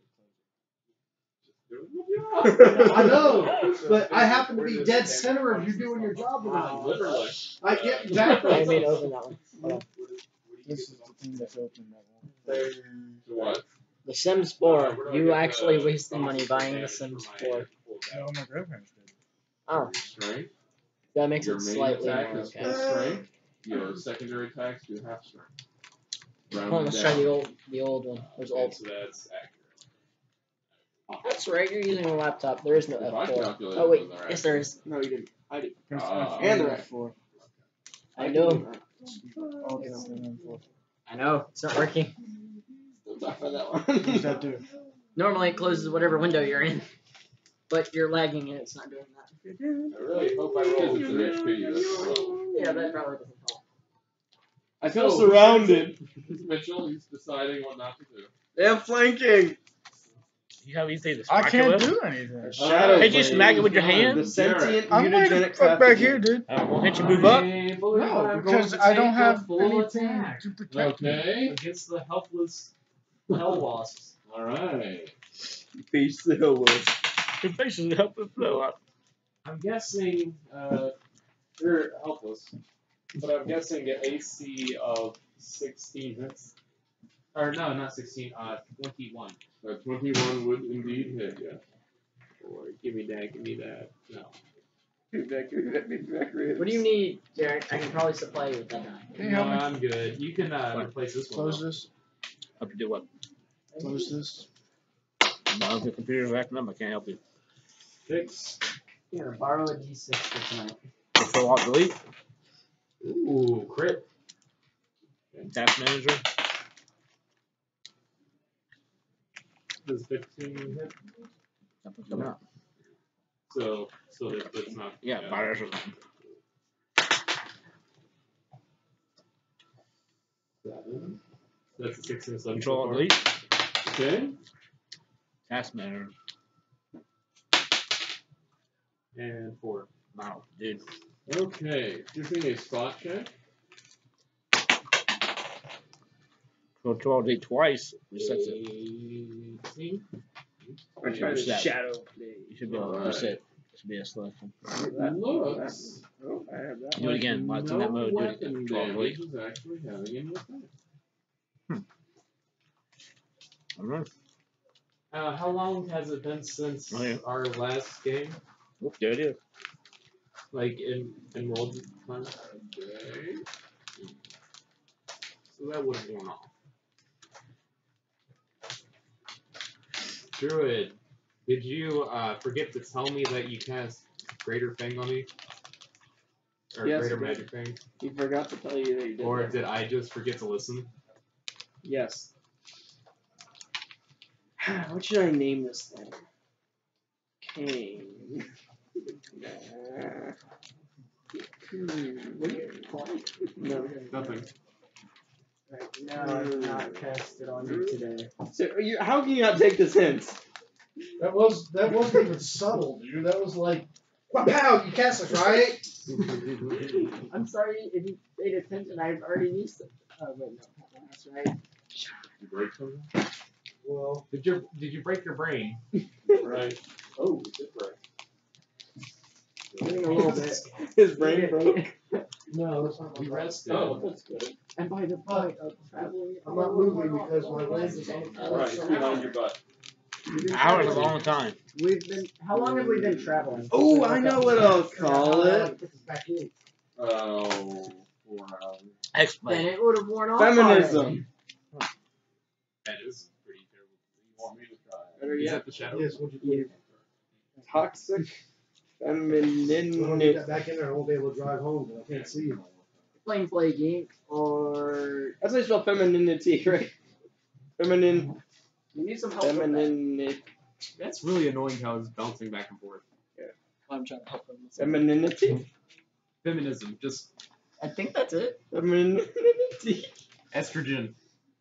I know, but I happen to be dead center of you doing your job tonight. Literally. I get exactly. I made open that one. Hold on. This is the thing that's open that one. So what? The Sims four. You actually wasted money buying the Sims four. No, my grandparents did. Oh, Strength. that makes Your it main slightly attack more is okay. full strength. Your secondary attacks do half strength. Round Hold on, it let's try down. the old, the old one. There's Okay, old. so that's accurate. That's right. You're using a laptop. There is no If I F four. calculate Oh it, wait, then they're yes there is. No, you didn't. I did. Ah. And the F four. I know. Oh, yeah, seven, four. I know. It's not working. Don't talk about that What one. does that do? Normally it closes whatever window you're in, but you're lagging and it's not doing that. I really hope I Because roll. it's an H P, that's the problem. Yeah, that probably doesn't help. I feel So, surrounded. Mitchell, he's deciding what not to do. They have flanking. You have anything to I smack it can't with? do anything. Shadow Hey, just smack it with your hand? The sentient I'm gonna mutagenic fuck back pathogen. here, dude. Uh, won't hit you move up? I believe No, I'm because going to I don't take a have full anything attack to protect me. Okay. against the helpless hell wasps. Alright. Face the hill wolf. Your face is up and blow up. I'm guessing uh, they're helpless, but I'm guessing an A C of sixteen hits. Or no, not sixteen. Uh, twenty-one. A twenty-one would indeed hit, yes. Boy, give me that, give me that. No. Give me that, give me that, give me that ribs. What do you need, Jared? I can probably supply you with that guy. Can you No, help me? I'm good. You can uh, replace this one. Close though. this. Help you do what? Close this. No, the computer's acting up. I can't help you. Fix. Here, borrow a D six for tonight. Control Alt Delete. Ooh, crit. Task Manager. Does fifteen hit? Nothing's coming up. So, so that, that's not. Yeah, virus or something. Seven. That's a six and a seven. Control so Alt far. Delete. Okay. Task Manager. And four. Wow, dude. Okay. Give me a spot check. Control Alt Delete twice. Resets it. eighteen. I'm trying to Reset. shadow play. You should be able to Alright. reset. It should be a selection. Looks Oh, I have that. Do it again. While it's in that no mode, do it. weapon Control Alt damage Delete. is actually having an effect. I don't know. Uh, how long has it been since Oh, yeah. our last game? Oop, there it is. Like in enrolled time? Okay. So that would have worn off. Druid, did you uh, forget to tell me that you cast Greater Thing on me? Or Yes, Greater I did. Magic Thing? He forgot to tell you that he did. Or that. did I just forget to listen? Yes. What should I name this thing? Kane. Nah. Hmm, what do you call it? No. Nothing. Right, no, I did not cast it on you today. So you, how can you not take this hint? That was that wasn't even subtle, dude. That was like, wow, pow, you cast this, right? I'm sorry if you paid attention. I've already used it. Oh wait, no, that's right. Did you break something? Well, Did you did you break your brain? Right. Oh, it did break. Getting a little bit. His brain broke. no, that's not We my rested. Oh, that's good. And by the point of traveling, I'm not moving because my legs is on the floor. Alright, it's behind your butt. Hours is a long time. We've been. How long have we been traveling? Oh, I know what I'll call Yeah, it. like, this is back in. Oh, four hours. Then Explain. it would have worn off. Feminism. already. That is pretty terrible. You want me to try it? Better Is yet, that the shadow? Yes, what'd you put? toxic Well, I'll get femininity. that back in there. I won't be able to drive home because I can't see you. Plain Plague Incorporated or That's how you spell femininity, right? Feminine. you need some help with that. Femininity. That's really annoying how it's bouncing back and forth. I'm trying to help them. Femininity. Feminism, just I think that's it. Femininity. estrogen.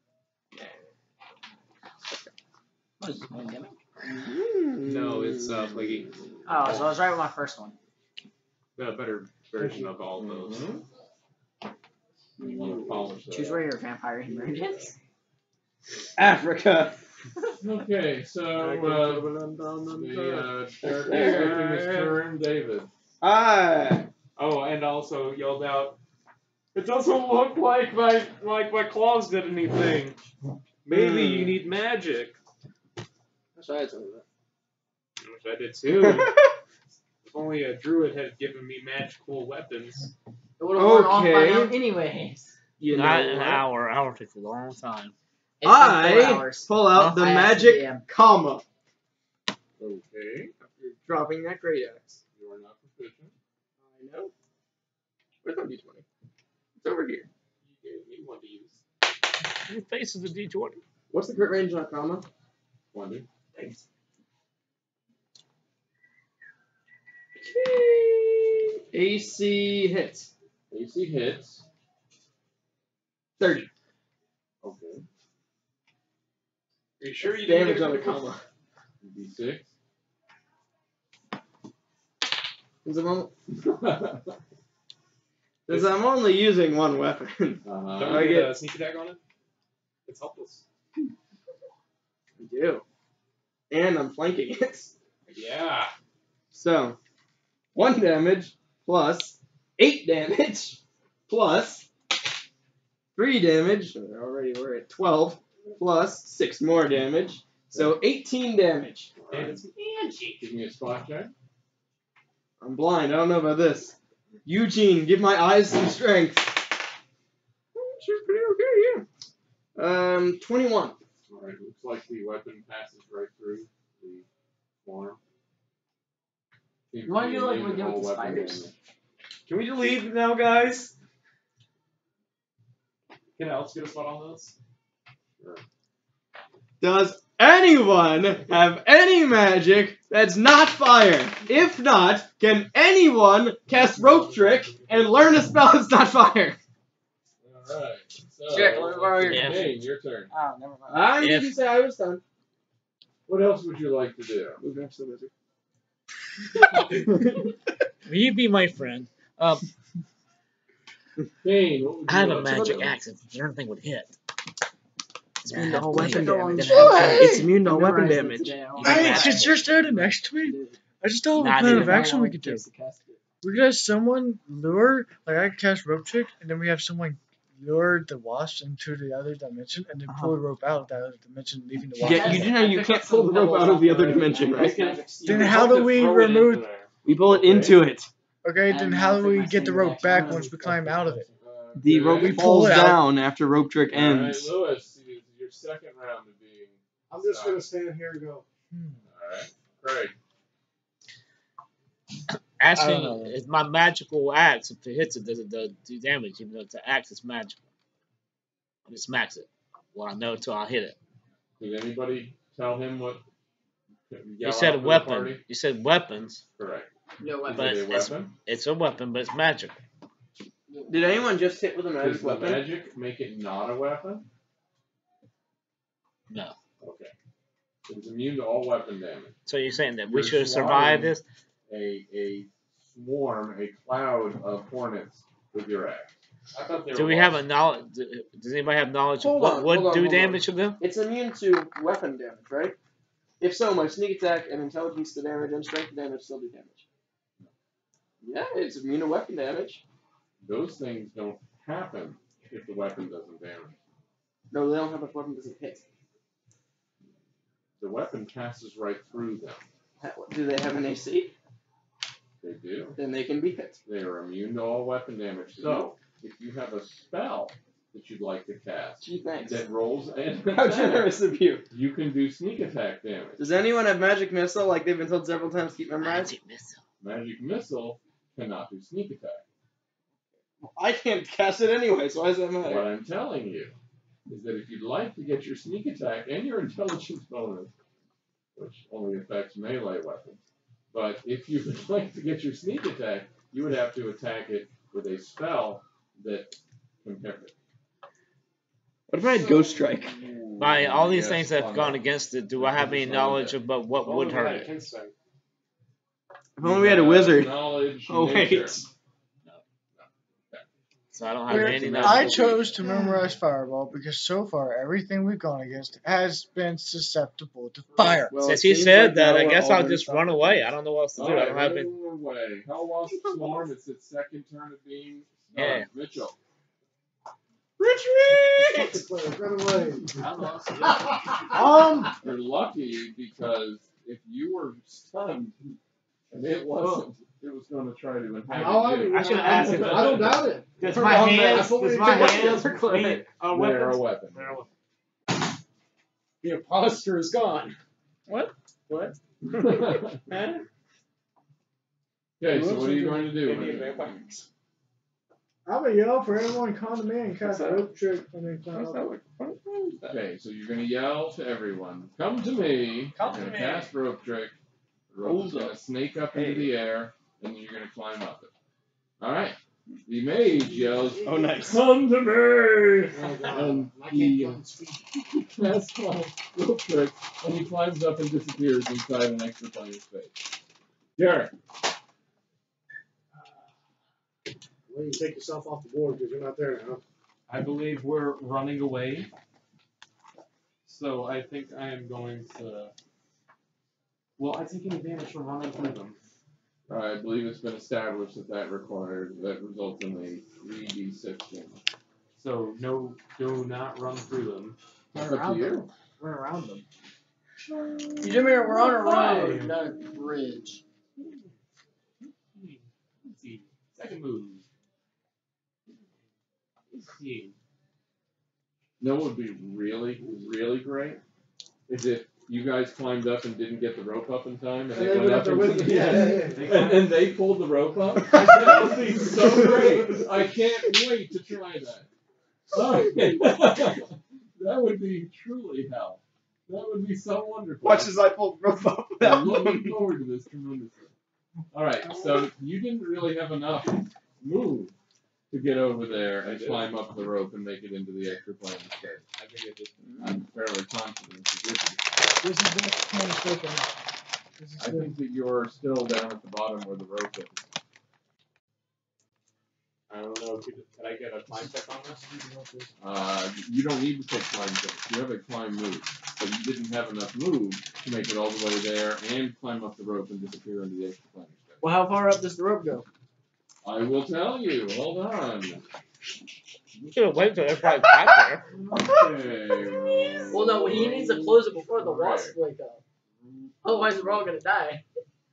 What is this, pandemic? No, it's uh, Plaguey. Oh, so I was right with my first one. The better version of all those. You want to polish that. Choose where your vampire emerges. Africa. Okay, so uh, the uh, character taking his turn, David. Ah. Oh, and also yelled out, "It doesn't look like my like my claws did anything. Maybe Hmm. you need magic." That's why I told you Which I did too. If only a druid had given me magical weapons. It would have worn off by Okay. now anyways. You Not know an what? hour. An hour takes a long time. It's been four I hours. pull out the I asked magic the D M. comma. Okay, You're dropping that great axe. you are not proficient. I know. Where's my d twenty? It's over here. You gave me one to use. Your face is a D twenty. What's the crit range on a comma? twenty. Thanks. A C hits. A C hits. thirty. Okay. Are you sure you didn't Damage get on a a comma. D six. Since I'm, on- since I'm only using one weapon. Uh-huh. Don't I you get- get a sneak attack on it? It's helpless. I do. And I'm flanking it. Yeah. So, one damage plus eight damage plus three damage. Already we're at twelve plus six more damage. So eighteen damage. And it's magic. Give me a spot check. I'm blind. I don't know about this. Eugene, give my eyes some strength. She's pretty okay, yeah. Um, twenty-one. Alright, looks like the weapon passes right through the form. Seems You wanna to be do like immune we do to all with the weapon spiders? damage. Can we leave now, guys? Can Alex get a spot on this? Sure. Does anyone have any magic that's not fire? If not, can anyone cast rope trick and learn a spell that's not fire? Alright, so. Jack, let me borrow your- Kane, your turn. Oh, never mind. I If- didn't say I was done. What else would you like to do? Move next to the wizard. Will you be my friend? Um, Kane, what would you I have a like to magic do? axe. If certain thing would hit. It's immune to all blade. weapon damage. Then have blade. It's immune to all weapon Memorized it damage. today. I Hey, Hey, Magic. since you're standing next to me, I just thought of a Not plan even. of action we could do. We could have someone lure, like I could cast rope trick, and then we have someone lure the wasp into the other dimension, and then pull the rope out of that other dimension, leaving the wasp. Yeah, you do know you can't pull the rope out of the other dimension, right? Then how do we remove? We pull it into it. Okay, then how do we get the rope back once we climb out of it? The rope We pull falls it out. down after rope trick Alright, ends. Lewis, you- your second round of being. I'm just gonna stand here and go. Alright, Craig. Asking, know. is my magical axe, if it hits it, does it do do damage? Even though it's an axe, it's magical. I just max it. Well, I know until I hit it. Did anybody tell him what? You said weapon. You said weapons. Correct. No Is weapon. But it a it's, weapon? it's a weapon, but it's magical. Did anyone just hit with a magic Does the weapon? magic make it not a weapon? No. Okay. It's immune to all weapon damage. So you're saying that we You're should have survived this? A a swarm, a cloud of hornets with your axe. I thought they Do were we have a wasps. knowledge? Does anybody have knowledge of Hold what on, would hold on, do hold on. damage to them? It's immune to weapon damage, right? If so, my sneak attack and intelligence to damage and strength to damage still do damage. Yeah, it's immune to weapon damage. Those things don't happen if the weapon doesn't damage. No, they don't have a weapon doesn't hit. The weapon passes right through them. Ha- Do they have an A C? They do. Then they can be hit. They are immune to all weapon damage. So, if you have a spell that you'd like to cast Gee, thanks. that rolls and How generous of you. you can do sneak attack damage. Does anyone have magic missile like they've been told several times to keep memorized? Magic missile. Magic missile cannot do sneak attack. I can't cast it anyway, so why does that matter? What I'm telling you is that if you'd like to get your sneak attack and your intelligence bonus, which only affects melee weapons, but if you would like to get your sneak attack, you would have to attack it with a spell that can hit it. What if I had Ghost Strike? By all these Yes, things that have on gone that. against it, do I have any It's on knowledge that. about what If would only we hurt had a it? Kinsman. If only we had a You have wizard. Knowledge, Oh, wait. nature. So I don't have any Where- knowledge. I chose to memorize Fireball because so far everything we've gone against has been susceptible to fire. Well, Since it he seems said like that, now I we're guess all I'll gonna just suffer. run away. I don't know what else to do. I Alright, don't have run any. away. Hell Wasp Swarm, it's its second turn of being Yeah. stunned. Mitchell. Retreat! Run away. Um, Um, You're lucky because if you were stunned and it wasn't, it was going to try to inhabit no, I, you. I should've asked if- I don't doubt it. Does Turn my on hands, that. I told does you my to check hands the other mean clip. are They're a weapons? weapon. They're a weapon. The imposter is gone. What? What? Okay, so what are you going to do? Indian Mitchell? vampires. I'm gonna yell for everyone come to me and cast What's that? rope trick and then climb What's up. that like? What is that? Okay, so you're going to yell to everyone, come to me. Come you're to going me. cast rope trick. The rope is Hold going to snake up into Hey. the air, and then you're going to climb up it. All right. The mage yells, Oh, nice. come to me! Oh, God. And I he, can't uh, fucking speak. casts my rope trick, and he climbs up and disappears inside an extra plane of space. Derek. Well, you take yourself off the board because you're not there now. I believe we're running away. So I think I am going to. Well, I take advantage from running through them. I believe it's been established that that requires, that results in a three d six damage. So no, do not run through them. It's up to you. Run around them. You mean we're on a road, not a bridge. Hmm, Let's see. Second move. Let's see. You know what would be really, really great? Is if you guys climbed up and didn't get the rope up in time, and, And they they went went up up there and, with you. Yeah, yeah, yeah. and, and they pulled the rope up. That would be so great. I can't wait to try that. Sorry. That would be truly hell. That would be so wonderful. Watch as I pull the rope up I'm without looking forward to this tremendously. All right, so you didn't really have enough move to get over there and climb up the rope and make it into the extra plane of space. I think I just. I'm fairly confident that you did. This is the kind of shaking. This is I good. think that you're still down at the bottom where the rope is. I don't know. Could, could I get a climb check on this? Uh, you don't need to take climb checks. You have a climb move, but you didn't have enough move to make it all the way there and climb up the rope and disappear into the extra plane of space. Well, how far up does the rope go? I will tell you. Hold on. You should have waited till everybody got there. Okay. Well, no, he needs to close it before the Right. wasps wake up. Otherwise, we're all gonna die.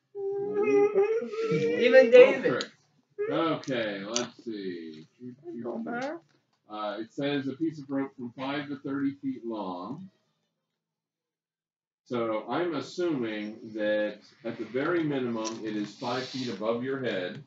Even David. Perfect. Okay, let's see. Uh, it says a piece of rope from five to thirty feet long. So I'm assuming that at the very minimum it is five feet above your head.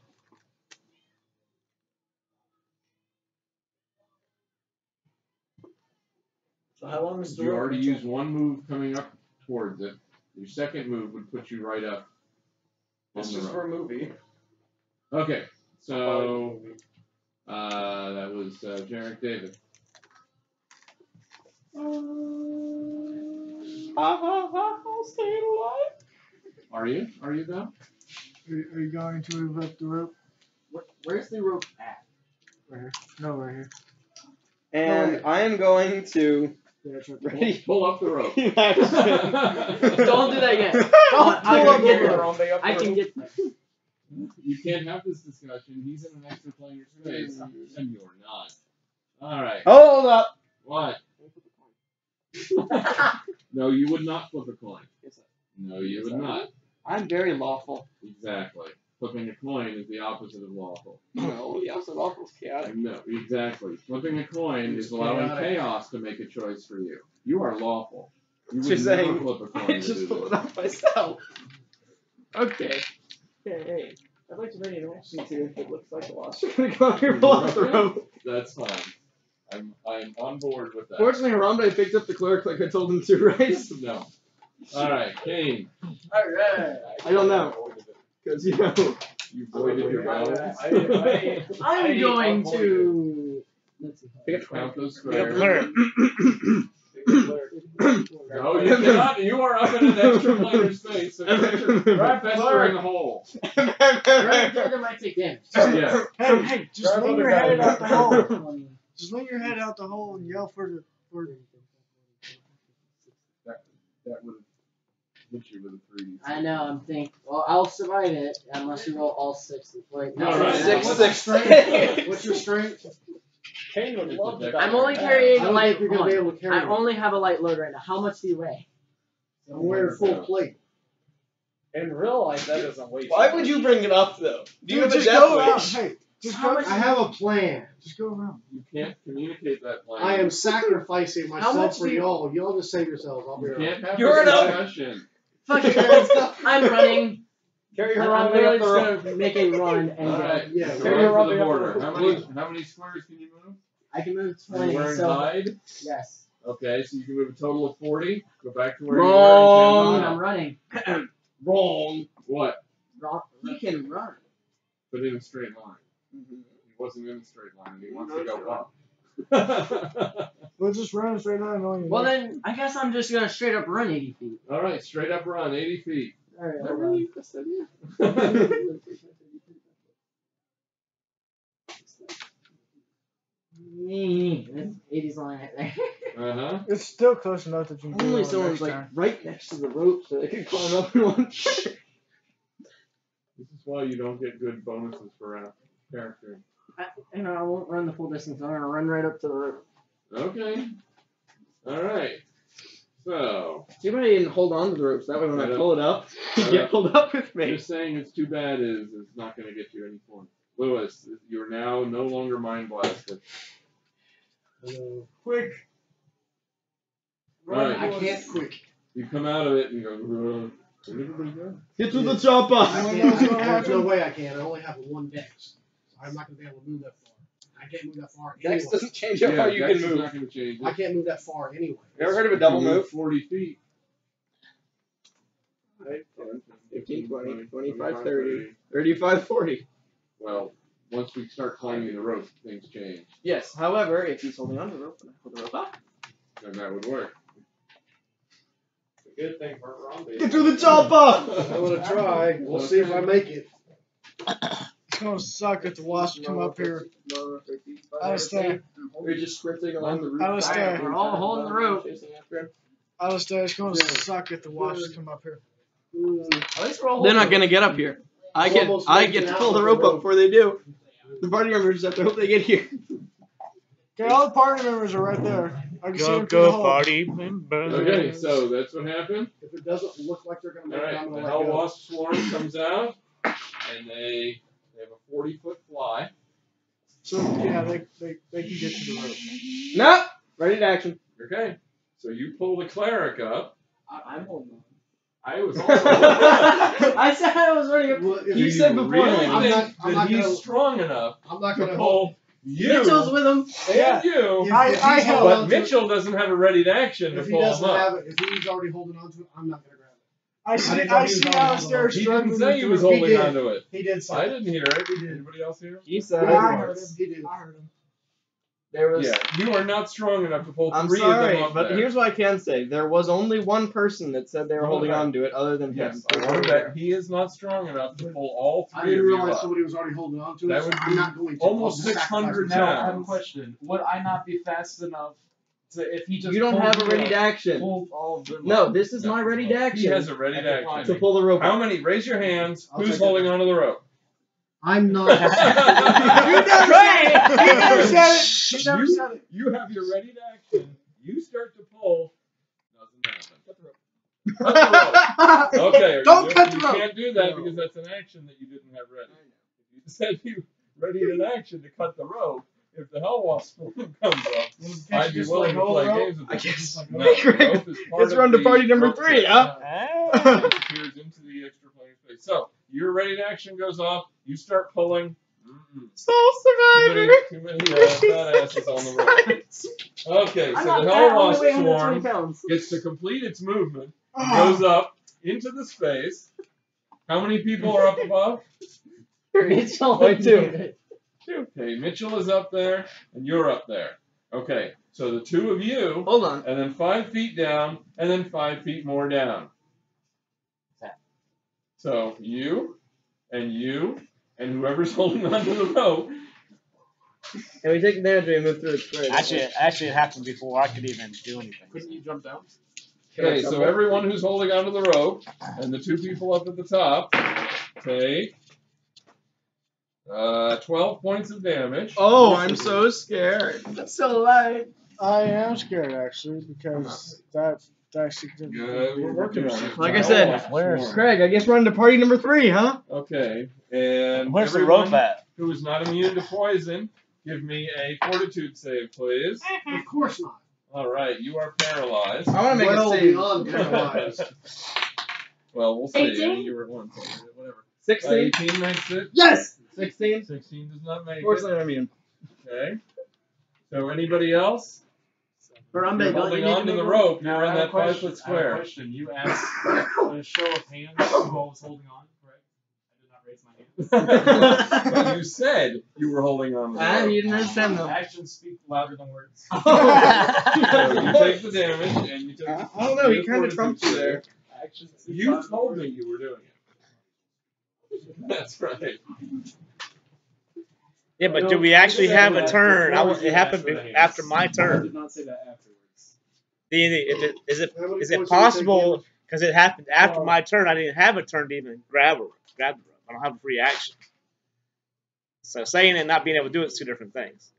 So how long is the You rope? already used one move coming up towards it. Your second move would put you right up on This the is rope. for a movie. Okay, so uh, that was uh, Jarek David. I'll stay alive. Are you? Are you though? Are, are you going to move up the rope? Where, where's the rope at? Right here. No, right here. And wait. I am going to. Yeah, it's right Ready? Pull up the rope. Don't do that yet. Don't I pull can up get the there. rope. I can get there. You can't have this discussion. He's in an extra player space, and you're not. All right. Hold up. What? No, you would not flip a coin. No, you would not. I'm very lawful. Exactly. Flipping a coin is the opposite of lawful. No, the opposite of lawful is chaotic. No, exactly. Flipping a coin is allowing chaotic. chaos to make a choice for you. You are lawful. You would She's never saying, flip a coin I to just do pull this. it up myself. Okay. Hey, hey. I'd like to bring you to see if it looks like a loss. You're gonna come here, pull off the rope. That's fine. I'm I'm on board with that. Fortunately, Harambe picked up the clerk like I told him to, right? No. All right, Kane. Alright. I don't know. Because, you know. You voided your I- vows. I- I- I'm I going avoided to. Let's see. Pick up Count those Pick up squares. clear. No, you cannot. You are up in an extra player space, so you're festering a hole. Right there, that might take damage. Yeah. Hey, hey, just Grab lean other your guy. head out the hole. Just lean your head out the hole and yell for the for the. That that would hit you with a three. I know, I'm thinking, well, I'll survive it unless you roll all six. Wait, no, All right. Six, no. six. Strength. What's your strength? Kane would love to. I'm only I carrying a don't light think you're gonna be one. able to carry I it. only have a light load right now. How much do you weigh? I'm wearing full plate. In real life, that doesn't weigh. Why would you bring it up, though? Do you Dude, have a just death go around. wish? Hey, just How go. much- I have a plan. Just go around. You can't communicate that plan. I am sacrificing How myself much for do you- y'all. Y'all just save yourselves. I'll be You alright. can't have You're this an- discussion. Fuck it, then. I'm running. Carry her I'm, on I'm literally up the rope. just gonna make a run and All go. right. Yeah, So carry run her for the up the border. rope. How many how many squares can you move? I can move Are you twenty. wearing So hide? yes. Okay, so you can move a total of forty. Go back to where Wrong. you were. I'm And running. Wrong. what? Wrong. He can run. But in a straight line. Mm-hmm. He wasn't in a straight line. He wants to go up. We'll just run straight line on you. Well then, I guess I'm just gonna straight up run eighty feet. All right, straight up run, eighty feet. Alright, Is that hold really on. a good idea? That's eighty's line right there. Uh huh. It's still close enough that you can do Only it on someone's next like time. right next to the rope so they can climb up in one. This is why you don't get good bonuses for a character. I, you know, I won't run the full distance. I'm gonna run right up to the rope. Okay. All right. So, Too bad I didn't hold on to the ropes. That way when I Right up. pull it up, you Right get up. pulled up with me. just saying it's too bad is is not going to get you any points. Lewis, you're now no longer mind blasted. Hello. Quick. All right. I can't quick. You come out of it and you go. "Where'd everybody go?" Get to the I chopper! can't, I, there's no way I can. I only have one dex. So I'm not going to be able to move that far. I can't move that far Dex anyway. doesn't change how Yeah, far you Dex can is move. not going to change it. I can't move that far anyway. You ever heard of a You double can move? forty feet. fifteen, twenty, twenty-five, thirty, thirty-five, forty. Well, once we start climbing the rope, things change. Yes, however, if he's holding on to the rope and I pull the rope up, And that would work. It's a good thing for Harambe. get to the chopper! I'm going to try. We'll see if I make it. It's gonna suck if the wasp come up here. Alistair, We're just sprinting along the roof. Alistair. We're all holding the rope. Chasing after him. Alistair, it's gonna suck if the wasps come up here. At least we're all They're holding not the gonna rope. get up here. I It's get almost I making get to out pull the with rope the up rope. before they do. The party members just have to hope they get here. Okay, all the party members are right there. I can see Go, them through the go, hole. party members. Okay, so that's what happened. If it doesn't look like they're going to All make it, right, I'm the going to Hell let go. Wasp Swarm comes out, and they, they have a forty foot fly. So yeah, they, they they can get to the rope. No! Ready to action. Okay, so you pull the cleric up. I, I'm holding on. I was also. I said I was running up. Well, if Do you you said before really I'm think not- I'm that not he's gonna- strong enough I'm not to gonna pull you Mitchell's with him. and Yeah. you? If, I- if I he's held holding But on to it- Mitchell doesn't have a ready to action to if he pull him doesn't up. have it, if he's already holding on to it, I'm not gonna grab it. I see. didn't know I he was see on the Alistair hold on. He struggling. didn't say he with was it. holding did. on to it. He did say I it. didn't hear it. He did. Anybody else hear? He said Yeah, I heard him. He did. I heard him. there was. Yeah, you are not strong enough to pull I'm three sorry, of them up but there. here's what I can say: there was only one person that said they were Well, holding right. on to it, other than him. Yes, I want to bet he is not strong enough to pull all I three didn't of you realize up. somebody was already holding on to it. That so would I'm be not going to. almost I'll just sacrifice six hundred myself. Now, I have a pounds. question. Would I not be fast enough to, if he just You don't pulled have a me ready up, to action. pulled all of them No, up? this is No, my ready to He action has a ready to That's action. to pull the rope. How many? Raise your hands. I'll Who's take holding it. onto the rope? I'm not. You never said it. He never said it. He never You- said it. You have your ready to action. You start to pull. Doesn't happen. Cut the rope. Cut the rope. Okay. are Don't you, cut the you rope. can't do that No. because that's an action that you didn't have ready. If you said you ready an action to cut the rope, if the Hell Wasp form comes up, Can't I'd you be just willing let to go play of the rope? games with I you. guess. No, the rope is part Let's of run to the party number rope three, trick. huh? It disappears into the extra playing space. So your ready to action goes off. You start pulling. Mm-mm. Soul Too many, Survivor. too many uh, fat asses on the rope. Okay, I'm so not the fat, Hell I Wasp only weigh one hundred swarm twenty pounds. gets to complete its movement, and Oh. goes up into the space. How many people are up above? It's only two. Okay, Mitchell is up there, and you're up there. Okay, so the two of you, Hold on. and then five feet down, and then five feet more down. So you, and you, and whoever's holding onto the rope. And we take the damage and move through its square. Actually, actually, it happened before I could even do anything. Couldn't you jump down? Okay, so everyone who's holding onto the rope, and the two people up at the top, take uh, twelve points of damage. Oh, I'm so scared. That's so light. I am scared actually because that that significantly Yeah, we're working on it. Like I said, Where's- Craig, I guess we're on to party number three, huh? Okay, and Where's the everyone rope at? who is not immune to poison, give me a fortitude save, please. Of course not. All right, you are paralyzed. I want to make Well a save. beyond paralyzed. Well, we'll see. I eighteen? mean, you were at one, so whatever. Uh, sixteen. eighteen makes it. Yes. Sixteen. sixteen does not make it. Unfortunately, I'm immune. Okay. So anybody else? Harambe, You're don't you holding need to onto make the one? rope. Now, You're I in have a that five question. foot I have a square. question. You asked a show of hands who all was holding on, correct? I did not raise my hand. But you said you were holding on to the Ah, rope. you didn't understand though. Actions speak louder than words. So you take the damage and you take. I I don't know. He your kind of fortitude trumped you save. there. Actions speak You louder than told words. me you were doing it. That's right. Yeah, but No, do we I actually did have that a turn? I, before wa- you it happened asked for be- the hands. after my I turn. did not say that afterwards. The- Is it, is it, How many is it points did you take possible, damage? because it happened after Well- my turn, I didn't have a turn to even grab her, grab the rope. I don't have a free action. So saying and not being able to do it is two different things.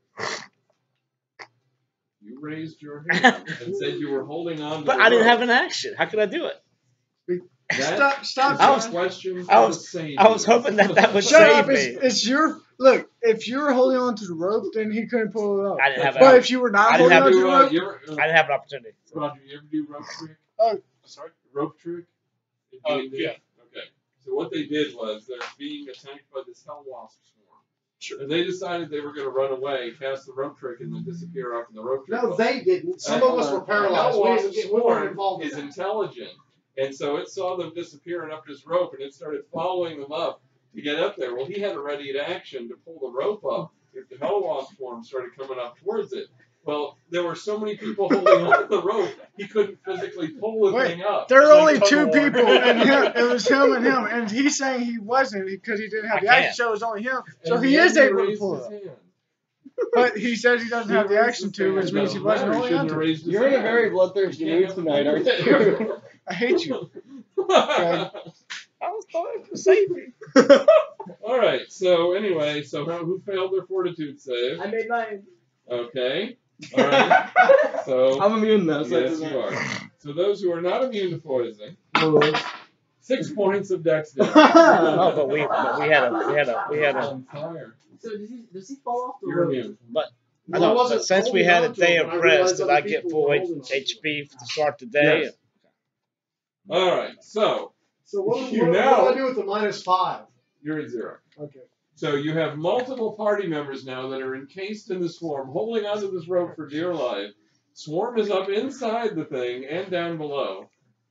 You raised your hand and said you were holding on to But the I didn't rope. have an action. How could I do it? That Stop! Stop! is I a was- question I for was- the same I was here. hoping that that would Shut save up! It's, me. it's your look. If you were holding on to the rope, then he couldn't pull it up. I didn't have But an if you were not I didn't holding have on to You, the uh, rope, you ever, uh, I didn't have an opportunity. Roger, you ever do rope trick? Oh. Sorry? Rope trick? In Oh, D and D? yeah. Okay. So what they did was they're being attacked by this Hell Wasp swarm. Sure. And they decided they were going to run away, cast the rope trick, and then disappear off in the rope trick. No, they didn't. Some Uh, of us were The paralyzed. Hell We Wasp didn't get we weren't swarm involved in is that. intelligent, and so it saw them disappearing up this rope, and it started following them up to get up there. Well, he had a ready to action to pull the rope up if the Hell Wasp swarm started coming up towards it. Well, there were so many people holding on to the rope, he couldn't physically pull the Wait, thing up. there are It's like only tug two of war. people, and him, it was him and him, and he's saying he wasn't because he didn't have I the can't. action, so it was only him. So And he then is able to raised pull his it up. hand. But he says he doesn't have the raised action his to, hand. which means he Doesn't wasn't matter, holding on shouldn't to have it. raised his You're in a hand. very bloodthirsty You mood can't tonight, aren't have- you? I hate you. I was trying to save me. All right. So anyway, so how, who failed their fortitude save? I made mine. Okay. All right. So I'm immune though, so it yes, doesn't you matter. are. So those who are not immune to poison, six points of dex damage. Oh, but we, but we had a, we had a, we had a. on fire. So does he does he fall off the You're rope? immune. But I Well, know, I wasn't but since we holding had a on to day it of when I realized rest, did other I get people full were H- holding on to it. H P to start the day? Yes. All right, so So what, You what, now- what do I do with the minus five? you're at zero. Okay. So you have multiple party members now that are encased in the swarm, holding onto this rope for dear life. Swarm is up inside the thing and down below.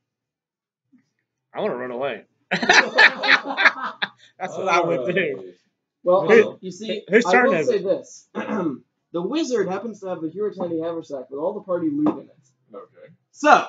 I want to run away. That's what I would do. Well, Who- um, you see, whose I turn will is say it? this. The wizard happens to have the Hero Tiny Haversack with all the party loot in it. Okay. So,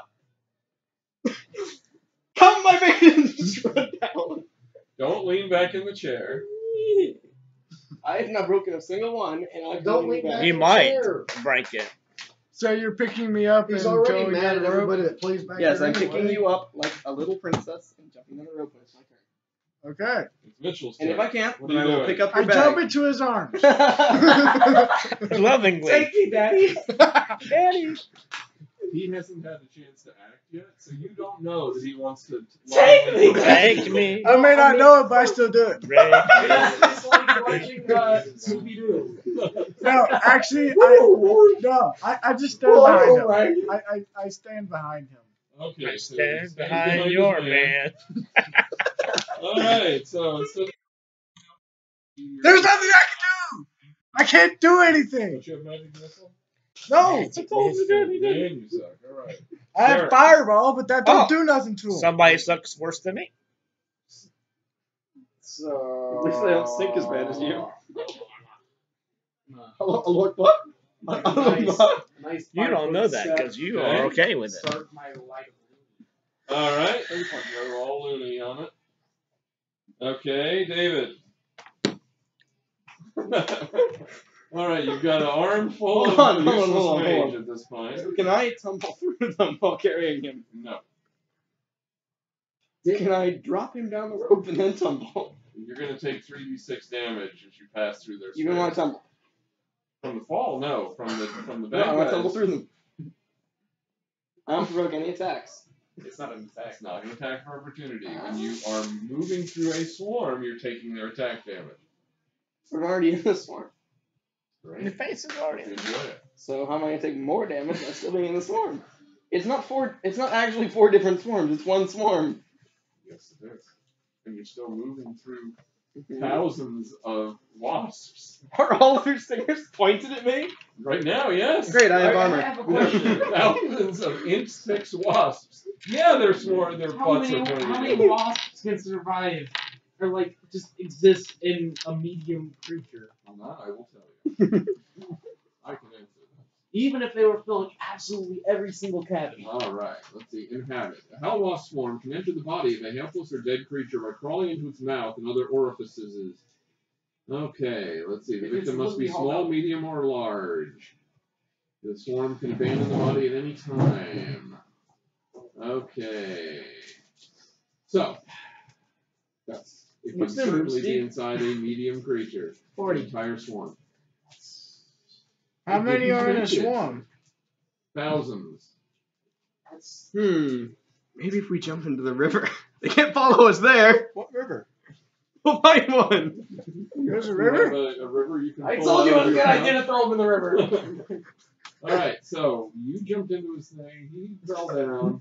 come my bacon and just run down. Don't lean back in the chair. I have not broken a single one, and I've Don't been lean back He in the might chair. break it. So you're picking me up He's and already going mad down at the rope? everybody that plays back Yes, there I'm anyway. picking you up like a little princess and jumping on the rope when it's my turn. Okay. It's Mitchell's And turn. if I can't, What then are I you will doing? pick up I your jump bag. into his arms. Lovingly. Take me, Daddy. Daddy. He hasn't had a chance to act yet, so you don't know that he wants to. Take me, Take me. I may not know it, but I still do it. Break me. It's like watching uh, Scooby Doo. No, actually, I, no, I, I just stand behind him. I, I, I stand behind him. Okay, I so stand stand behind his your man. man. All right, so instead of There's nothing I can do. I can't do anything. Don't you have magic missile? No, I told you that. Man, you suck. All right. I have Derek. fireball, but that don't Oh. do nothing to him. Somebody sucks worse than me. So, at least they don't stink as bad as you. No. Hello, look what? Nice, nice You don't know that step. because you Okay. are okay with it. Start my life. All right. You're all loony on it. Okay, David. All right, you've got an armful Hold on, of hold on, useless hold on, hold rage on. at this point. Can I tumble through them while carrying him? No. Can I drop him down the rope and then tumble? You're going to take three d six damage as you pass through their space. Even when I tumble. From the fall? No, from the from the No, bad I want to tumble guys. through them. I don't provoke any attacks. It's not an attack. It's not an attack of opportunity. When you are moving through a swarm, you're taking their attack damage. We're already in the swarm. Your Right? face is already. Enjoy it. So how am I gonna take more damage by still being in the swarm? It's not four. It's not actually four different swarms. It's one swarm. Yes, it is. And you're still moving through thousands of wasps. Are all of your stingers pointed at me? Right now, yes. Great, I have I armor. have a question. Thousands of inch six wasps. Yeah, they're sworn. Their How butts many, are pointed how at many you. wasps can survive or like just exist in a medium creature? On that, I will tell you. I can answer that. Even if they were filling absolutely every single cabin. All right, let's see. Inhabit. A hell wasp swarm can enter the body of a helpless or dead creature by crawling into its mouth and other orifices. Okay, let's see. The It's victim must be Woody small, Hollow. medium, or large. The swarm can abandon the body at any time. Okay. So, that's it can What's their move certainly be speed? inside a medium creature. Forty. The entire swarm. How many are in a Naked. swarm? Thousands. That's Hmm. Maybe if we jump into the river, they can't follow us there. What river? We'll find one. There's a You river? have a, a river you can I pull told you out it was of a your good idea mouth. to throw him in the river. All right, so you jumped into his thing. He fell down.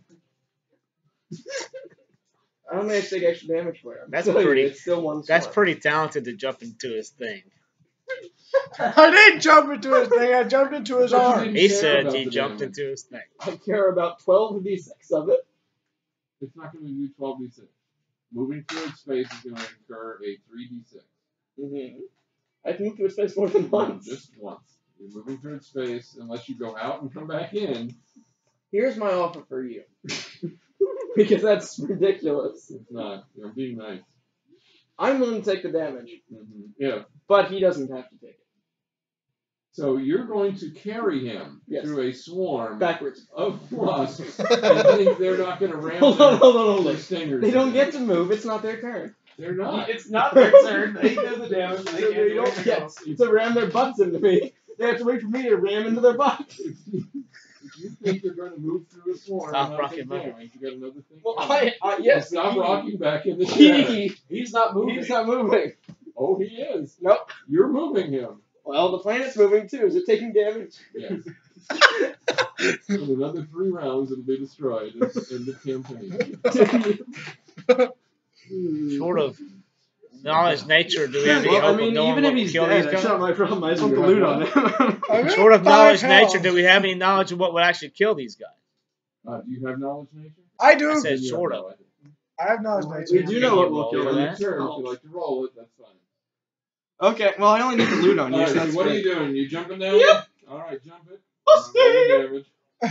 I don't think I take extra damage for it. I'm That's telling you, pretty- It's still one That's swarm. pretty talented to jump into his thing. I didn't jump into his thing. I jumped into his But you arm. didn't He care said about he the jumped damage. into his thing. I care about twelve d six of it. It's not going to do twelve d six. Moving through its space is going to incur a three d six. Mm-hmm. I've moved through space more than No, once. just once. You're moving through its space unless you go out and come back in. Here's my offer for you. Because that's ridiculous. It's not. You're being nice. I'm willing to take the damage, Mm-hmm. Yeah. but he doesn't have to take it. So you're going to carry him Yes. through a swarm Backwards. of wasps. I think they're not going to ram Hold on, their, hold on, hold their on. stingers. They don't in. get to move. It's not their turn. They're not. It's not their turn. They do the damage. So They can't they do don't anything get else. to ram their butts into me. They have to wait for me to ram into their butt. If you, if you think you're going to move through a swarm Stop and not rocking take my- damage, you got another thing. Well, coming. I, I yes. Stop he, rocking back in the chair. He, He's not moving. he's not moving. Oh, he is. Nope. You're moving him. Well, the planet's moving too. Is it taking damage? Yes. In another three rounds, it'll be destroyed. It's the end of campaign. Short of knowledge nature, do we have any Well, I hope mean, of knowing even what if will he's kill dead, these that's guys? not my problem. I just want the loot on him. I'm at Short of five knowledge health. nature, do we have any knowledge of what would actually kill these guys? Uh, do you have knowledge nature? I do. I said Then you have short no of. idea. I have knowledge We nature. do Can know you what will roll kill for On him. your that? turn, if you like to roll it, that's fine. Okay, well, I only need the loot on you, Alright, so so that's what good. are you doing? You jumping down? Yep. Alright, jump it. Let's Uh, roll see. damage.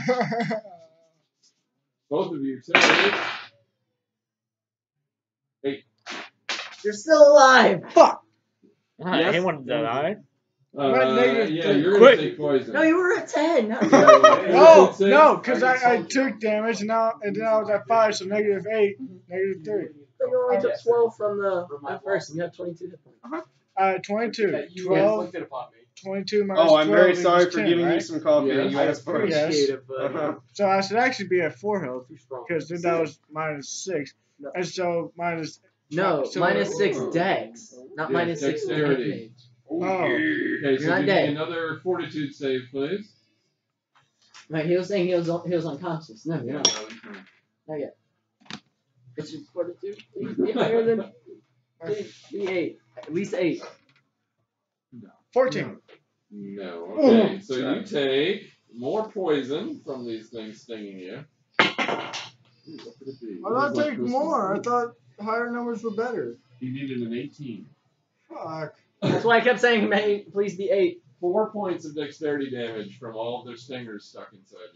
Both of you take eight. You're still alive. Fuck. What? Yes. Anyone died? Uh, at negative yeah, three. you're Quick. gonna take poison. No, you were at ten. Not Yeah, zero. No, Save? no, because I, I can took damage and now and then I was at five, so negative eight, negative three. But you only took twelve from the at first, and you have twenty-two hit points. Uh, twenty-two. That you twelve, inflicted upon me. twenty-two minus Oh, I'm twelve very equals sorry for ten, giving you right? some coffee Yes. that you I asked for. Yes. Appreciate it, but Uh-huh. So I should actually be at four health Too strong. because then that was minus six, No. and so minus. No, So- minus six dex, not Yeah, minus six dexterity. damage. Oh, Okay, so You're not give dead. me another fortitude save, please. Right, he was saying he was he was unconscious. No, you're Yeah, not. no, you can. Not yet. What's your fortitude? Be higher than be eight. At least eight. fourteen. No. Okay, so you take more poison from these things stinging you. Ooh, what could it be? Why What not is that take Christmas more? I food? thought higher numbers were better. You needed an eighteen. Fuck. That's why I kept saying, "May please be eight." Four points of dexterity damage from all of their stingers stuck inside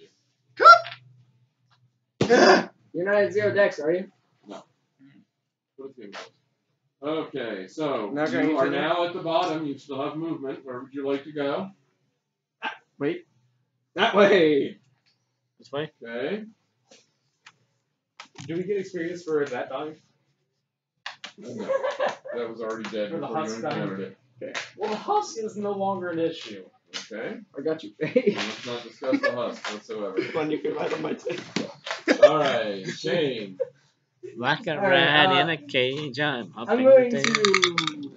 you. You're not at zero dex, are you? What is it? Okay, so Now can I you use are it? now at the bottom. You still have movement. Where would you like to go? wait, that way. This way? Okay. Do we get experience for that dying? No, that was already dead For the before you husk encountered it. Well, the husk is no longer an issue. Okay. I got you. Let's not discuss the husk whatsoever. Fun, you can write on my tape. All right, Shane. Like a Alright, rat uh, in a cage, I'm up I'm in going the to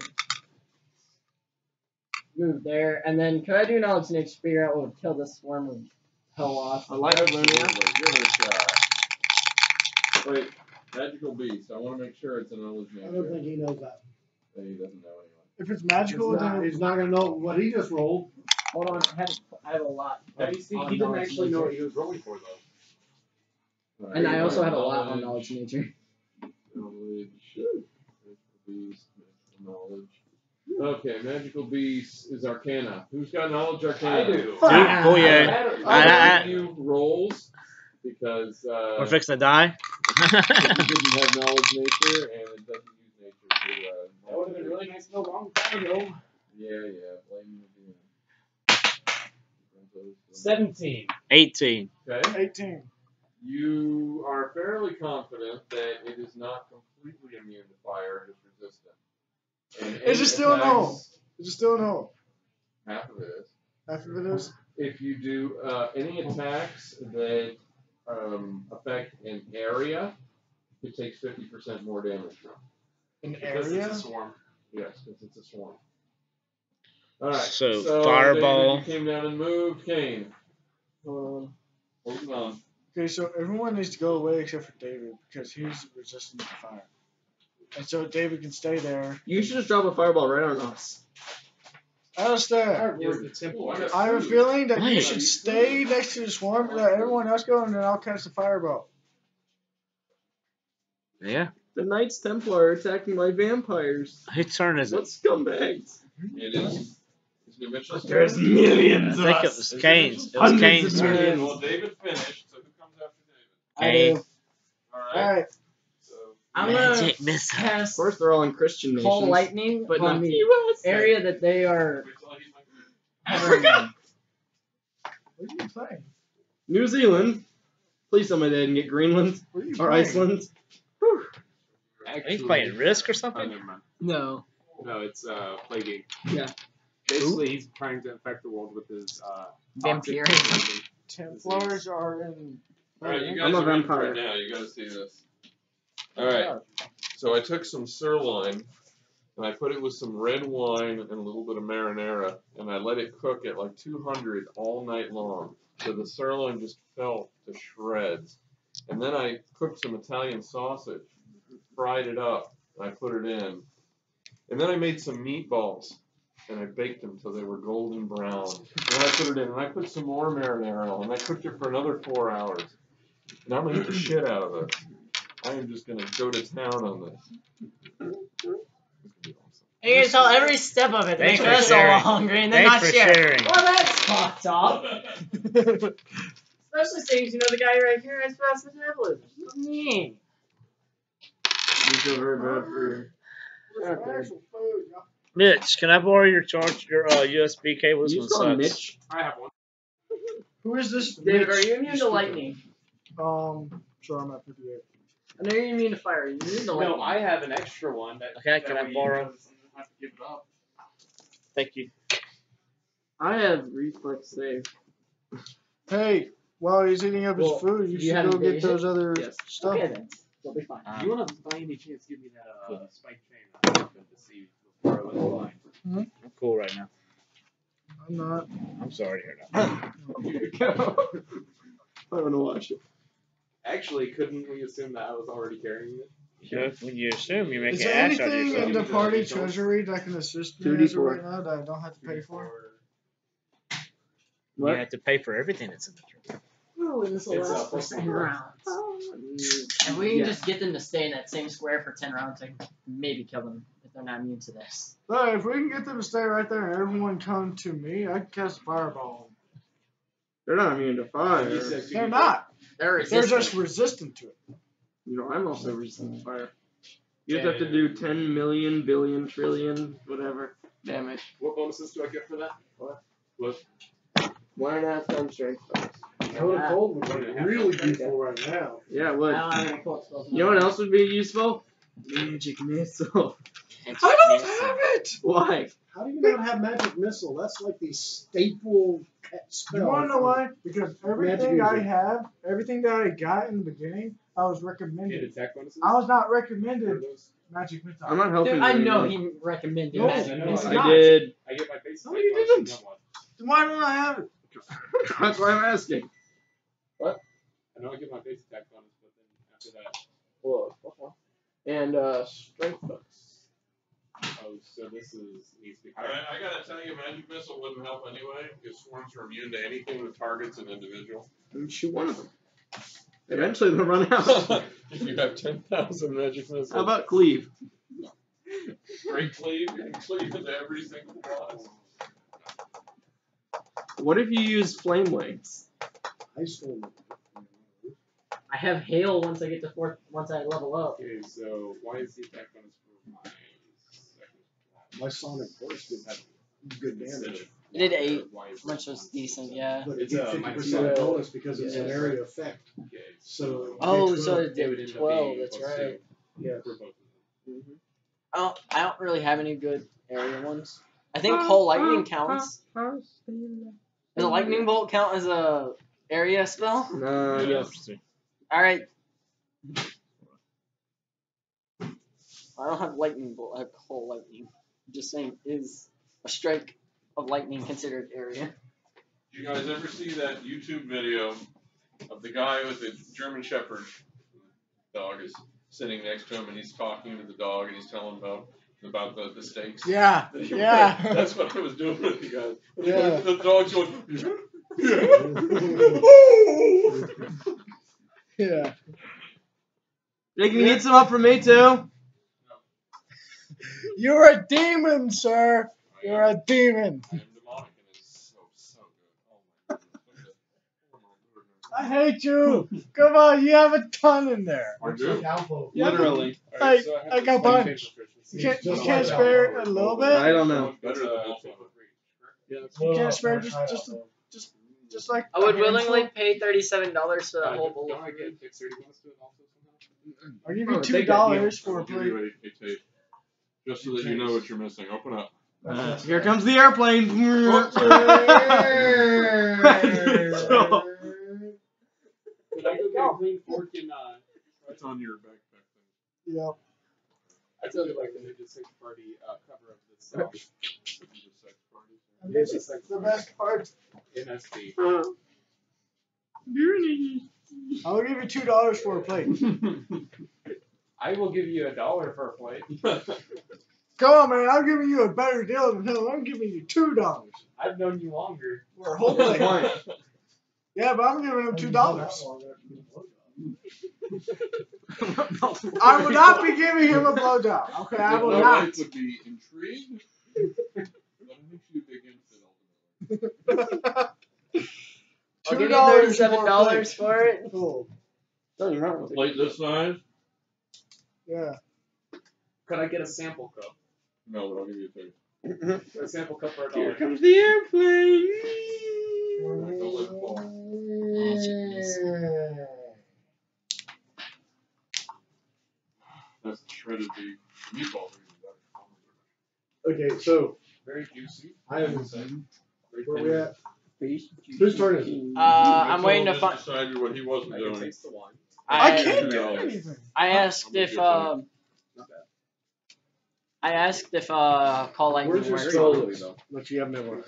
move there, and then could I do knowledge nature to figure out what would kill this swarm of hell off? I like it, Lunia. Absolutely. Give it a shot. Wait, magical beast. I want to make sure it's an knowledge I don't nature. think he knows that. He doesn't know anyway. If it's He's magical, not, then he's not gonna know what he just rolled. Hold on, I have, I have a lot. Now, you see, on he didn't knowledge actually know nature. what he was rolling for, though. All And right, I also have a knowledge, lot on knowledge nature. Knowledge. Magical beast. Magical knowledge. Okay, magical beast is Arcana. Who's got knowledge Arcana? I do. Dude, oh yeah. Matter- I- I'll I- give you rolls because uh, We're fixing to die? it didn't have knowledge nature and it doesn't use nature to. Uh, That would have been really nice to know a long time ago. Yeah, yeah. Blame the D M. Seventeen. eighteen. Okay. eighteen. You are fairly confident that it is not completely immune to fire and is resistant. And Is any it still attacks- no? Is it still no? Half of it is. Half of it is. If you do uh, any attacks that um, affect an area, it takes fifty percent more damage from. An Because area. it's a swarm. Yes, because it's a swarm. All right. So, so fireball. David, you came down and moved. Kane, Um, holding on. Okay, so everyone needs to go away except for David because he's resistant to fire, and so David can stay there. You should just drop a fireball right on us. Alistair, He has the temple. Oh, I got I have a food. feeling that you Wait. should stay next to the swarm and let everyone else go, and then I'll catch the fireball. Yeah. The Knights Templar are attacking my vampires. Whose turn is it? What scumbags? It is. Is it Mitchell's There's turn? millions I of think it us. was Is it Kane's. Mitchell's? It was Hundreds Kane's of turn. millions. Well, David finished, so who comes after David? I Kane. do. All All right. right. So, I'm gonna Magic missile. Of cast course, they're all in Christian nations. call lightning but on not the U S. area that they are wait till I use my computer. hovering in. What are you playing? New Zealand. Please tell me they didn't get Greenland What are you or playing? Iceland. He's playing Risk or Oh, something? never mind. No. No, it's uh, plaguing. Yeah. Basically, he's trying to infect the world with his uh, Vampire. toxic Templars are in. All right, you guys I'm a are in vampire. right now. You got to see this. All right. So I took some sirloin and I put it with some red wine and a little bit of marinara, and I let it cook at like two hundred all night long. so the sirloin just fell to shreds. And then I cooked some Italian sausage, fried it up, and I put it in. And then I made some meatballs, and I baked them till they were golden brown. And I put it in, and I put some more marinara on, and I cooked it for another four hours. And I'm gonna eat the shit out of it. I am just gonna go to town on this. And you can tell every step of it to Thanks make for us so sharing. hungry and then Thanks not for share. sharing. Well, that's fucked up. Especially since you know the guy right here has fast metabolism. What do you mean? You feel very bad for your. Mitch, can I borrow your charge, your uh, U S B cable? This You one just call him sucks. Mitch? I have one. Who is this? David, Mitch? are you immune to lightning? Um, sure, I'm at fifty-eight. I know you're immune to fire. You're immune to lightning. No, I have an extra one. That, Okay, that can I way you borrow? don't have to give it up. Thank you. I have reflex save. Hey, while he's eating up Well, his food, you you should haven't go get finished it? those other Yes. stuff. Okay then. We'll be fine. Do you want to, by any chance, give me that uh, spike chain that I happened to see before I went blind? I'm cool right now. I'm not. I'm sorry to hear that. Here you go. I want to watch it. Actually, couldn't we assume that I was already carrying it? You, when you assume you're Is making there an ass out of anything yourself. in the party treasury that can assist two me D as of four. right now that I don't have to pay for? You have to pay for everything that's in the tree. Oh, this will It's last up for for ten four. rounds. And we can Yeah. just get them to stay in that same square for ten rounds and maybe kill them if they're not immune to this. But if we can get them to stay right there and everyone come to me, I can cast a fireball. They're not immune to fire. You said They're not. They're They're resistant. just resistant to it. You know, I'm also resistant to fire. You just have to do ten million, billion, trillion, whatever damage. What bonuses do I get for that? What? What? One and a half times strength. Code of Cold would be really useful right now. Yeah, it I would. don't have any cold spells. You know what else would be useful? Magic missile. I don't have it! Why? How do you not have magic missile? That's like the staple spell. You wanna know why? Because everything Magic I user. have, everything that I got in the beginning, I was Get recommended. attack bonuses? I was not What are recommended those? magic missile. I'm not helping Dude, you I know anymore. he recommended No, magic I know, missile. I I not. did. I get my base No, attack you bonus from didn't. that one. Then why don't I have it? That's why I'm asking. I know I get my base attack bonus, but then after that, Whoa. And uh, strength bonus. oh, so this is needs to be I, higher. I gotta tell you, magic missile wouldn't help anyway, because swarms are immune to anything that targets an individual. And shoot one of them. Eventually they'll run out. If you have ten thousand magic missiles. How about cleave? Great cleave? You can cleave into every single boss. What if you use flame wings? I stole I have hail once I get to fourth. Once I level up. Okay, so why is the attack bonus for my second? my Sonic Burst did have good damage. It did eight, Why is which that was one? decent, yeah. But It's, it's uh, a my fifty percent two. bonus because it's an Yeah. area effect. Okay, So Oh, it's so twelve. it it would did end up twelve. being That's plus right. two Yeah. for both of them. I don't. I don't really have any good area ones. I think Cold Lightning counts. Does a Lightning Bolt count as a area spell? No, Yeah. yes. All right. I don't have Lightning Bolt. I have Cold Lightning. I'm just saying, is a strike of lightning considered area? Did you guys ever see that YouTube video of the guy with the German Shepherd dog is sitting next to him and he's talking to the dog and he's telling him about about the, the stakes? Yeah, yeah. That's what I was doing with you guys. Yeah. The dog's going, Yeah. Jake, you need some up for me too? You're a demon, sir. You're a demon. I am demonic and it's so, so good. Oh my goodness. I hate you. Come on, you have a ton in there. I do. Downvote. Yeah, but- Literally. Like, Alright, so I have I the got spike punch. chain proficiency. You can't, you Just can't like spare that. a little I bit. don't know. That's Better than uh, Alpha. take with reach, correct? You can't spare just, just, just, just like. I would a handful. willingly pay thirty-seven dollars for that Uh, whole don't- bowl. don't I get dexterity bonus to it also somehow? I'll give Oh, you take two that dollars I for will a give plate. you a, a tape. Just so that you know what you're missing. Open up. Uh, here comes the airplane. Did I go get a clean fork in, uh, It's on your backpack thing. Yep. I tell you like the Ninja Six Party uh, cover of this song. It's a sex party. And this is the best part. N S D. I'll give you two dollars for a plate. I will give you a dollar for a plate. Come on, man. I'm giving you a better deal than him. I'm giving you two dollars I've known you longer. for a whole plate. Yeah, but I'm giving him two dollars. I will not be giving him a blowjob. Okay, I will My not. wife would be intrigued. But I think she'd be against it ultimately. I'll Two give you dollars thirty-seven for a dollars plate. for it. Cool. Doesn't matter. A plate this size? Yeah. Could I get a sample cup? No, but I'll give you a third. A sample cup for a Here dollar. comes the airplane. Don't let it fall. That's the shredded beef. Meatballs are even better. Okay, so Very juicy. I have Very where we tender. at? Whose turn is it? Uh, I'm Until waiting to just find. decided what he wasn't I can doing. taste the wine. I I, can't Two do dollars. anything. I asked I'm if gonna um. I asked if uh call lightning Where's your works. spells that you have memorized?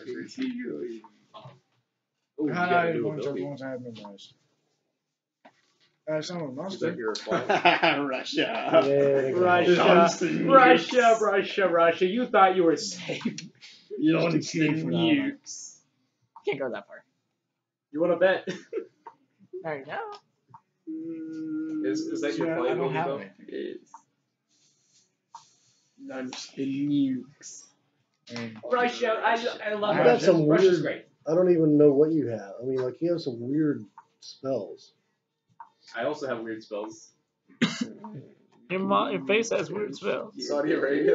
Oh, you How do gotta I do want the ability. ones I have memorized? Uh, someone must Is that have. your reply? Yeah, Russia. Russia. Russia, Russia, Russia. You thought you were safe. Launch the nukes. Can't go that far. You want to bet? There you go. Is, is that your Yeah, play, I don't Willie, have though? it. Yes. Launch the nukes. And Russia, I, I love I got Russia. some Russia's weird- great. I don't even know what you have. I mean, like you have some weird spells. I also have weird spells. Your mom, your face has weird spells. Saudi Arabia.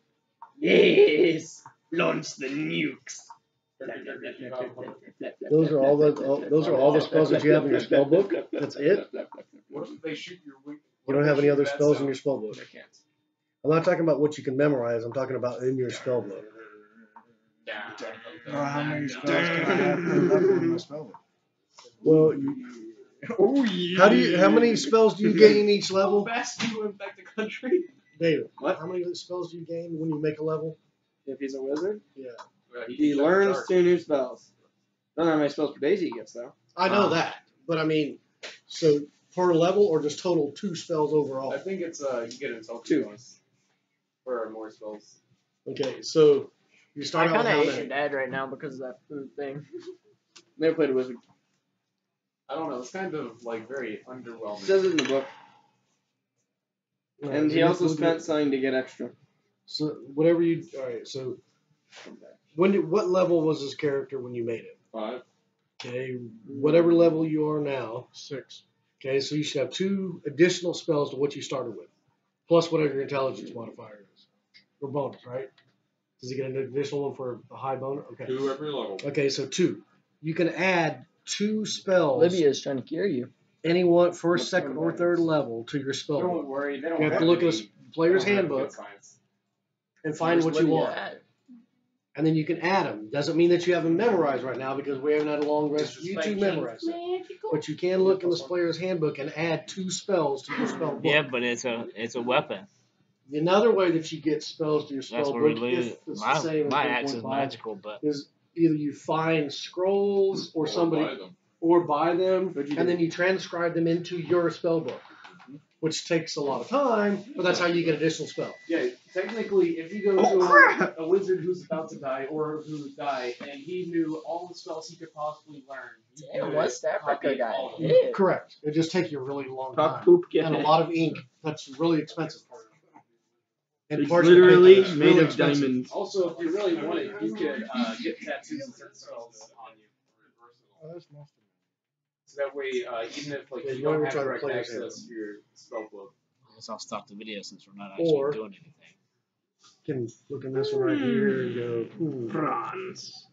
Yes. Launch the nukes. Those are all the all, those are all the spells that you have in your spell book. That's it. What if they shoot your wing? You don't have any other spells in your spell book. I can't. I'm not talking about what you can memorize. I'm talking about in your spell book. uh, how many spells can I have per level in my spell book? Well, you, Oh yeah. how do you? How many spells do you gain each How level, fast do you infect the country? David? What? How many spells do you gain when you make a level? If he's a wizard, Yeah, he learns two new spells. Don't know how many spells per daisy he gets though. I know Ah. that, but I mean, so per level or just total two spells overall? I think it's uh you get an intelligence Two. bonus for more spells. Okay, so you I start out with kind of how hate your many? dad right now because of that food thing. Never played a wizard. I don't know. It's kind of like very underwhelming. It says it in the book. No, And so he you also look at- spent something to get extra. So whatever you. All right. So when did, what level was this character when you made it? Five. Okay. Whatever level you are now, six. Okay. So you should have two additional spells to what you started with, plus whatever your intelligence modifier is, or bonus, right? Does he get an additional one for a high bonus? Okay. Two every level. Okay. So two. You can add two spells. Libya's trying to cure you. Anyone first, second, or third level to your spell Don't book, worry. They don't You have to have look at any- the player's they don't have good handbook science. and find Where's what you Libya want. at? And then you can add them. Doesn't mean that you have them memorized right now because we haven't had a long rest for you to memorize them. But you can look in this player's handbook and add two spells to your spell book. Yeah, but it's a it's a weapon. Another way that you get spells to your spell That's where we book, lose. if it's My the same my as axe is one point five, magical, but is either you find scrolls or Or somebody buy them. or buy them, What'd you and do? then you transcribe them into your spell book, which takes a lot of time, but that's how you get additional spells. Yeah, technically, if you go Oh, to crap! a, a wizard who's about to die or who died, and he knew all the spells he could possibly learn, you Damn, could what's that copy Africa guy? all of them. Yeah. Correct. It just takes you a really long Talk time. poop, get And a it. lot of ink. That's really expensive. And It's parchment literally paper. It's made really of expensive. diamonds. Also, if you really wanted, you could uh, get tattoos and certain spells on you. Oh, that's most So that way, uh, even if like Yeah, you you wanna don't have try to direct play this access to your spell book, I guess I'll stop the video since we're not actually Or- doing anything. Can look in this one right here and go, hmm. Bronze.